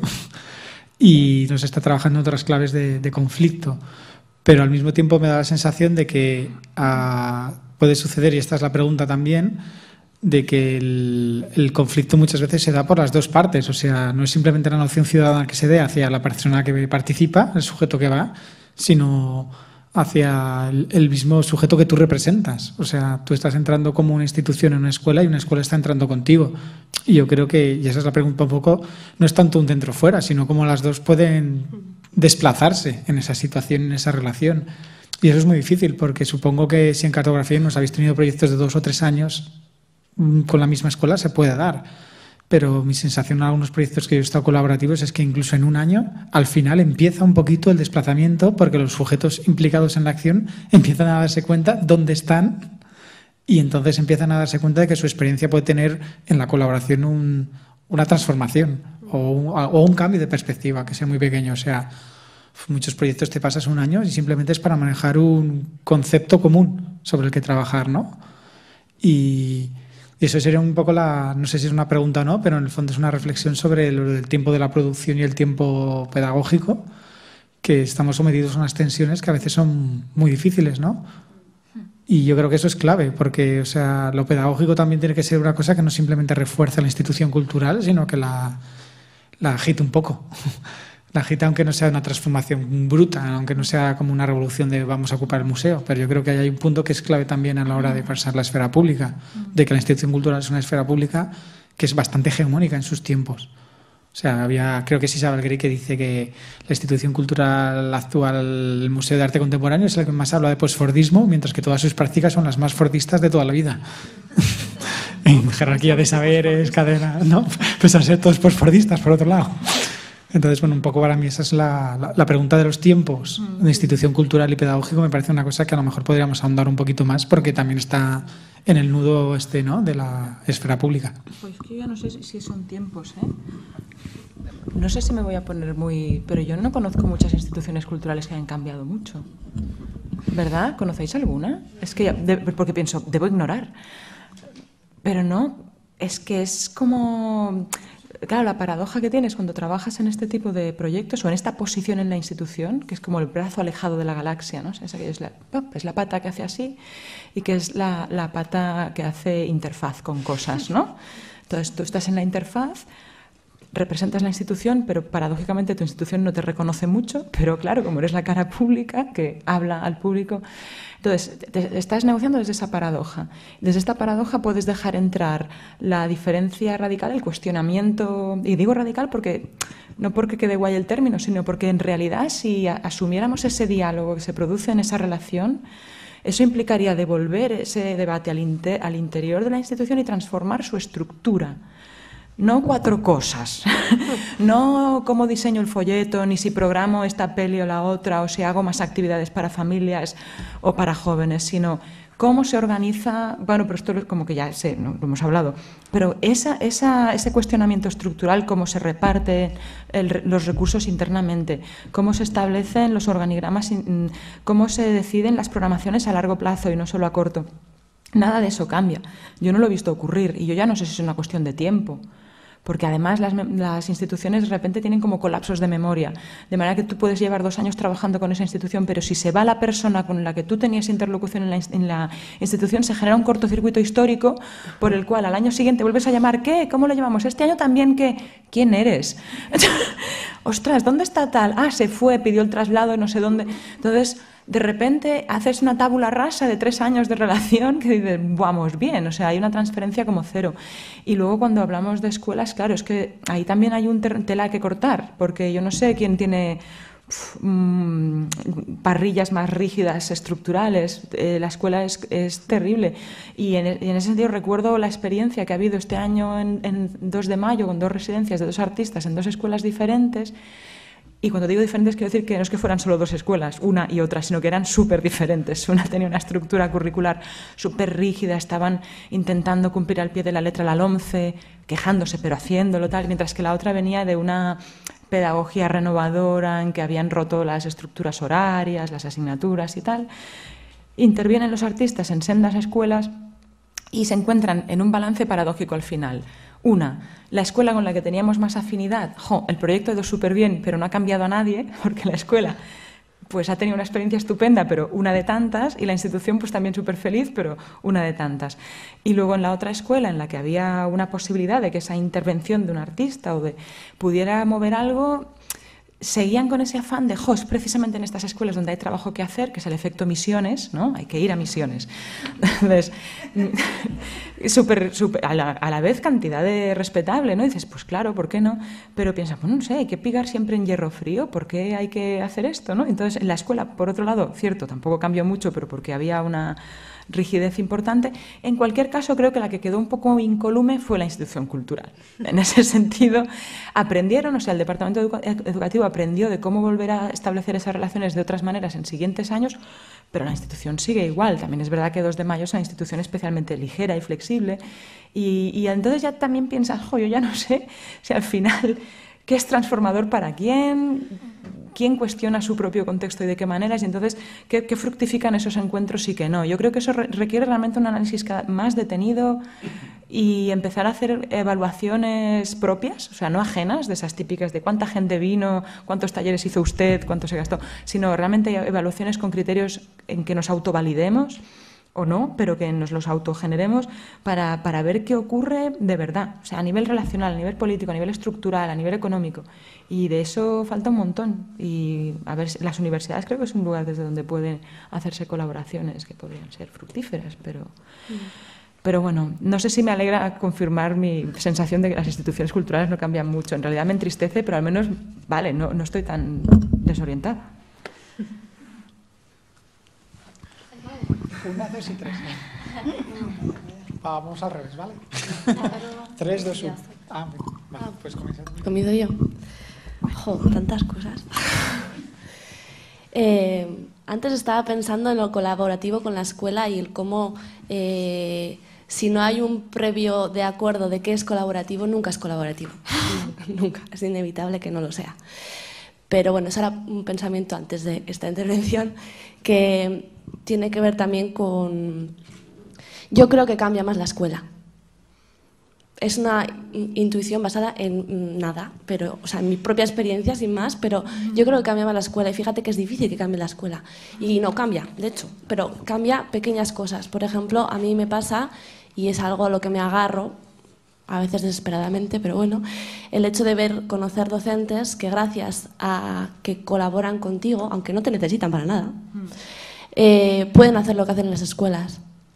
y nos está trabajando en otras claves de, de conflicto. Pero al mismo tiempo me da la sensación de que uh, puede suceder, y esta es la pregunta también, de que el, el conflicto muchas veces se da por las dos partes. O sea, no es simplemente la noción ciudadana que se dé hacia la persona que participa, el sujeto que va, sino hacia el, el mismo sujeto que tú representas. O sea, tú estás entrando como una institución en una escuela y una escuela está entrando contigo. Y yo creo que, y esa es la pregunta un poco, no es tanto un dentro-fuera, sino cómo las dos pueden desplazarse en esa situación, en esa relación. Y eso es muy difícil, porque supongo que si en cartografía nos habéis tenido proyectos de dos o tres años con la misma escuela, se puede dar. Pero mi sensación en algunos proyectos que yo he estado colaborativos es que incluso en un año, al final empieza un poquito el desplazamiento, porque los sujetos implicados en la acción empiezan a darse cuenta dónde están y entonces empiezan a darse cuenta de que su experiencia puede tener en la colaboración un, una transformación o un, o un cambio de perspectiva que sea muy pequeño. O sea, muchos proyectos te pasas un año y simplemente es para manejar un concepto común sobre el que trabajar, ¿no? Y... Y eso sería un poco la, no sé si es una pregunta o no, pero en el fondo es una reflexión sobre el, el tiempo de la producción y el tiempo pedagógico, que estamos sometidos a unas tensiones que a veces son muy difíciles, ¿no? Y yo creo que eso es clave, porque o sea, lo pedagógico también tiene que ser una cosa que no simplemente refuerce la institución cultural, sino que la, la agite un poco. La gita, aunque no sea una transformación bruta, aunque no sea como una revolución de vamos a ocupar el museo, pero yo creo que hay un punto que es clave también a la hora de pensar la esfera pública, de que la institución cultural es una esfera pública que es bastante hegemónica en sus tiempos. O sea, había, creo que es Isabel Grey que dice que la institución cultural actual, el Museo de Arte Contemporáneo, es el que más habla de posfordismo, mientras que todas sus prácticas son las más fordistas de toda la vida. En jerarquía de saberes, cadena, ¿no? Pues a ser todos posfordistas, por otro lado. Entonces, bueno, un poco para mí esa es la, la, la pregunta de los tiempos de institución cultural y pedagógico. Me parece una cosa que a lo mejor podríamos ahondar un poquito más porque también está en el nudo este, ¿no?, de la esfera pública.
Pues que yo ya no sé si son tiempos, ¿eh? No sé si me voy a poner muy... Pero yo no conozco muchas instituciones culturales que hayan cambiado mucho. ¿Verdad? ¿Conocéis alguna? Es que, de, porque pienso, debo ignorar. Pero no, es que es como... Claro, la paradoja que tienes cuando trabajas en este tipo de proyectos o en esta posición en la institución, que es como el brazo alejado de la galaxia, ¿no? O sea, esa que es, la, es la pata que hace así y que es la, la pata que hace interfaz con cosas, ¿no? Entonces, tú estás en la interfaz, representas la institución, pero paradójicamente tu institución no te reconoce mucho, pero claro, como eres la cara pública que habla al público, entonces te estás negociando desde esa paradoja. Desde esta paradoja puedes dejar entrar la diferencia radical, el cuestionamiento, y digo radical porque no porque quede guay el término, sino porque en realidad si asumiéramos ese diálogo que se produce en esa relación, eso implicaría devolver ese debate al, inter, al interior de la institución y transformar su estructura. No cuatro cosas, no cómo diseño el folleto, ni si programo esta peli o la otra, o si hago más actividades para familias o para jóvenes, sino cómo se organiza, bueno, pero esto es como que ya sé, no lo hemos hablado, pero esa, esa, ese cuestionamiento estructural, cómo se reparten el, los recursos internamente, cómo se establecen los organigramas, cómo se deciden las programaciones a largo plazo y no solo a corto. Nada de eso cambia. Yo no lo he visto ocurrir y yo ya no sé si es una cuestión de tiempo. Porque además las, las instituciones de repente tienen como colapsos de memoria, de manera que tú puedes llevar dos años trabajando con esa institución, pero si se va la persona con la que tú tenías interlocución en la, en la institución, se genera un cortocircuito histórico por el cual al año siguiente vuelves a llamar, ¿qué? ¿Cómo lo llamamos? Este año también, ¿qué? ¿Quién eres? Ostras, ¿dónde está tal? Ah, se fue, pidió el traslado, no sé dónde. Entonces, de repente haces una tábula rasa de tres años de relación que dices, vamos bien, o sea, hay una transferencia como cero. Y luego cuando hablamos de escuelas, claro, es que ahí también hay un tela que cortar, porque yo no sé quién tiene pf, mmm, parrillas más rígidas, estructurales, eh, la escuela es, es terrible. Y en, y en ese sentido recuerdo la experiencia que ha habido este año en, en dos de mayo con dos residencias de dos artistas en dos escuelas diferentes. Y cuando digo diferentes, quiero decir que no es que fueran solo dos escuelas, una y otra, sino que eran súper diferentes. Una tenía una estructura curricular súper rígida, estaban intentando cumplir al pie de la letra la LOMCE, quejándose, pero haciéndolo tal, mientras que la otra venía de una pedagogía renovadora en que habían roto las estructuras horarias, las asignaturas y tal. Intervienen los artistas en sendas escuelas y se encuentran en un balance paradójico al final. Una, la escuela con la que teníamos más afinidad, jo, el proyecto ha ido súper bien, pero no ha cambiado a nadie, porque la escuela pues ha tenido una experiencia estupenda, pero una de tantas, y la institución pues también súper feliz, pero una de tantas. Y luego en la otra escuela, en la que había una posibilidad de que esa intervención de un artista o de pudiera mover algo, seguían con ese afán de, jo, es precisamente en estas escuelas donde hay trabajo que hacer, que es el efecto misiones, ¿no? Hay que ir a misiones. Entonces, super, super, a, la, a la vez cantidad de respetable, ¿no? Y dices, pues claro, ¿por qué no? Pero piensas, bueno, no sé, hay que picar siempre en hierro frío, ¿por qué hay que hacer esto, ¿no? Entonces, en la escuela, por otro lado, cierto, tampoco cambió mucho, pero porque había una rigidez importante. En cualquier caso, creo que la que quedó un poco incólume fue la institución cultural. En ese sentido, aprendieron, o sea, el departamento educa educativo aprendió de cómo volver a establecer esas relaciones de otras maneras en siguientes años, pero la institución sigue igual. También es verdad que dos de mayo es una institución especialmente ligera y flexible, y, y entonces ya también piensas, jo, yo ya no sé si al final qué es transformador para quién, quién cuestiona su propio contexto y de qué maneras, y entonces qué, qué fructifican esos encuentros y qué no. Yo creo que eso re requiere realmente un análisis más detenido y empezar a hacer evaluaciones propias, o sea, no ajenas, de esas típicas de cuánta gente vino, cuántos talleres hizo usted, cuánto se gastó, sino realmente evaluaciones con criterios en que nos autovalidemos o no, pero que nos los autogeneremos para, para ver qué ocurre de verdad, o sea, a nivel relacional, a nivel político, a nivel estructural, a nivel económico. Y de eso falta un montón. Y a ver, las universidades creo que es un lugar desde donde pueden hacerse colaboraciones que podrían ser fructíferas, pero... Pero bueno, no sé si me alegra confirmar mi sensación de que las instituciones culturales no cambian mucho. En realidad me entristece, pero al menos, vale, no, no estoy tan desorientada.
Una, dos y tres. Vamos al revés, ¿vale? Tres, dos, uno. Ah, vale, pues comienza.
¿Comienzo yo? Jo, tantas cosas. eh, antes estaba pensando en lo colaborativo con la escuela y el cómo, eh, si no hay un previo de acuerdo de qué es colaborativo, nunca es colaborativo. Nunca. Es inevitable que no lo sea. Pero bueno, ese era un pensamiento antes de esta intervención que tiene que ver también con... Yo creo que cambia más la escuela. Es una intuición basada en nada, pero, o sea, en mi propia experiencia, sin más, pero yo creo que cambia más la escuela. Y fíjate que es difícil que cambie la escuela. Y no cambia, de hecho, pero cambia pequeñas cosas. Por ejemplo, a mí me pasa, y es algo a lo que me agarro, a veces desesperadamente, pero bueno, el hecho de ver, conocer docentes que gracias a que colaboran contigo, aunque no te necesitan para nada, eh, pueden hacer lo que hacen en las escuelas.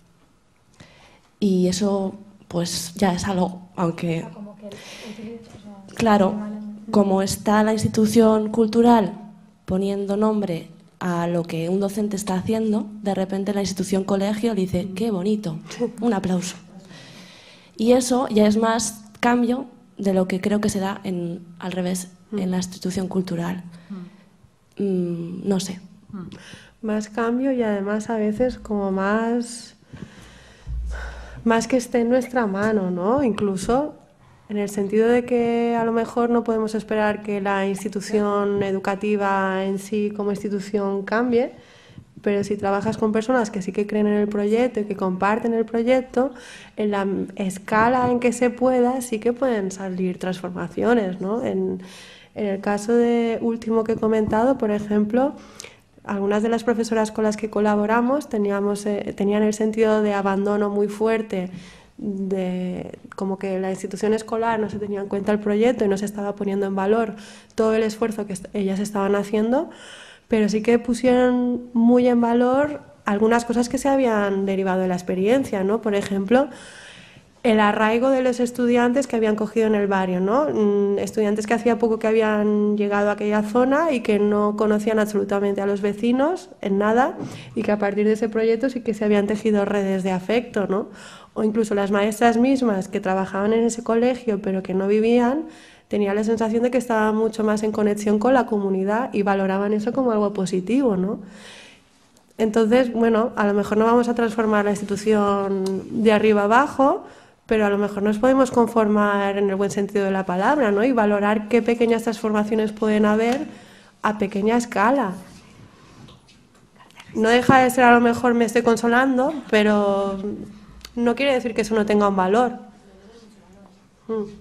Y eso, pues ya es algo, aunque... Claro, como está la institución cultural poniendo nombre a lo que un docente está haciendo, de repente la institución colegio le dice, qué bonito, un aplauso. Y eso ya es más cambio de lo que creo que se da en, al revés en la institución cultural. Mm, no sé.
Más cambio y además a veces como más, más que esté en nuestra mano, ¿no? Incluso en el sentido de que a lo mejor no podemos esperar que la institución educativa en sí como institución cambie, pero si trabajas con personas que sí que creen en el proyecto y que comparten el proyecto, en la escala en que se pueda sí que pueden salir transformaciones, ¿no? En, en el caso de último que he comentado, por ejemplo, algunas de las profesoras con las que colaboramos teníamos, eh, tenían el sentido de abandono muy fuerte, de como que la institución escolar no se tenía en cuenta el proyecto y no se estaba poniendo en valor todo el esfuerzo que ellas estaban haciendo, pero sí que pusieron muy en valor algunas cosas que se habían derivado de la experiencia, ¿no? Por ejemplo, el arraigo de los estudiantes que habían cogido en el barrio, ¿no? Estudiantes que hacía poco que habían llegado a aquella zona y que no conocían absolutamente a los vecinos en nada y que a partir de ese proyecto sí que se habían tejido redes de afecto, ¿no? O incluso las maestras mismas que trabajaban en ese colegio pero que no vivían, tenía la sensación de que estaban mucho más en conexión con la comunidad y valoraban eso como algo positivo, ¿no? Entonces, bueno, a lo mejor no vamos a transformar la institución de arriba abajo, pero a lo mejor nos podemos conformar en el buen sentido de la palabra, ¿no? Y valorar qué pequeñas transformaciones pueden haber a pequeña escala. No deja de ser, a lo mejor me estoy consolando, pero no quiere decir que eso no tenga un valor. Mm.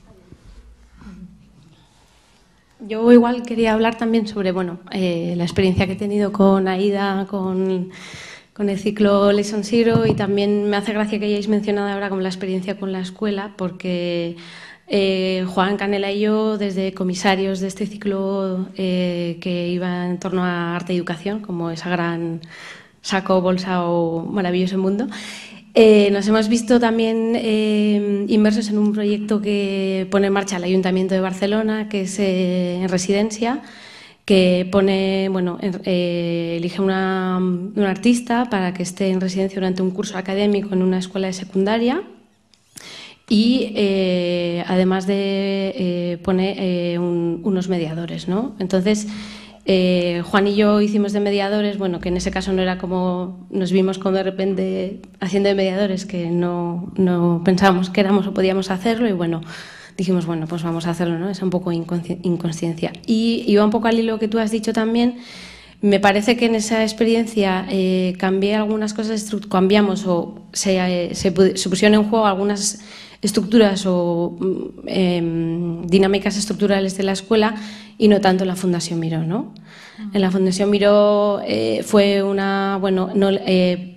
Yo igual quería hablar también sobre bueno, eh, la experiencia que he tenido con AIDA, con, con el ciclo Lesson Zero, y también me hace gracia que hayáis mencionado ahora como la experiencia con la escuela, porque eh, Juan Canela y yo, desde comisarios de este ciclo eh, que iba en torno a arte y educación, como esa gran saco, bolsa o maravilloso mundo, Eh, nos hemos visto también eh, inmersos en un proyecto que pone en marcha el Ayuntamiento de Barcelona, que es eh, en residencia, que pone, bueno, eh, elige una, una artista para que esté en residencia durante un curso académico en una escuela de secundaria y eh, además de eh, pone eh, un, unos mediadores, ¿no? Entonces, Eh, Juan y yo hicimos de mediadores, bueno, que en ese caso no era como, nos vimos como de repente haciendo de mediadores, que no, no pensábamos que éramos o podíamos hacerlo, y bueno, dijimos, bueno, pues vamos a hacerlo, ¿no? Es un poco inconsciencia. Y iba un poco al hilo que tú has dicho también, me parece que en esa experiencia eh, cambié algunas cosas, cambiamos o se, eh, se, se pusieron en juego algunas estructuras o eh, dinámicas estructurales de la escuela y no tanto en la Fundación Miró, ¿no? En la Fundación Miró eh, fue una, bueno, no, eh,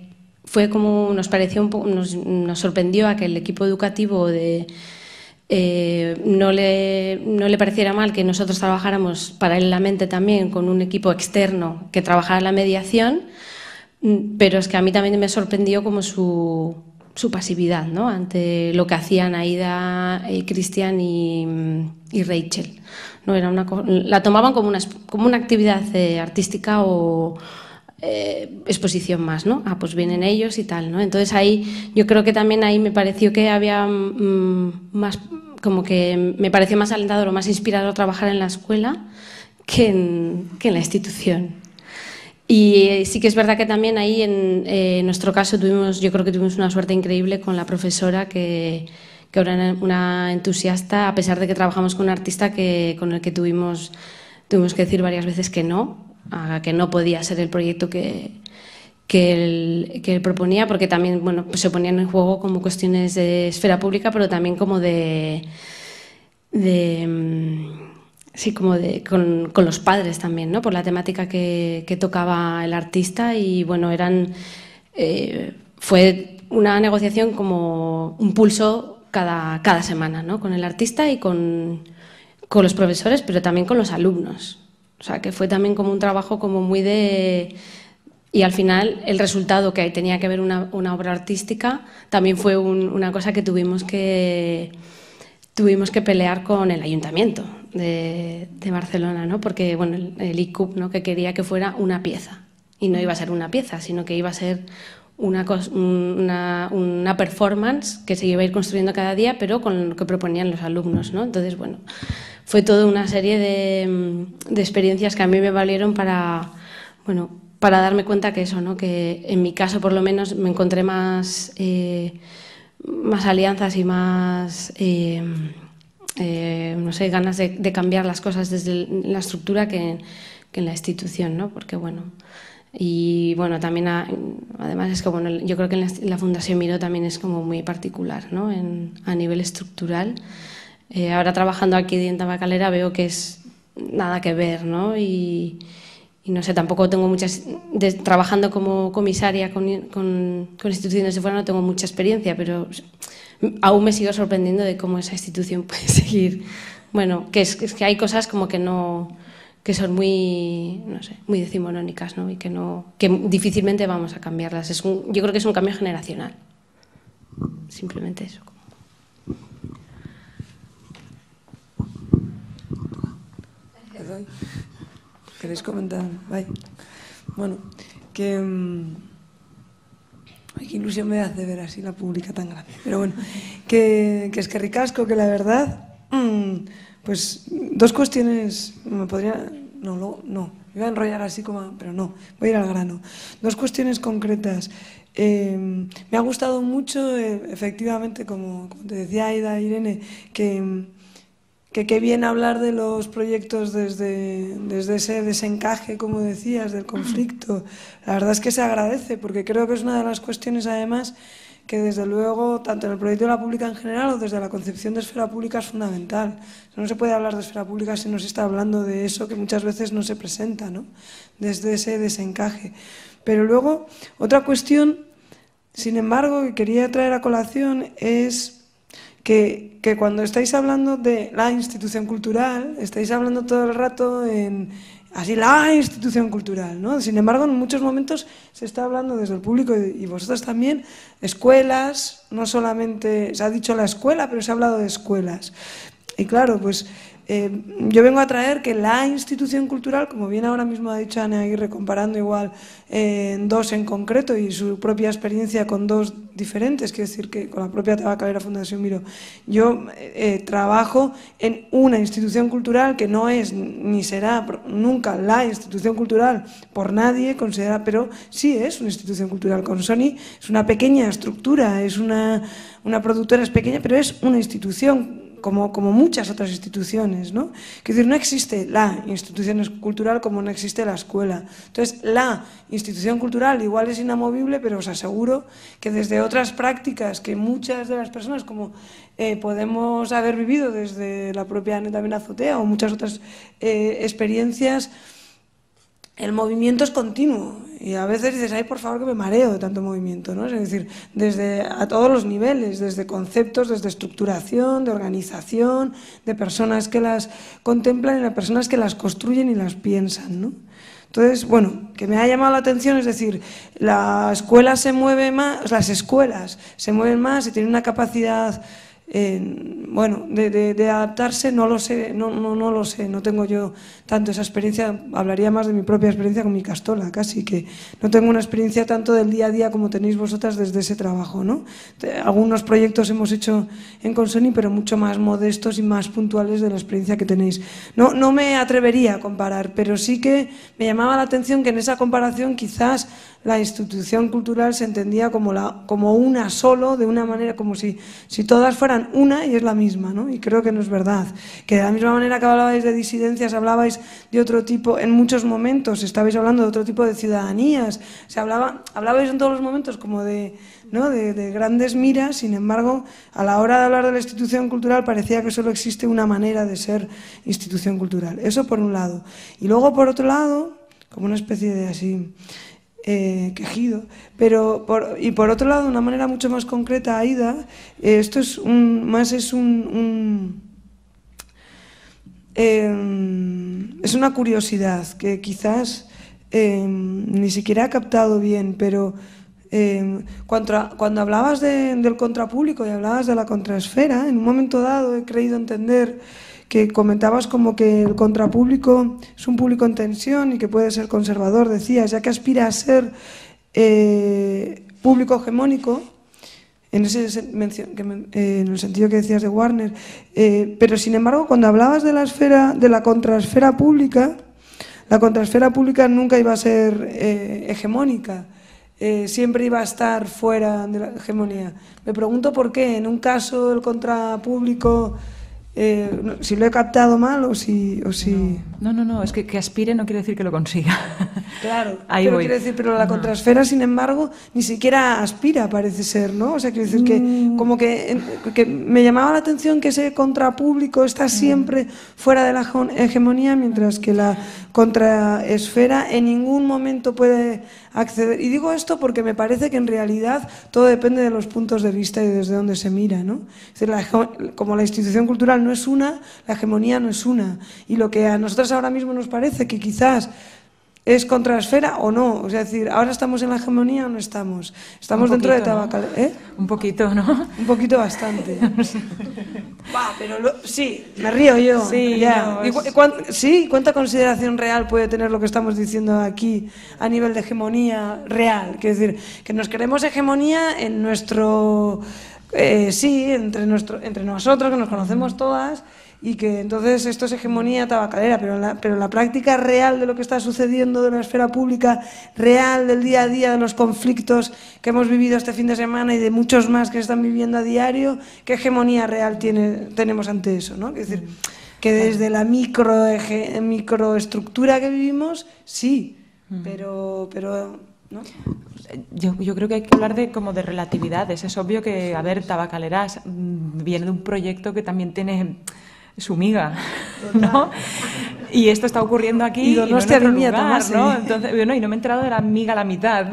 fue como nos pareció un poco, nos, nos sorprendió a que el equipo educativo de eh, no le no le pareciera mal que nosotros trabajáramos paralelamente también con un equipo externo que trabajara en la mediación, pero es que a mí también me sorprendió como su su pasividad, ¿no?, ante lo que hacían Aida, eh, Cristian y, y Rachel. No era una la tomaban como una como una actividad eh, artística o eh, exposición más, ¿no? Ah, pues vienen ellos y tal, ¿no? Entonces ahí yo creo que también ahí me pareció que había mmm, más, como que me pareció más alentador o más inspirador trabajar en la escuela que en, que en la institución. Y sí que es verdad que también ahí en, eh, en nuestro caso tuvimos, yo creo que tuvimos una suerte increíble con la profesora que, que era una entusiasta, a pesar de que trabajamos con un artista que, con el que tuvimos, tuvimos que decir varias veces que no, a que no podía ser el proyecto que, que, él, que él proponía, porque también bueno, pues se ponían en juego como cuestiones de esfera pública, pero también como de... de Sí, como de, con, con los padres también, ¿no? Por la temática que, que tocaba el artista y bueno, eran eh, fue una negociación como un pulso cada, cada semana, ¿no? Con el artista y con, con los profesores, pero también con los alumnos. O sea, que fue también como un trabajo como muy de... Y al final el resultado que tenía que ver una, una obra artística también fue un, una cosa que tuvimos que... tuvimos que pelear con el ayuntamiento de, de Barcelona, ¿no? Porque bueno, el, el I C U P, ¿no?, que quería que fuera una pieza, y no iba a ser una pieza, sino que iba a ser una, una, una performance que se iba a ir construyendo cada día, pero con lo que proponían los alumnos, ¿no? Entonces, bueno, fue toda una serie de, de experiencias que a mí me valieron para, bueno, para darme cuenta que eso, ¿no?, que en mi caso por lo menos me encontré más... Eh, más alianzas y más eh, eh, no sé, ganas de, de cambiar las cosas desde la estructura que, que en la institución, ¿no? Porque bueno, y bueno, también a, además es que bueno, yo creo que en la, la Fundación Miró también es como muy particular, ¿no? En, a nivel estructural. Eh, ahora trabajando aquí en Tabacalera veo que es nada que ver, ¿no? Y, y no sé, tampoco tengo muchas... De, trabajando como comisaria con, con, con instituciones de fuera no tengo mucha experiencia, pero aún me sigo sorprendiendo de cómo esa institución puede seguir... Bueno, que es, es que hay cosas como que no... que son muy, no sé, muy decimonónicas, ¿no? Y que, no, que difícilmente vamos a cambiarlas. Es un, yo creo que es un cambio generacional. Simplemente eso.
¿Queréis comentar? Bye. Bueno, que... Um, ay, qué ilusión me hace ver así la pública tan grande. Pero bueno, que, que es que ricasco, que la verdad... Um, pues dos cuestiones... Me podría... No, no, no. Me iba a enrollar así como... Pero no, voy a ir al grano. Dos cuestiones concretas. Eh, me ha gustado mucho, eh, efectivamente, como, como te decía Aida, Irene, que... que qué bien hablar de los proyectos desde, desde ese desencaje, como decías, del conflicto. La verdad es que se agradece, porque creo que es una de las cuestiones, además, que desde luego, tanto en el proyecto de la pública en general o desde la concepción de esfera pública es fundamental. No se puede hablar de esfera pública si no se está hablando de eso que muchas veces no se presenta, ¿no? Desde ese desencaje. Pero luego, otra cuestión, sin embargo, que quería traer a colación es... Que, que cuando estáis hablando de la institución cultural, estáis hablando todo el rato en así la institución cultural, ¿no? Sin embargo, en muchos momentos se está hablando desde el público y vosotros también, escuelas, no solamente, se ha dicho la escuela, pero se ha hablado de escuelas. Y claro, pues eh, yo vengo a traer que la institución cultural, como bien ahora mismo ha dicho Ana Aguirre, comparando igual eh, dos en concreto y su propia experiencia con dos diferentes, quiero decir que con la propia Tabacalera Fundación Miró, yo eh, trabajo en una institución cultural que no es ni será nunca la institución cultural por nadie, considera, pero sí es una institución cultural. Con Sony es una pequeña estructura, es una, una productora, es pequeña, pero es una institución. Como, como muchas otras instituciones, ¿no? Es decir, no existe la institución cultural como no existe la escuela. Entonces, la institución cultural igual es inamovible, pero os aseguro que desde otras prácticas que muchas de las personas, como eh, podemos haber vivido desde la propia Aneta Benazotea o muchas otras eh, experiencias, el movimiento es continuo y a veces dices, ay, por favor, que me mareo de tanto movimiento, ¿no? Es decir, desde a todos los niveles, desde conceptos, desde estructuración, de organización, de personas que las contemplan y de personas que las construyen y las piensan, ¿no? Entonces, bueno, que me ha llamado la atención, es decir, la escuela se mueve más, las escuelas se mueven más y tienen una capacidad Eh, bueno, de, de, de adaptarse, no lo sé, no, no, no lo sé, no tengo yo tanto esa experiencia, hablaría más de mi propia experiencia con mi castola, casi, que no tengo una experiencia tanto del día a día como tenéis vosotras desde ese trabajo, ¿no? Algunos proyectos hemos hecho en Consoni, pero mucho más modestos y más puntuales de la experiencia que tenéis. No, no me atrevería a comparar, pero sí que me llamaba la atención que en esa comparación quizás la institución cultural se entendía como, la, como una solo, de una manera como si, si todas fueran una y es la misma, ¿no? Y creo que no es verdad. Que de la misma manera que hablabais de disidencias, hablabais de otro tipo, en muchos momentos estabais hablando de otro tipo de ciudadanías, se hablaba, hablabais en todos los momentos como de, ¿no? de, de grandes miras, sin embargo, a la hora de hablar de la institución cultural parecía que solo existe una manera de ser institución cultural. Eso por un lado. Y luego, por otro lado, como una especie de así... Eh, quejido, pero por, y por otro lado, de una manera mucho más concreta, Aida, eh, esto es un, más es un, un eh, es una curiosidad que quizás eh, ni siquiera he captado bien, pero eh, cuando, cuando hablabas de, del contrapúblico y hablabas de la contraesfera, en un momento dado he creído entender que comentabas como que el contrapúblico es un público en tensión y que puede ser conservador, decías, ya que aspira a ser eh, público hegemónico, en, ese, eh, en el sentido que decías de Warner, eh, pero sin embargo cuando hablabas de la esfera, de la contraesfera pública, la contraesfera pública nunca iba a ser eh, hegemónica, eh, siempre iba a estar fuera de la hegemonía. Me pregunto por qué, en un caso el contrapúblico... Eh, no, si lo he captado mal o si... O si...
No, no, no, es que, que aspire no quiere decir que lo consiga.
Claro,
Ahí
pero
voy.
quiero decir, pero la contrasfera, sin embargo, ni siquiera aspira, parece ser, ¿no? O sea, quiero decir que
Mm.
como que, que me llamaba la atención que ese contrapúblico está siempre fuera de la hegemonía, mientras que la contraesfera en ningún momento puede acceder. Y digo esto porque me parece que en realidad todo depende de los puntos de vista y desde dónde se mira, ¿no? Es decir, la, como la institución cultural no es una, la hegemonía no es una. Y lo que a nosotros ahora mismo nos parece que quizás es contrasfera o no, o sea, es decir, ahora estamos en la hegemonía o no estamos. Estamos
Un
dentro
poquito,
de Tabacalera,
¿no?
¿eh?
Un poquito, ¿no?
Un poquito bastante. Va, pero lo, sí, me río yo.
Sí,
ya.
no,
¿Y
es...
cu cuán, sí, ¿cuánta consideración real puede tener lo que estamos diciendo aquí a nivel de hegemonía real? Quiero decir, que nos queremos hegemonía en nuestro... Eh, sí, entre, nuestro, entre nosotros, que nos conocemos todas, y que entonces esto es hegemonía tabacalera, pero en, la, pero en la práctica real de lo que está sucediendo de la esfera pública, real del día a día, de los conflictos que hemos vivido este fin de semana y de muchos más que se están viviendo a diario, ¿qué hegemonía real tiene, tenemos ante eso, ¿no? Es decir, que desde la micro, eje, microestructura que vivimos, sí, pero... pero ¿no?
Yo, yo creo que hay que hablar de como de relatividades. Es obvio que, a ver, Tabacaleras viene de un proyecto que también tiene su miga, ¿no? Y esto está ocurriendo aquí y, y no en otro lugar, ¿no? Entonces, bueno, y no me he enterado de la miga a la mitad.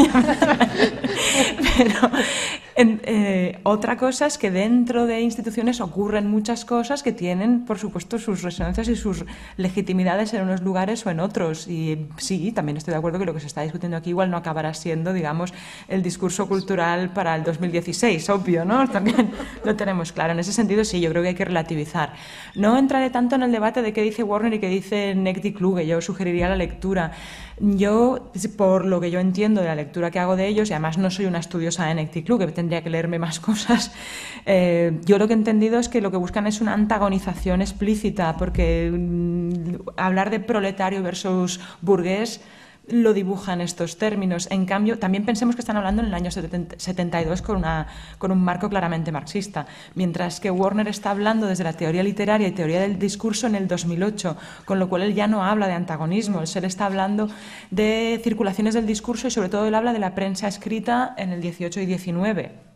Pero en, eh, otra cosa es que dentro de instituciones ocurren muchas cosas que tienen, por supuesto, sus resonancias y sus legitimidades en unos lugares o en otros. Y sí, también estoy de acuerdo que lo que se está discutiendo aquí igual no acabará siendo, digamos, el discurso cultural para el dos mil dieciséis, obvio, ¿no? También lo tenemos claro. En ese sentido, sí, yo creo que hay que relativizar. No entraré tanto en el debate de qué dice Warner y qué dice Necti Kluge. Yo sugeriría la lectura. Yo, por lo que yo entiendo de la lectura que hago de ellos, y además no soy una estudiosa de Necti Kluge, tendría que leerme más cosas, eh, yo lo que he entendido es que lo que buscan es una antagonización explícita, porque mmm, hablar de proletario versus burgués lo dibujan estos términos. En cambio, también pensemos que están hablando en el año setenta y dos con, una, con un marco claramente marxista, mientras que Warner está hablando desde la teoría literaria y teoría del discurso en el dos mil ocho, con lo cual él ya no habla de antagonismo, él está hablando de circulaciones del discurso y sobre todo él habla de la prensa escrita en el dieciocho y diecinueve.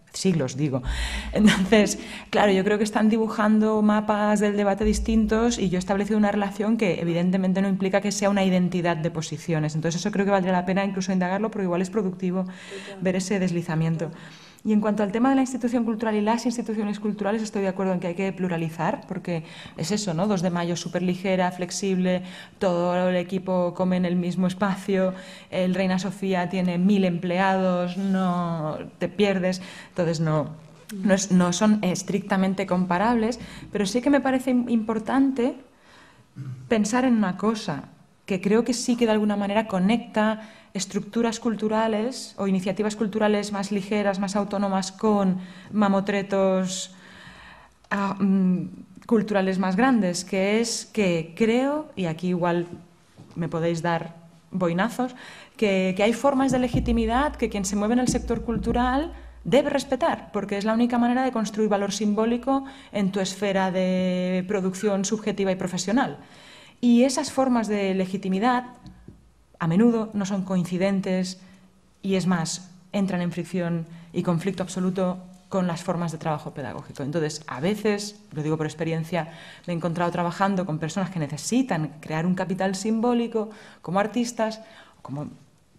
siglos, digo. Entonces, claro, yo creo que están dibujando mapas del debate distintos y yo he establecido una relación que evidentemente no implica que sea una identidad de posiciones. Entonces, eso creo que valdría la pena incluso indagarlo, pero igual es productivo ver ese deslizamiento. Y en cuanto al tema de la institución cultural y las instituciones culturales, estoy de acuerdo en que hay que pluralizar, porque es eso, ¿no? dos de mayo súper ligera, flexible, todo el equipo come en el mismo espacio, el Reina Sofía tiene mil empleados, no te pierdes, entonces no, no, es, no son estrictamente comparables, pero sí que me parece importante pensar en una cosa, que creo que sí que de alguna manera conecta estructuras culturales o iniciativas culturales más ligeras, más autónomas, con mamotretos uh, um, culturales más grandes, que es que creo, y aquí igual me podéis dar boinazos, que, que hay formas de legitimidad que quien se mueve en el sector cultural debe respetar, porque es la única manera de construir valor simbólico en tu esfera de producción subjetiva y profesional. Y esas formas de legitimidad a menudo no son coincidentes y, es más, entran en fricción y conflicto absoluto con las formas de trabajo pedagógico. Entonces, a veces, lo digo por experiencia, me he encontrado trabajando con personas que necesitan crear un capital simbólico como artistas, como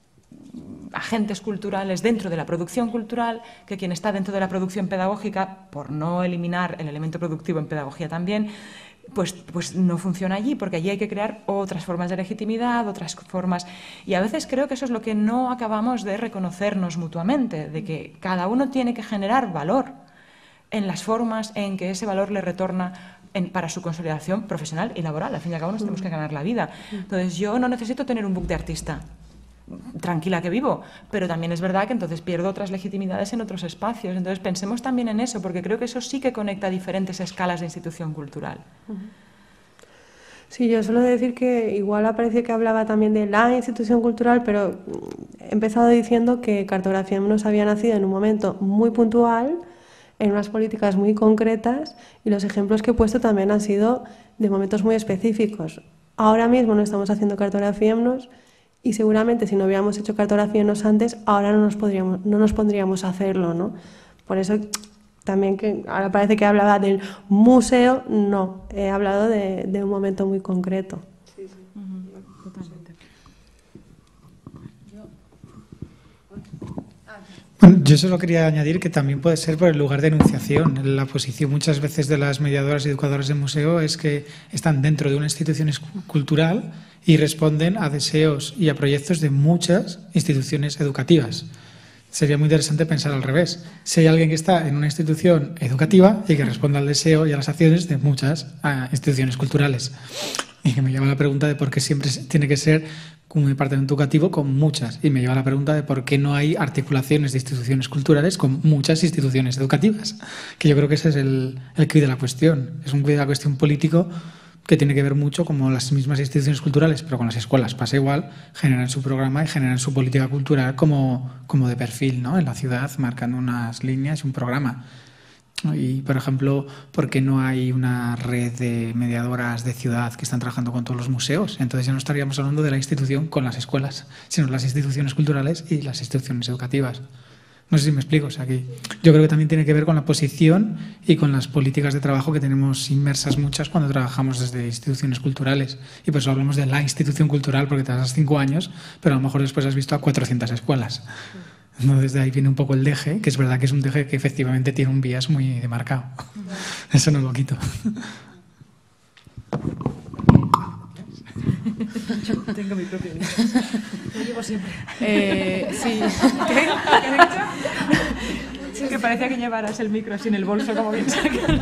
agentes culturales dentro de la producción cultural, que quien está dentro de la producción pedagógica, por no eliminar el elemento productivo en pedagogía también, Pues, pues no funciona allí, porque allí hay que crear otras formas de legitimidad, otras formas. Y a veces creo que eso es lo que no acabamos de reconocernos mutuamente, de que cada uno tiene que generar valor en las formas en que ese valor le retorna en, para su consolidación profesional y laboral. Al fin y al cabo nos tenemos que ganar la vida. Entonces yo no necesito tener un book de artista, tranquila que vivo, pero también es verdad que entonces pierdo otras legitimidades en otros espacios. Entonces pensemos también en eso, porque creo que eso sí que conecta diferentes escalas de institución cultural.
Sí, yo suelo decir que igual parece que hablaba también de la institución cultural, pero he empezado diciendo que Cartografiémonos había nacido en un momento muy puntual, en unas políticas muy concretas, y los ejemplos que he puesto también han sido de momentos muy específicos. Ahora mismo no estamos haciendo Cartografiémonos, y seguramente si no hubiéramos hecho Cartografiémonos antes, ahora no nos, podríamos, no nos pondríamos a hacerlo, ¿no? Por eso también que ahora parece que hablaba del museo, no, he hablado de, de un momento muy concreto.
Sí, sí. Uh-huh. Totalmente.
Bueno, yo solo quería añadir que también puede ser por el lugar de enunciación. La posición muchas veces de las mediadoras y educadoras de museo es que están dentro de una institución cultural y responden a deseos y a proyectos de muchas instituciones educativas. Sería muy interesante pensar al revés. Si hay alguien que está en una institución educativa y que responde al deseo y a las acciones de muchas uh, instituciones culturales. Y que me lleva a la pregunta de por qué siempre tiene que ser un departamento educativo con muchas. Y me lleva a la pregunta de por qué no hay articulaciones de instituciones culturales con muchas instituciones educativas. Que yo creo que ese es el, el quid de la cuestión. Es un quid de la cuestión político que tiene que ver mucho como las mismas instituciones culturales, pero con las escuelas pasa igual, generan su programa y generan su política cultural como, como de perfil, ¿no? En la ciudad, marcando unas líneas y un programa. Y, por ejemplo, ¿por qué no hay una red de mediadoras de ciudad que están trabajando con todos los museos? Entonces ya no estaríamos hablando de la institución con las escuelas, sino las instituciones culturales y las instituciones educativas. No sé si me explico. O sea, que yo creo que también tiene que ver con la posición y con las políticas de trabajo que tenemos inmersas muchas cuando trabajamos desde instituciones culturales. Y por eso hablamos de la institución cultural, porque te das cinco años, pero a lo mejor después has visto a cuatrocientas escuelas. Entonces de ahí viene un poco el deje, que es verdad que es un deje que efectivamente tiene un bias muy demarcado. Eso no lo quito.
Tengo mi propio micro. Lo llevo siempre.
Eh, sí. ¿Qué? ¿Qué has dicho?
Es que parecía que llevaras el micro así en el bolso, como bien sacado.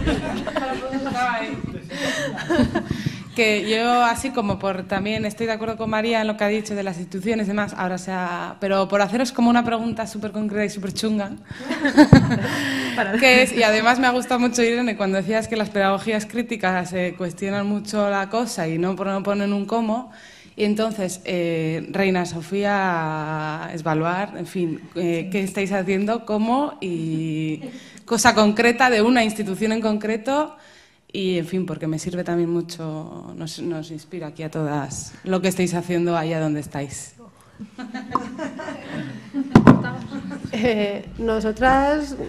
Que yo, así como por también estoy de acuerdo con María en lo que ha dicho de las instituciones y demás, ahora sea, pero por haceros como una pregunta súper concreta y súper chunga, que es, y además me ha gustado mucho, Irene, cuando decías que las pedagogías críticas eh, cuestionan mucho la cosa y no, no ponen un cómo, y entonces, eh, Reina Sofía, evaluar, en fin, eh, qué estáis haciendo, cómo y cosa concreta de una institución en concreto. Y, en fin, porque me sirve también mucho, nos, nos inspira aquí a todas lo que estáis haciendo allá donde estáis.
Eh, nosotras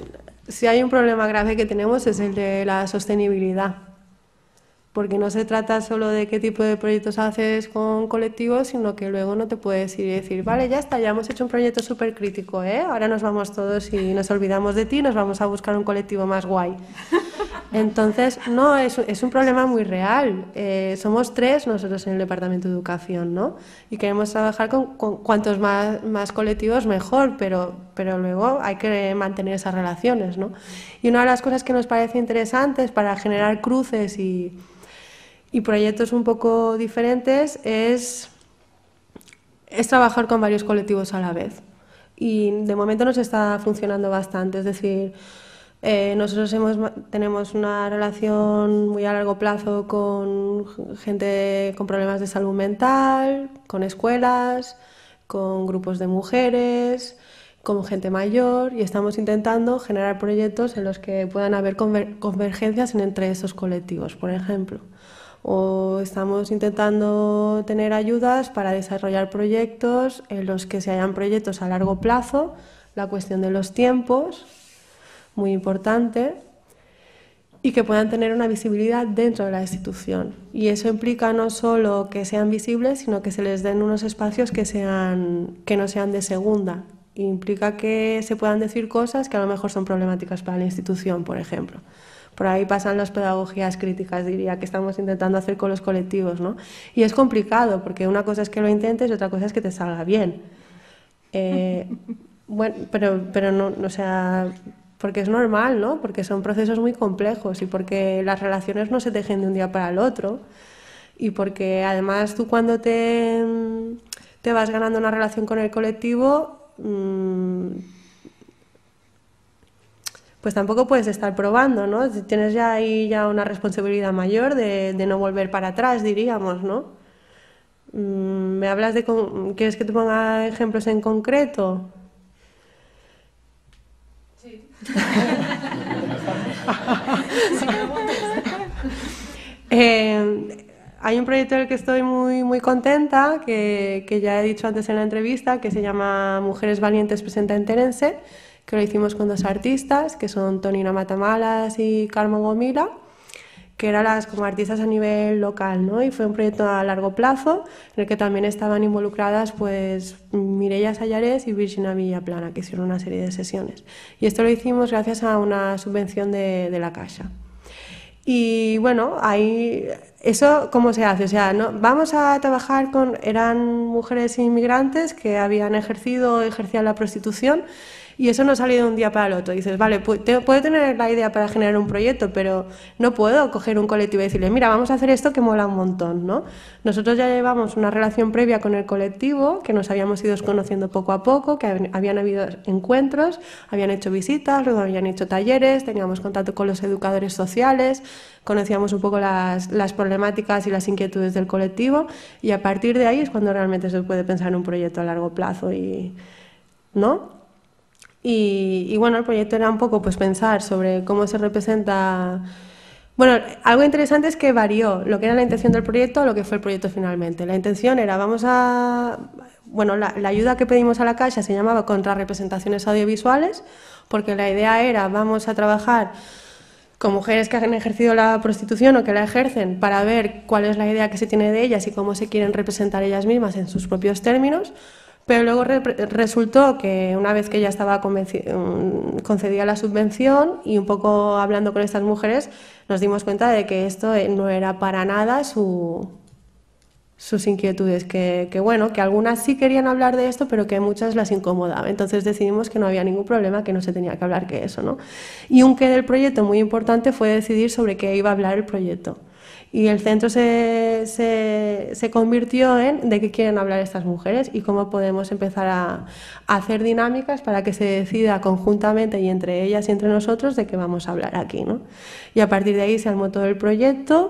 si hay un problema grave que tenemos es el de la sostenibilidad, porque no se trata solo de qué tipo de proyectos haces con colectivos, sino que luego no te puedes ir y decir, vale, ya está, ya hemos hecho un proyecto súper crítico, ¿eh? Ahora nos vamos todos y nos olvidamos de ti, nos vamos a buscar un colectivo más guay. Entonces, no, es, es un problema muy real. Eh, somos tres nosotros en el Departamento de Educación, ¿no? Y queremos trabajar con, con cuantos más, más colectivos mejor, pero, pero luego hay que mantener esas relaciones, ¿no? Y una de las cosas que nos parece interesantes para generar cruces y y proyectos un poco diferentes es, es trabajar con varios colectivos a la vez. Y de momento nos está funcionando bastante, es decir, eh, nosotros hemos, tenemos una relación muy a largo plazo con gente con problemas de salud mental, con escuelas, con grupos de mujeres, con gente mayor, y estamos intentando generar proyectos en los que puedan haber conver convergencias entre esos colectivos, por ejemplo. O estamos intentando tener ayudas para desarrollar proyectos en los que se hayan proyectos a largo plazo, la cuestión de los tiempos, muy importante, y que puedan tener una visibilidad dentro de la institución. Y eso implica no solo que sean visibles, sino que se les den unos espacios que, sean, que no sean de segunda. Implica que se puedan decir cosas que a lo mejor son problemáticas para la institución, por ejemplo. Por ahí pasan las pedagogías críticas, diría, que estamos intentando hacer con los colectivos, ¿no? Y es complicado, porque una cosa es que lo intentes y otra cosa es que te salga bien. Eh, bueno, pero, pero no, o sea, porque es normal, ¿no? Porque son procesos muy complejos y porque las relaciones no se tejen de un día para el otro. Y porque además tú cuando te, te vas ganando una relación con el colectivo, mmm, pues tampoco puedes estar probando, ¿no? Tienes ya ahí ya una responsabilidad mayor de, de no volver para atrás, diríamos, ¿no? ¿Me hablas de... ¿Quieres que te ponga ejemplos en concreto? Sí. eh, hay un proyecto del que estoy muy, muy contenta, que, que ya he dicho antes en la entrevista, que se llama Mujeres Valientes Presenta en Terense, que lo hicimos con dos artistas, que son Tonina Matamalas y Carmen Gomila, que eran las como artistas a nivel local, ¿no? Y fue un proyecto a largo plazo, en el que también estaban involucradas pues Mireia Sayarés y Virginia Villaplana, que hicieron una serie de sesiones. Y esto lo hicimos gracias a una subvención de, de la Caixa. Y bueno, ahí, ¿eso cómo se hace? O sea, ¿no? Vamos a trabajar con... Eran mujeres inmigrantes que habían ejercido o ejercían la prostitución, y eso no ha salido de un día para el otro. Dices, vale, puedo tener la idea para generar un proyecto, pero no puedo coger un colectivo y decirle, mira, vamos a hacer esto que mola un montón, ¿no? Nosotros ya llevamos una relación previa con el colectivo, que nos habíamos ido conociendo poco a poco, que habían habido encuentros, habían hecho visitas, luego habían hecho talleres, teníamos contacto con los educadores sociales, conocíamos un poco las, las problemáticas y las inquietudes del colectivo, y a partir de ahí es cuando realmente se puede pensar en un proyecto a largo plazo, y, ¿no? Y, y bueno, el proyecto era un poco pues pensar sobre cómo se representa... Bueno, algo interesante es que varió lo que era la intención del proyecto a lo que fue el proyecto finalmente. La intención era, vamos a... Bueno, la, la ayuda que pedimos a la Caixa se llamaba Contrarrepresentaciones Audiovisuales, porque la idea era, vamos a trabajar con mujeres que han ejercido la prostitución o que la ejercen para ver cuál es la idea que se tiene de ellas y cómo se quieren representar ellas mismas en sus propios términos. Pero luego re resultó que una vez que ya estaba concedida la subvención y un poco hablando con estas mujeres, nos dimos cuenta de que esto no era para nada su, sus inquietudes, que, que bueno, que algunas sí querían hablar de esto, pero que muchas las incomodaba. Entonces decidimos que no había ningún problema, que no se tenía que hablar que eso, ¿no? Y un qué del proyecto muy importante fue decidir sobre qué iba a hablar el proyecto. Y el centro se, se, se convirtió en de qué quieren hablar estas mujeres y cómo podemos empezar a, a hacer dinámicas para que se decida conjuntamente y entre ellas y entre nosotros de qué vamos a hablar aquí, ¿no? Y a partir de ahí se armó todo el proyecto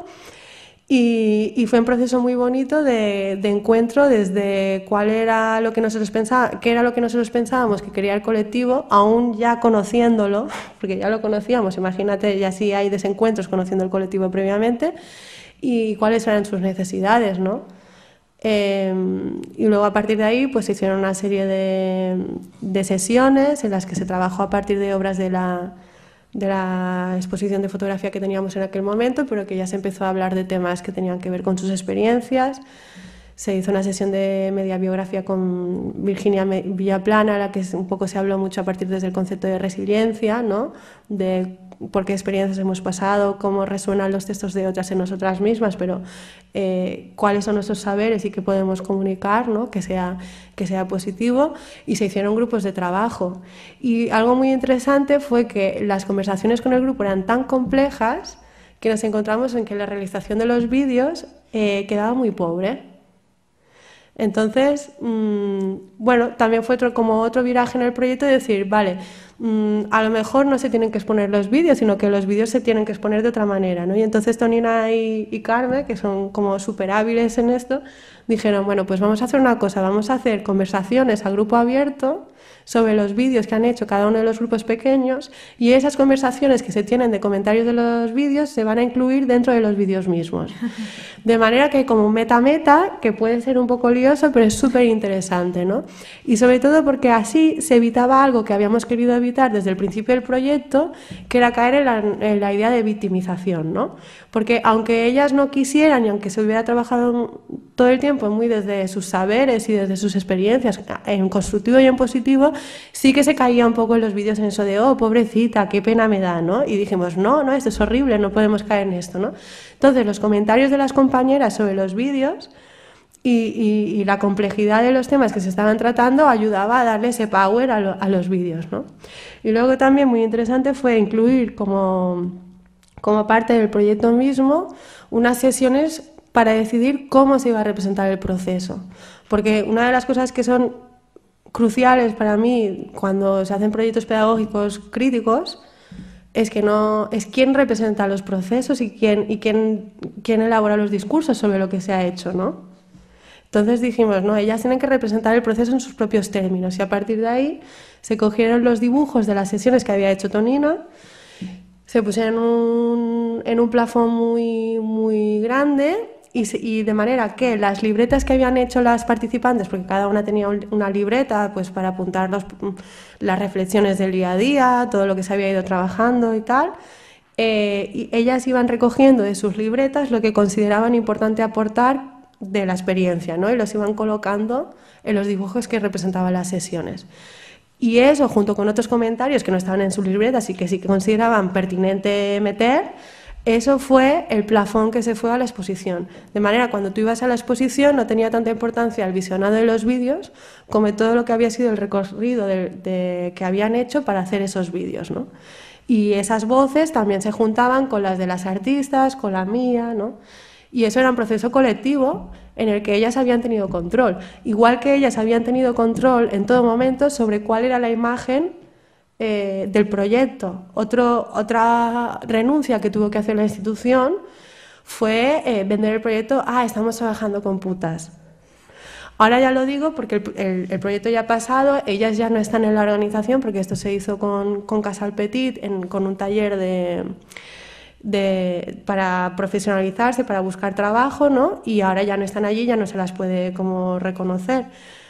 y, y fue un proceso muy bonito de, de encuentro desde cuál era lo que nosotros pensábamos, qué era lo que nosotros pensábamos que quería el colectivo, aún ya conociéndolo, porque ya lo conocíamos, imagínate, ya sí hay desencuentros conociendo el colectivo previamente, y cuáles eran sus necesidades, ¿no? Eh, y luego a partir de ahí pues se hicieron una serie de, de sesiones en las que se trabajó a partir de obras de la, de la exposición de fotografía que teníamos en aquel momento, pero que ya se empezó a hablar de temas que tenían que ver con sus experiencias. Se hizo una sesión de media biografía con Virginia Villaplana, a la que un poco se habló mucho a partir desde el concepto de resiliencia, ¿no? De por qué experiencias hemos pasado, cómo resuenan los textos de otras en nosotras mismas, pero eh, cuáles son nuestros saberes y qué podemos comunicar, ¿no? que, sea, que sea positivo, y se hicieron grupos de trabajo. Y algo muy interesante fue que las conversaciones con el grupo eran tan complejas que nos encontramos en que la realización de los vídeos eh, quedaba muy pobre. Entonces, mmm, bueno, también fue otro, como otro viraje en el proyecto de decir, vale, mmm, a lo mejor no se tienen que exponer los vídeos, sino que los vídeos se tienen que exponer de otra manera, ¿no? Y entonces Tonina y, y Carmen, que son como súper hábiles en esto, dijeron, bueno, pues vamos a hacer una cosa, vamos a hacer conversaciones a grupo abierto sobre los vídeos que han hecho cada uno de los grupos pequeños, y esas conversaciones que se tienen de comentarios de los vídeos se van a incluir dentro de los vídeos mismos. De manera que hay como un meta-meta que puede ser un poco lioso, pero es súper interesante, ¿no? Y sobre todo porque así se evitaba algo que habíamos querido evitar desde el principio del proyecto, que era caer en la, en la idea de victimización, ¿no? Porque aunque ellas no quisieran y aunque se hubiera trabajado todo el tiempo muy desde sus saberes y desde sus experiencias, en constructivo y en positivo, sí que se caía un poco en los vídeos en eso de, oh, pobrecita, qué pena me da, ¿no? Y dijimos, no, no, esto es horrible, no podemos caer en esto, ¿no? Entonces, los comentarios de las compañeras sobre los vídeos y, y, y la complejidad de los temas que se estaban tratando ayudaba a darle ese power a, lo, a los vídeos, ¿no? Y luego también muy interesante fue incluir como, como parte del proyecto mismo unas sesiones para decidir cómo se iba a representar el proceso. Porque una de las cosas que son cruciales para mí cuando se hacen proyectos pedagógicos críticos es que no es quién representa los procesos y quién y quién, quién elabora los discursos sobre lo que se ha hecho, ¿no? Entonces dijimos, no, ellas tienen que representar el proceso en sus propios términos, y a partir de ahí se cogieron los dibujos de las sesiones que había hecho Tonina, se pusieron en un, en un plafón muy, muy grande. Y de manera que las libretas que habían hecho las participantes, porque cada una tenía una libreta pues para apuntar los, las reflexiones del día a día, todo lo que se había ido trabajando y tal, eh, y ellas iban recogiendo de sus libretas lo que consideraban importante aportar de la experiencia, ¿no? Y los iban colocando en los dibujos que representaban las sesiones. Y eso, junto con otros comentarios que no estaban en sus libretas y que sí que consideraban pertinente meter, eso fue el plafón que se fue a la exposición. De manera, cuando tú ibas a la exposición no tenía tanta importancia el visionado de los vídeos como todo lo que había sido el recorrido de, de, que habían hecho para hacer esos vídeos, ¿no? Y esas voces también se juntaban con las de las artistas, con la mía, ¿no? Y eso era un proceso colectivo en el que ellas habían tenido control. Igual que ellas habían tenido control en todo momento sobre cuál era la imagen Eh, del proyecto. Otro, otra renuncia que tuvo que hacer la institución fue eh, vender el proyecto, ah, estamos trabajando con putas. Ahora ya lo digo porque el, el, el proyecto ya ha pasado, ellas ya no están en la organización porque esto se hizo con, con Casal Petit, en, con un taller de, de, para profesionalizarse, para buscar trabajo, ¿no? Y ahora ya no están allí, ya no se las puede como reconocer.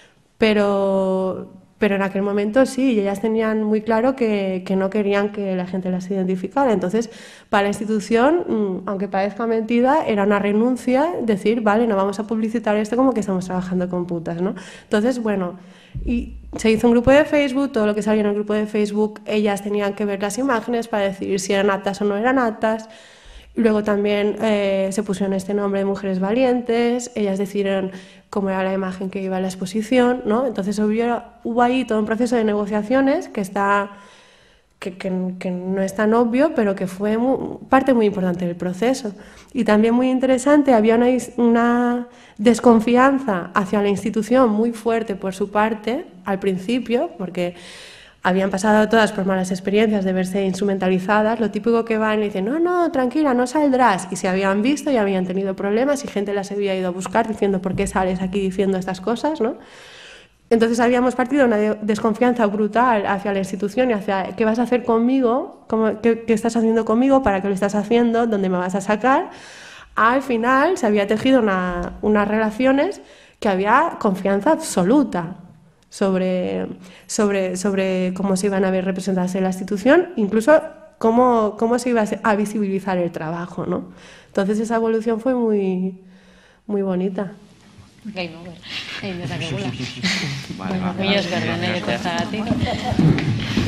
Pero... Pero en aquel momento sí, ellas tenían muy claro que, que no querían que la gente las identificara. Entonces, para la institución, aunque parezca mentira, era una renuncia decir, vale, no vamos a publicitar esto como que estamos trabajando con putas, ¿no? Entonces, bueno, y se hizo un grupo de Facebook, todo lo que salía en el grupo de Facebook, ellas tenían que ver las imágenes para decidir si eran aptas o no eran aptas. Luego también eh, se pusieron este nombre de Mujeres Valientes, ellas decidieron cómo era la imagen que iba a la exposición, ¿no? Entonces hubo, hubo ahí todo un proceso de negociaciones que, está, que, que, que no es tan obvio, pero que fue muy, parte muy importante del proceso. Y también muy interesante, había una, una desconfianza hacia la institución muy fuerte por su parte al principio, porque habían pasado todas por malas experiencias de verse instrumentalizadas, lo típico que van y dicen, no, no, tranquila, no saldrás, y se habían visto y habían tenido problemas y gente las había ido a buscar diciendo, ¿por qué sales aquí diciendo estas cosas?, ¿no? Entonces habíamos partido de una desconfianza brutal hacia la institución y hacia qué vas a hacer conmigo, cómo, qué, qué estás haciendo conmigo, para qué lo estás haciendo, dónde me vas a sacar. Al final se había tejido una, unas relaciones que había confianza absoluta sobre, sobre, sobre cómo se iban a ver representadas en la institución, incluso cómo, cómo se iba a visibilizar el trabajo, ¿no? Entonces esa evolución fue muy, muy bonita.
Game over. Egin dezakegula. Mila esker denei eta